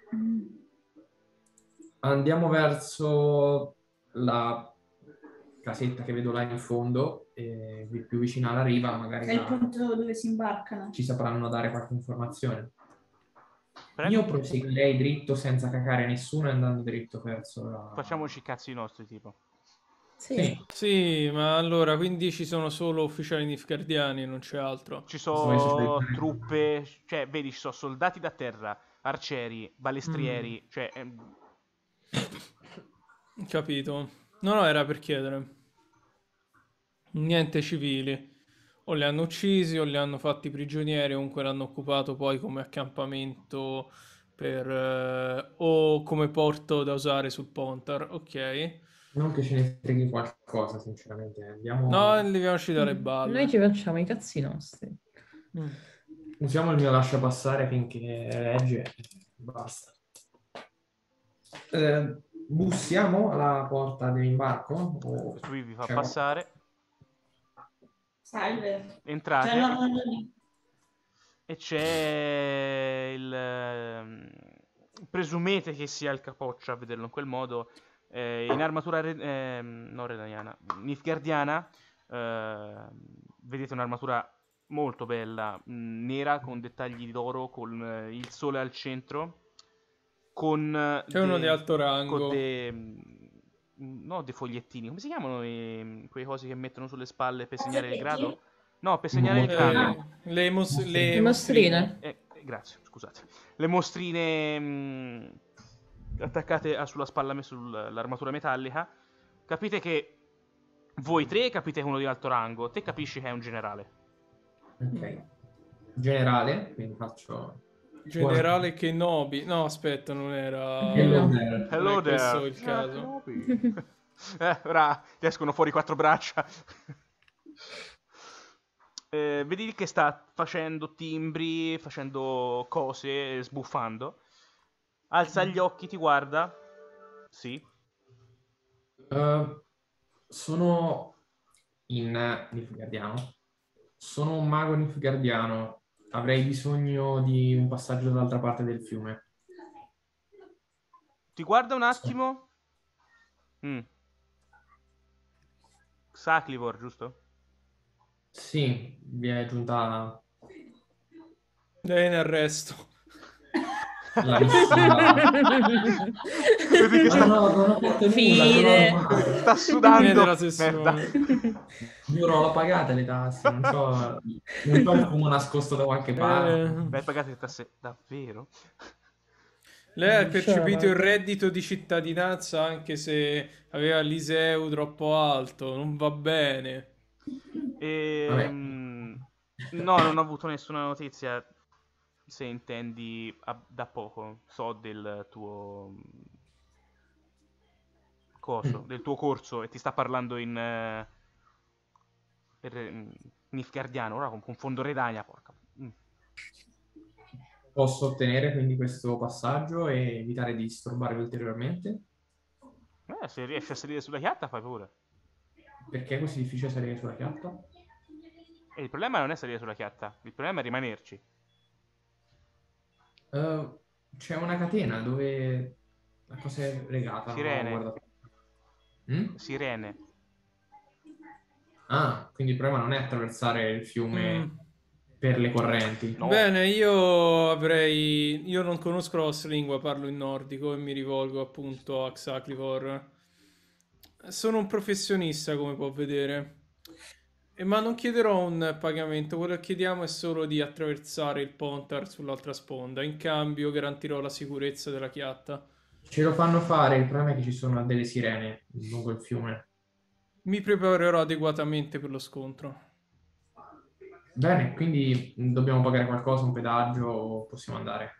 Andiamo verso la casetta che vedo là in fondo, più vicina alla riva, magari È il là punto dove si imbarcano. ci sapranno dare qualche informazione. Prego. Io proseguirei dritto senza cacare nessuno e andando dritto verso la... Facciamoci i cazzi nostri, tipo. Sì. Sì, ma allora, quindi ci sono solo ufficiali nifgardiani, non c'è altro. Ci Questo sono è- truppe, cioè, vedi, ci sono soldati da terra, arcieri, balestrieri, cioè... Capito. No, era per chiedere. Niente civili. O li hanno uccisi o li hanno fatti prigionieri, o comunque l'hanno occupato poi come accampamento o come porto da usare sul Pontar. Ok. Non che ce ne freghi qualcosa, sinceramente. Andiamo... No, leviamoci dalle Noi balle. ci facciamo i cazzi nostri. Mm. Usiamo il mio lascia passare finché regge e basta. Bussiamo alla porta dell'imbarco? O... Lui vi fa c'è- passare, Salve. entrate Cioè, no, lì. e c'è presumete che sia il capoccia a vederlo in quel modo, in armatura non redaniana, nifgardiana, vedete un'armatura molto bella, nera con dettagli d'oro, con il sole al centro, con C'è uno di alto rango. no, dei fogliettini, come si chiamano quei cosi che mettono sulle spalle per segnare il Fazzoletti? grado? No, per segnare il grado. Le mostrine. Grazie, scusate. Le mostrine attaccate sulla spalla, sull'armatura metallica. Capite che voi tre capite che è uno di alto rango. Te capisci che è un generale. Ok. Generale, quindi faccio... Generale Kenobi. No, aspetta, non era... Hello No. there. Hello Non è questo there. il caso. Ora ti escono fuori 4 braccia. Vedi che sta facendo timbri, facendo cose, sbuffando. Alza gli occhi, ti guarda. Sì. Sono in Nilfgaardiano. Sono un mago nilfgaardiano. Avrei bisogno di un passaggio dall'altra parte del fiume. Ti guarda un attimo. Saclivor, giusto? Sì, vi è giunta È in arresto. la missiva. Vedi che No, non ho fatto nulla, Fine. non ho- sta Fine sudando. della sessione. Merda. Giuro, l'ho pagate le tasse, non so un fumo nascosto da qualche parte. L'hai pagate le tasse davvero? Lei ha Non percepito so, il reddito di cittadinanza anche se aveva l'ISEU troppo alto. Non va bene. No, non ho avuto nessuna notizia. Se intendi da poco. So del tuo coso, del tuo corso, e ti sta parlando in nifgardiano. Ora confondo Redania, porca. Posso ottenere quindi questo passaggio e evitare di disturbarvi ulteriormente? Se riesci a salire sulla chiatta, fai pure. Perché è così difficile salire sulla chiatta? E il problema non è salire sulla chiatta, il problema è rimanerci. C'è una catena dove la cosa è legata. Sirene. Ho guardato. Sirene. Ah, quindi il problema non è attraversare il fiume per le correnti. No. Bene, io non conosco la vostra lingua, parlo in nordico e mi rivolgo appunto a Xaclivor. Sono un professionista, come può vedere. Ma non chiederò un pagamento, quello che chiediamo è solo di attraversare il Pontar sull'altra sponda. In cambio garantirò la sicurezza della chiatta. Ce lo fanno fare, il problema è che ci sono delle sirene lungo il fiume. Mi preparerò adeguatamente per lo scontro. Bene, quindi dobbiamo pagare qualcosa, un pedaggio, o possiamo andare?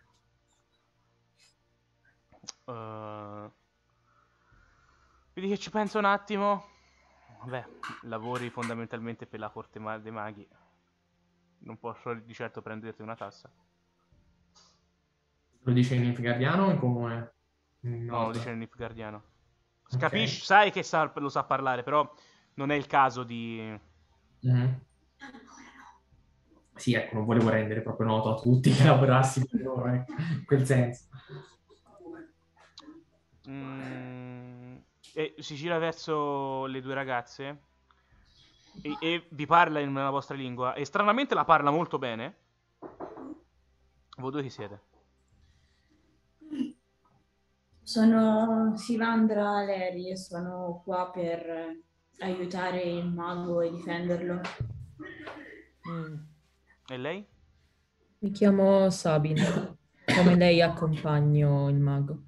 Vedi che ci penso un attimo. Vabbè, lavori fondamentalmente per la corte dei maghi. Non posso di certo prenderti una tassa. Lo dice in Nilfgaardiano o in comune? No, lo dice il Nilfgaardiano. Ok. Capisci? Sai che lo sa parlare, però non è il caso di... Mhm. Sì, ecco, non volevo rendere proprio noto a tutti che lavorassi per loro, in quel senso. E si gira verso le due ragazze e vi parla in una vostra lingua e stranamente la parla molto bene. Voi due chi siete? Sono Sivandra Leri e sono qua per aiutare il mago e difenderlo. E lei? Mi chiamo Sabin. Come lei accompagno il mago.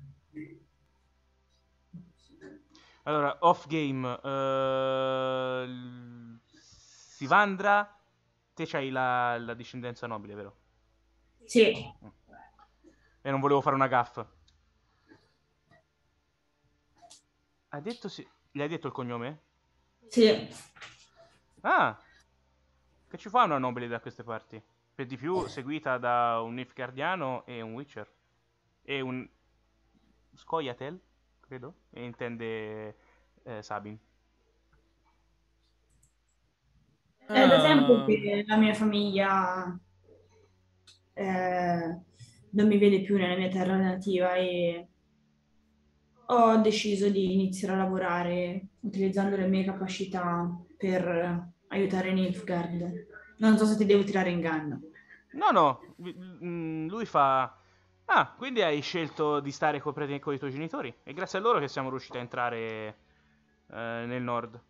Allora, off game. Sivandra, te c'hai la discendenza nobile, vero? Sì, E non volevo fare una gaffa. Ha detto sì. Gli hai detto il cognome? sì. Ah! Che ci fa una nobile da queste parti? Per di più seguita da un Nilfgaardiano e un Witcher. E un Scoia'tael, credo. E intende Sabin. È da tempo che la mia famiglia non mi vede più nella mia terra nativa e ho deciso di iniziare a lavorare utilizzando le mie capacità per aiutare Nilfgaard. Non so se ti devo tirare in inganno. No, lui fa... Ah, quindi hai scelto di stare con i tuoi genitori. E grazie a loro che siamo riusciti a entrare nel nord.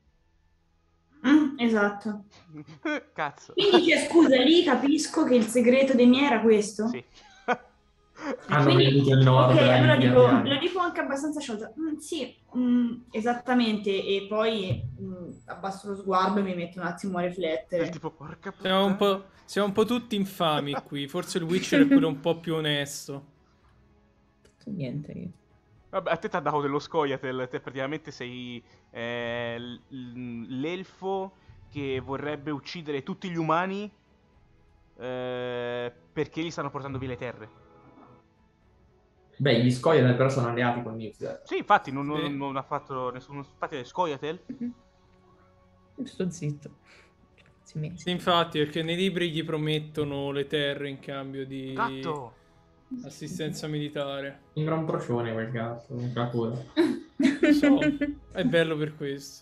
Esatto. Cazzo. Quindi, cioè, scusa, lì capisco che il segreto dei miei era questo? Sì. Hanno Quindi, venduto il nord ok, ai allora Nilfgaardiani. lo dico anche abbastanza sciolta. Sì, esattamente, e poi abbasso lo sguardo e mi metto un attimo a riflettere. Tipo, porca Siamo un po' tutti infami qui. Forse il Witcher è quello un po' più onesto. Niente. Io. Vabbè, a te ti ha dato dello Scoia'tael. Te praticamente sei l'elfo che vorrebbe uccidere tutti gli umani perché gli stanno portando via le terre. Beh, gli Scoia'tael però sono alleati con Nilfgaard. Sì, infatti non Sì. ha fatto nessuno. Infatti è Scoia'tael. Sto zitto. Sì, infatti, perché nei libri gli promettono le terre in cambio di Gatto! assistenza militare. Sembra un procione quel gatto, con la coda. Lo so, è bello per questo.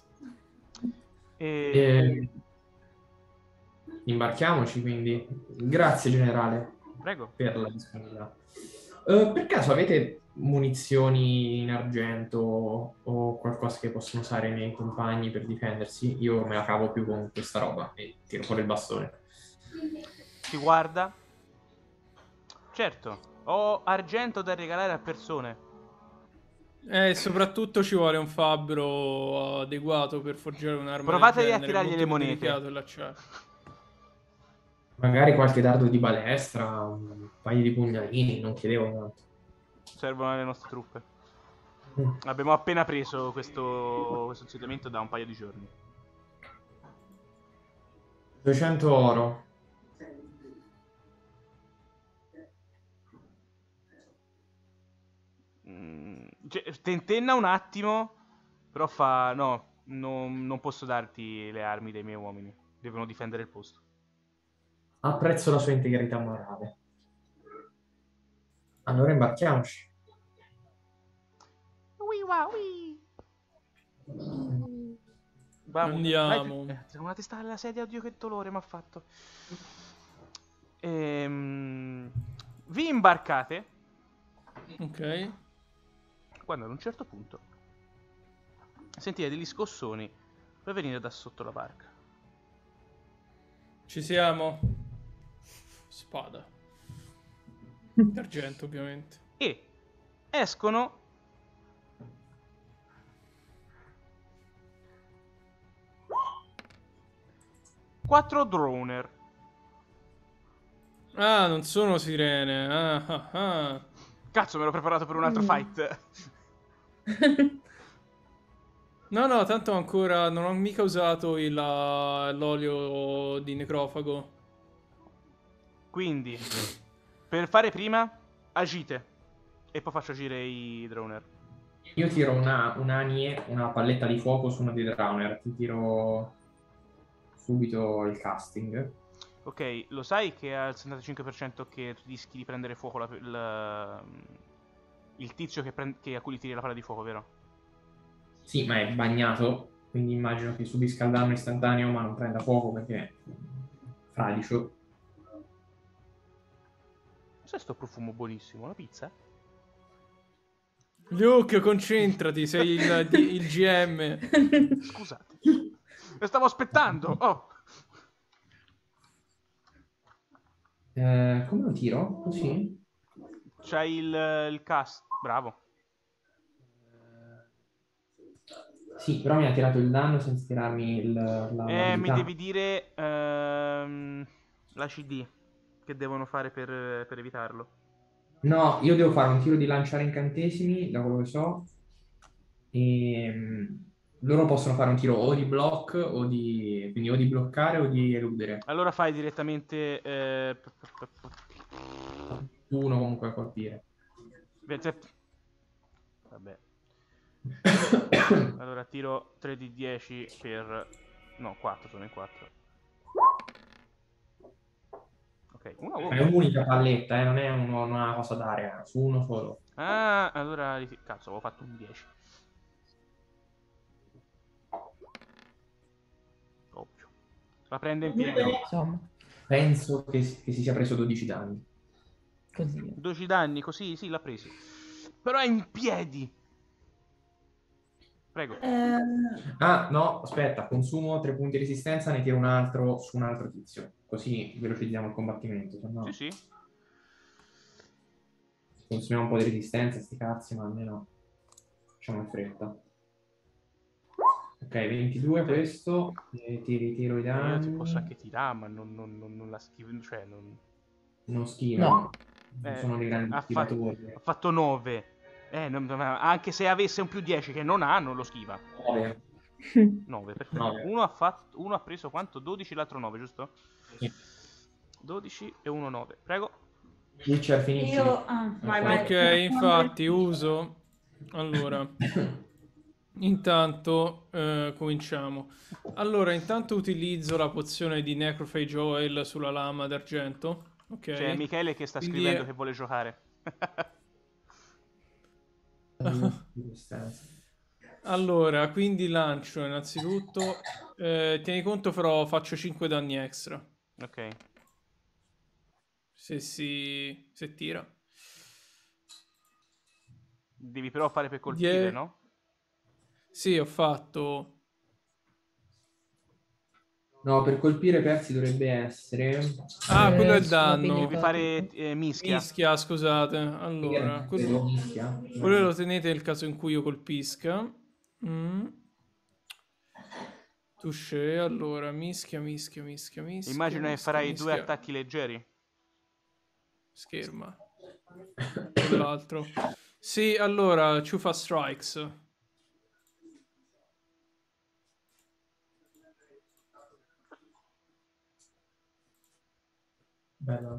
Imbarchiamoci quindi. Grazie generale Prego. per la disponibilità. Per caso avete munizioni in argento o qualcosa che possono usare i miei compagni per difendersi? Io me la cavo più con questa roba e tiro fuori il bastone. Ti guarda. Certo, ho argento da regalare a persone. E soprattutto ci vuole un fabbro adeguato per forgiare un'arma Provatevi del a genere. È tirargli molto le più monete. delicato l'acciaio. Magari qualche dardo di balestra, un paio di pugnalini, non chiedevo tanto. Servono alle nostre truppe. Abbiamo appena preso questo insediamento da un paio di giorni. 200 oro. Tentenna un attimo, però fa... No, non posso darti le armi dei miei uomini. Devono difendere il posto. Apprezzo la sua integrità morale. Allora imbarchiamoci. Vamo, Andiamo. Con una testa alla sedia, oddio che dolore mi ha fatto. Vi imbarcate Ok. quando ad un certo punto sentite degli scossoni per venire da sotto la barca. Ci siamo. Spada. D'argento, ovviamente. E escono 4 droner. Ah, non sono sirene. Ah, ah, ah. Cazzo, me l'ho preparato per un altro fight. No, tanto ancora non ho mica usato l'olio di necrofago. Quindi, per fare prima, agite. E poi faccio agire i droner. Io tiro una palletta di fuoco su uno dei Drowner. Ti tiro subito il casting. Ok, lo sai che ha il 75% che rischi di prendere fuoco il tizio a cui tiri la palla di fuoco, vero? Sì, ma è bagnato, quindi immagino che subisca il danno istantaneo, ma non prenda fuoco perché è fradicio. Cos'è sto profumo buonissimo? Una pizza? Luke, concentrati, sei il GM. Scusate. Lo stavo aspettando. Oh. Come lo tiro? Così? C'hai il cast. Bravo. Sì, però mi ha tirato il danno senza tirarmi Mi l'abilità. devi dire la CD che devono fare per evitarlo. No, io devo fare un tiro di lanciare incantesimi, da quello che so, e loro possono fare un tiro o di block, quindi o di bloccare o di eludere. Allora fai direttamente Uno comunque a colpire. Vabbè. Allora tiro 3 di 10 per... No, 4, sono in 4. Ok, È un'unica palletta, non è una cosa d'area, su uno solo. Ah, allora... Cazzo, avevo fatto un 10. Ovvio. La prende in pieno. Insomma, Penso che si sia preso 12 danni. così. 12 danni, così, sì, l'ha presi. Però è in piedi. Prego. Ah, no, aspetta, consumo 3 punti di resistenza, ne tiro un altro su un altro tizio. Così velocizziamo il combattimento. Se no, Sì, sì. consumiamo un po' di resistenza, sti cazzi, ma almeno facciamo in fretta. Ok, 22 questo, e ti ritiro i danni. Io ti posso anche tirare, ma non la schivo, cioè non... Non schivano, No. non sono dei grandi schivatori. Ha fatto 9. Anche se avesse un più 10 che non ha, non lo schiva. 9. 9, perfetto. 9. Uno ha preso quanto? 12, l'altro 9, giusto? Sì. 12 e 1 9. Prego. Witcher finisci. vai. Ok, infatti uso. Allora, intanto cominciamo. Allora, intanto utilizzo la pozione di Necrophage Oil sulla lama d'argento. Ok. C'è Michele che sta Quindi scrivendo che vuole giocare. Allora, quindi lancio innanzitutto. Tieni conto, però faccio 5 danni extra. Ok. Se tira. Devi però fare per colpire, no? Sì, ho fatto. No, per colpire Persi dovrebbe essere... Ah, quello è il sulla danno. Devi fare mischia. Mischia, scusate. Allora, quello lo tenete nel caso in cui io colpisca. Touché, allora, mischia. Immagino che farai 2 attacchi leggeri. Scherma. Quell'altro. Sì, allora, Ciufa Strikes. Bella,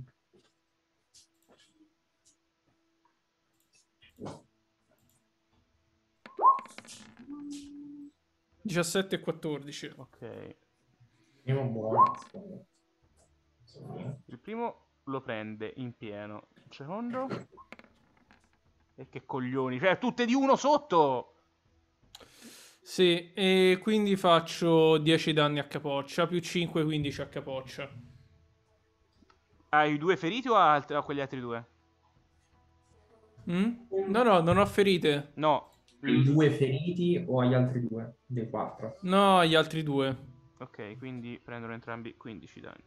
17 e 14. Ok. primo buono. Il primo lo prende in pieno. Il secondo... E che coglioni. Cioè, tutte di uno sotto! Sì, e quindi faccio 10 danni a capoccia, più 5, 15 a capoccia. Hai 2 feriti o a quegli altri 2? Mm? No, no, non ho ferite. No. I 2 feriti o agli altri 2 dei 4? No, gli altri 2. Ok, quindi prendono entrambi 15 danni.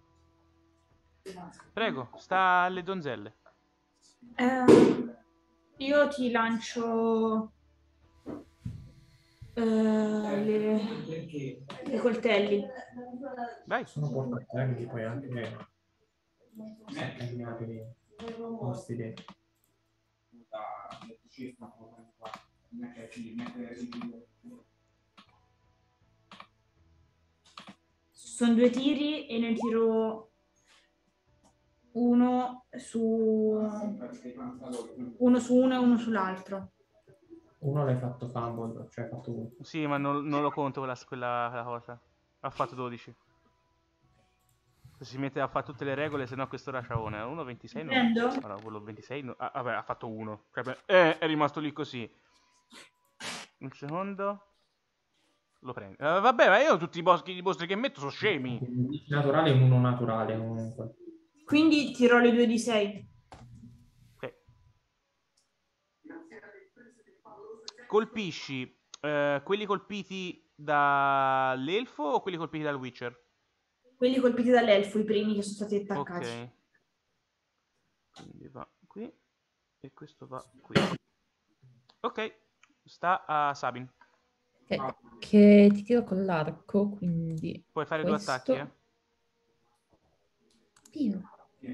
Prego, sta alle donzelle. Io ti lancio i coltelli. Vai. Sono portatermini poi anche camminati questi dei. Sono 2 tiri e ne tiro uno su uno e uno sull'altro. Uno l'hai fatto fumble, cioè hai fatto uno. Sì, ma non lo conto quella cosa. Ha fatto 12. Se si mette a fare tutte le regole, se no questo era sciavone. Uno 26 non... Prendo? Allora, quello 26... vabbè, ha fatto 1. È rimasto lì così. Un secondo... Lo prendo. Vabbè, ma io tutti i mostri che metto sono scemi. Un 10 naturale e un 1 naturale comunque. Quindi tiro le 2 di 6. Ok. Colpisci quelli colpiti dall'elfo o quelli colpiti dal Witcher? Quelli colpiti dall'elfo, i primi che sono stati attaccati. Ok. Quindi va qui. E questo va qui. Ok. Sta a Sabin. Ok, che ti tiro con l'arco, quindi Puoi fare questo. 2 attacchi, eh? Dio.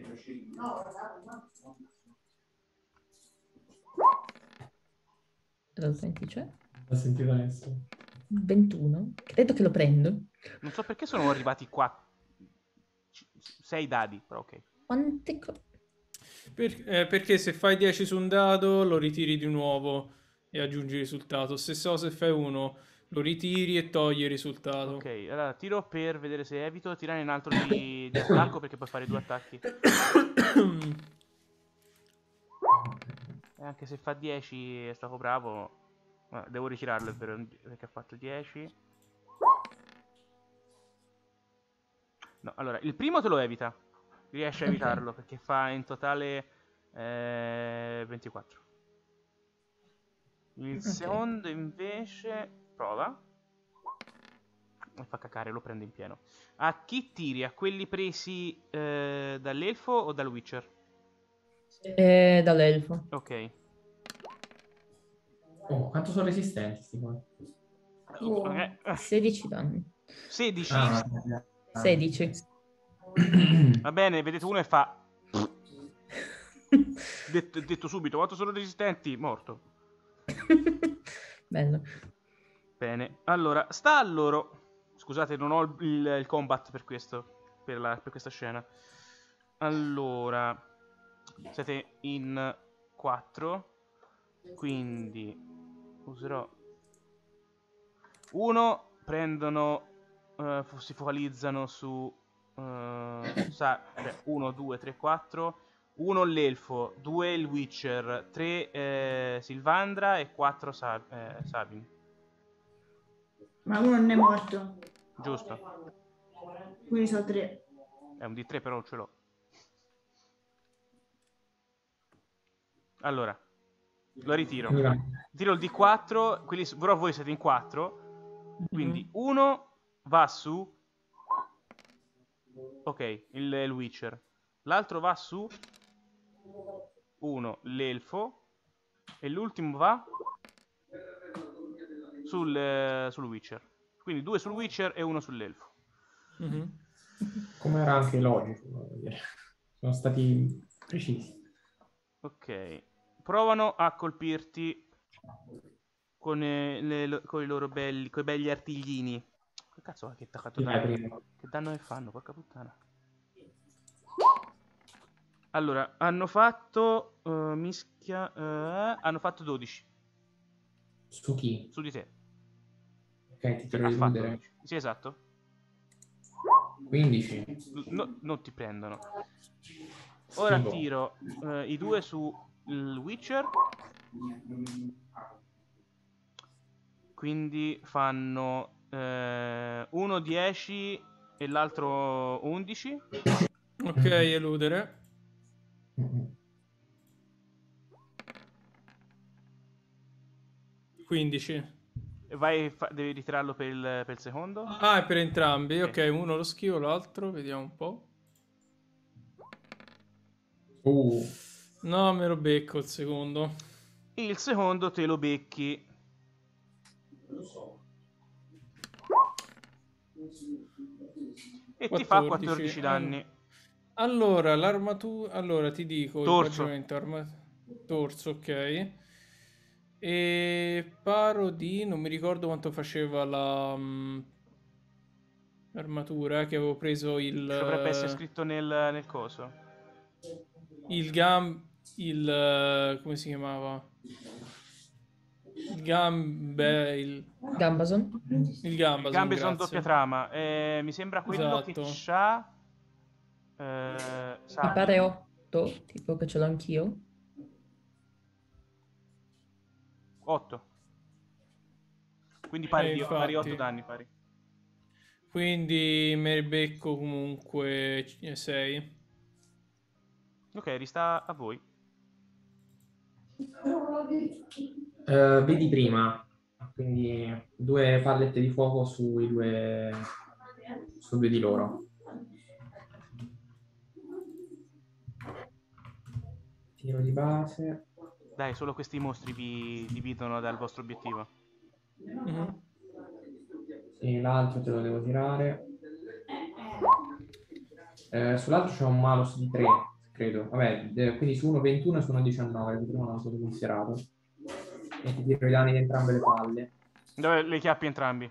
Allora, 20 c'è? L'ho sentito nessuno. 21. Credo che lo prendo. Non so perché sono arrivati qua 6 dadi, però ok. Quante Perché se fai 10 su un dado, lo ritiri di nuovo e aggiungi il risultato. Stessa cosa se fai 1, lo ritiri e togli il risultato. Ok, allora tiro per vedere se evito. Tirare in alto di attacco perché puoi fare 2 attacchi. E anche se fa 10 è stato bravo. Devo ritirarlo perché ha fatto 10. No, allora, il primo te lo evita. Riesci a Ok. evitarlo perché fa in totale 24. Il Ok. secondo invece prova. E fa cacare, lo prende in pieno. A chi tiri? A quelli presi dall'elfo o dal Witcher? Dall'elfo. Ok. Oh, quanto sono resistenti sti qua? Ok. 16 danni. 16. Ah, 16. Va bene, vedete uno e fa... detto subito, quanto sono resistenti? Morto. Bello. Bene, allora, sta a loro. Scusate, non ho il combat per questo, per questa scena. Allora, siete in 4, quindi userò uno, prendono, si focalizzano su 1, 2, 3, 4. 1 l'elfo, 2 il Witcher, 3 Silvandra e 4 Sabin. Ma uno non è morto. Giusto? Quindi sono 3. È un D3 però non ce l'ho. Allora, lo ritiro. Tiro il D4, però voi siete in 4. Quindi uno va su... Ok, il Witcher. L'altro va su... 1, l'elfo. E l'ultimo va... sul Witcher. Quindi 2 sul Witcher e 1 sull'elfo. Come era anche logico, voglio dire. Sono stati precisi. Ok. Provano a colpirti con i loro begli artiglini. Che cazzo è che attaccato danno? Che danno che fanno, porca puttana. Allora, hanno fatto hanno fatto 12. Su chi? Su di te. Ok, ti tiro Ha di fatto eludere. 12. Sì, esatto. 15. Non ti prendono. Ora Schivo. tiro i 2 su il Witcher. quindi fanno uno 10 e l'altro 11. Ok, eludere. Mm. 15. Devi ritirarlo per il secondo. Ah, è per entrambi. Sì. Ok, uno lo schivo, l'altro. Vediamo un po'. No, me lo becco il secondo. Il secondo te lo becchi. E ti fa 14 danni. Allora, l'armatura... Allora, ti dico... Torso. Torso, ok. E paro di... Non mi ricordo quanto faceva l'armatura, che avevo preso il... Dovrebbe essere scritto nel coso. Il come si chiamava? Il Gambazon. Il Gambazon, Gambe sono grazie. doppia trama. Mi sembra quello Esatto. che c'ha... Mi pare 8, tipo che ce l'ho anch'io. 8. Quindi pari 8 infatti. danni, pari. Quindi me ne becco comunque 6. Ok, rista a voi. Vedi prima, quindi 2 pallette di fuoco su 2 di loro. Tiro di base. Dai, solo questi mostri vi dividono dal vostro obiettivo. E l'altro te lo devo tirare. Sull'altro c'è un malus di 3, credo. Vabbè, quindi su uno 21 e su uno 19, che prima non sono considerato. E ti tiro i danni di entrambe le palle. Dove le chiappi entrambi?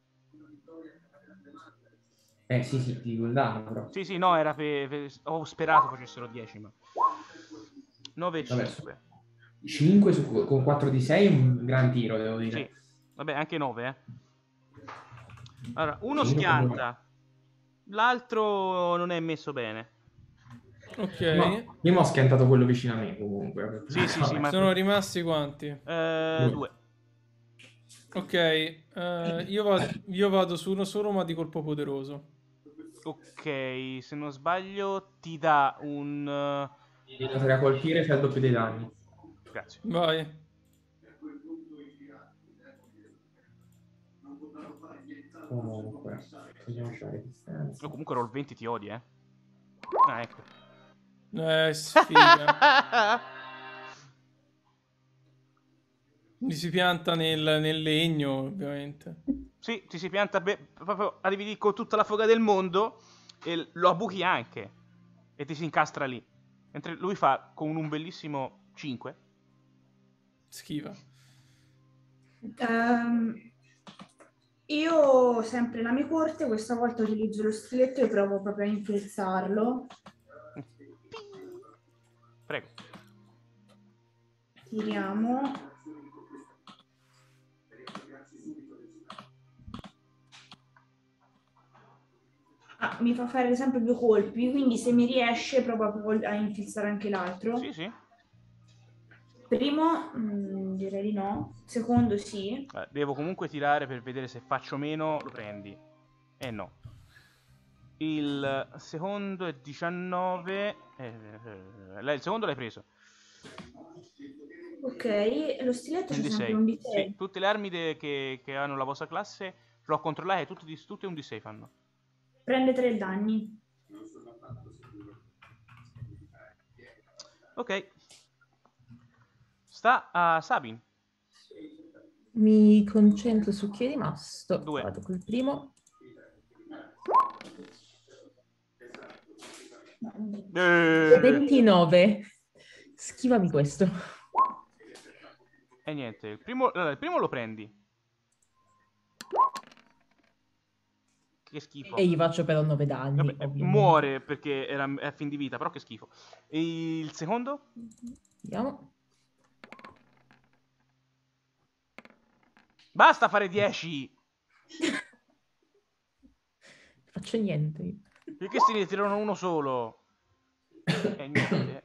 Sì, ti dico il danno però. Sì, no, era ho sperato facessero 10, ma... 9 e 5. 5 con 4 di 6 è un gran tiro, devo dire. Sì, vabbè, anche 9, Allora, uno Sì, schianta, l'altro non è messo bene. Ok. No, io mi ho schiantato quello vicino a me comunque. Sì, ma... Sono rimasti quanti? 2. Ok, io vado su uno solo ma di colpo poderoso. Ok, se non sbaglio ti dà un... a colpire c'è il doppio dei danni. Grazie. Vai. Comunque, Comunque roll 20 ti odi, Ah, ecco. Sfiga. Mi si pianta nel legno, ovviamente. Sì, ti si pianta proprio arrivi lì con tutta la foga del mondo e lo abbuchi anche. E ti si incastra lì. Mentre lui fa con un bellissimo 5. Schiva. Io sempre la mia corte, questa volta utilizzo lo stiletto e provo proprio a infilzarlo. Prego. Tiriamo. Mi fa fare sempre 2 colpi, quindi se mi riesce provo a infilzare anche l'altro. Sì. Primo, direi di no. Secondo, sì. Devo comunque tirare per vedere se faccio meno, lo prendi. No. Il secondo è 19. Il secondo l'hai preso. Ok, lo stiletto c'è sempre un D6. Sì, tutte le armi che hanno la vostra classe, l'ho controllate, tutte un D6 fanno. Prende 3 danni. Ok. Sta a Sabin. Mi concentro su chi è rimasto. 2. Vado col primo. 29. Schivami questo. E niente, il primo lo prendi. Che schifo. E gli faccio però 9 danni. Vabbè, muore perché è a fin di vita, però che schifo. E il secondo? Vediamo. Basta fare 10! Faccio niente. Perché se ne tirano uno solo? E niente.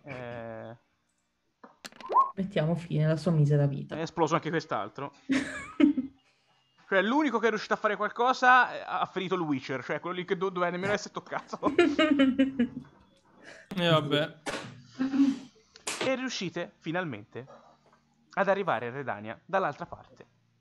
Mettiamo fine alla sua misera vita. È esploso anche quest'altro. Cioè, l'unico che è riuscito a fare qualcosa ha finito il Witcher, cioè quello lì che doveva nemmeno essere toccato. E vabbè. E riuscite finalmente ad arrivare a Redania dall'altra parte.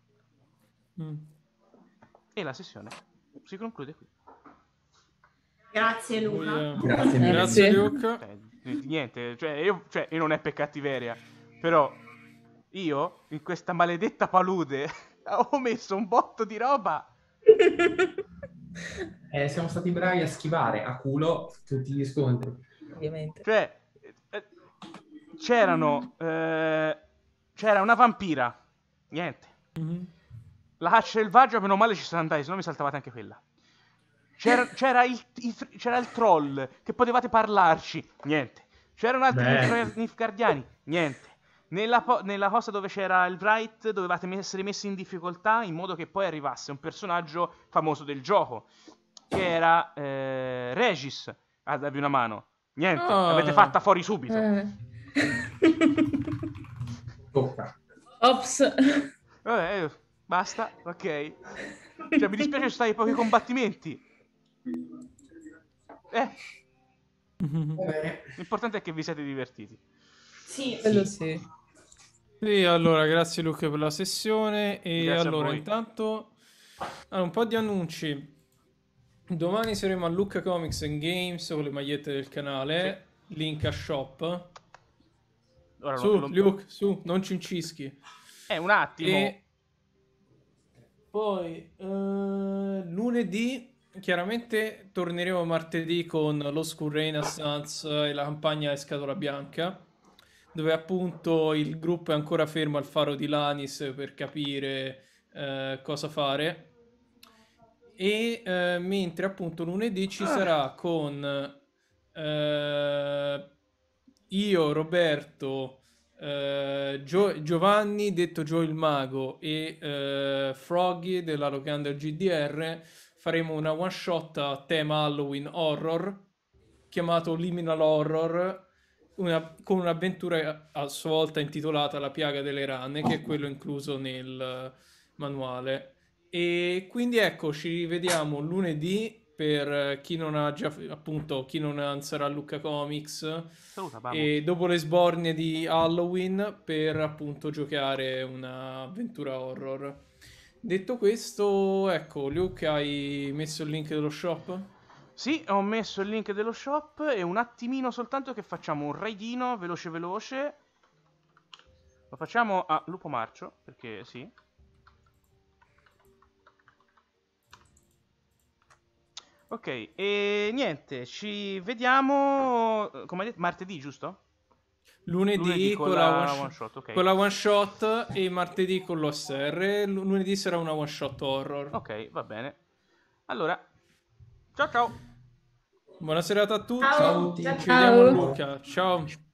E la sessione si conclude qui. Grazie Luca. Grazie mille. Grazie Luke. Niente, io non è per cattiveria, però io in questa maledetta palude ho messo un botto di roba. Siamo stati bravi a schivare a culo tutti gli scontri. Ovviamente. Cioè, c'era una vampira. Niente. La caccia selvaggia, meno male ci sono andati, se no mi saltavate anche quella. C'era il troll, che potevate parlarci. Niente. C'erano altri Nilfgaardiani. Niente. Nella cosa dove c'era il Wright dovevate essere messi in difficoltà in modo che poi arrivasse un personaggio famoso del gioco, che era Regis, a darvi una mano. Niente, l'avete fatta fuori subito. Tocca. Ops. Vabbè, basta, ok. Cioè, mi dispiace che ci sono stati pochi combattimenti. L'importante è che vi siete divertiti. Sì. Quello sì. Sì, allora, grazie Luca per la sessione. E Grazie a allora, voi. intanto, un po' di annunci. Domani saremo a Lucca Comics and Games con le magliette del canale. Link a shop. Ora Su, Luke, su, non ci incischi. un attimo. E poi, lunedì, chiaramente, torneremo martedì con lo School Renaissance e la campagna è Scatola Bianca, dove appunto il gruppo è ancora fermo al faro di Lanis per capire cosa fare. E mentre appunto lunedì ci sarà con io, Roberto, Giovanni, detto Gio il Mago, e Froggy della locanda GDR, faremo una one shot a tema Halloween horror chiamato Liminal Horror, con un'avventura a sua volta intitolata La piaga delle rane, che è quello incluso nel manuale. E quindi ecco, ci vediamo lunedì per chi non ha già, appunto, chi non sarà a Lucca Comics. Saluta, Bamo. E dopo le sbornie di Halloween per appunto giocare un'avventura horror. Detto questo, ecco, Luke, hai messo il link dello shop? Sì, ho messo il link dello shop e un attimino soltanto che facciamo un raidino veloce veloce. Lo facciamo a Lupo Marcio, perché sì. Ok, e niente, ci vediamo, come hai detto, martedì, giusto? Lunedì con la one shot, ok. con la one shot e martedì con l'OSR. Lunedì sarà una one shot horror. Ok, va bene. Allora, ciao ciao. Buona serata a tutti. Ciao. Ci Ciao. vediamo a Lucca. Ciao.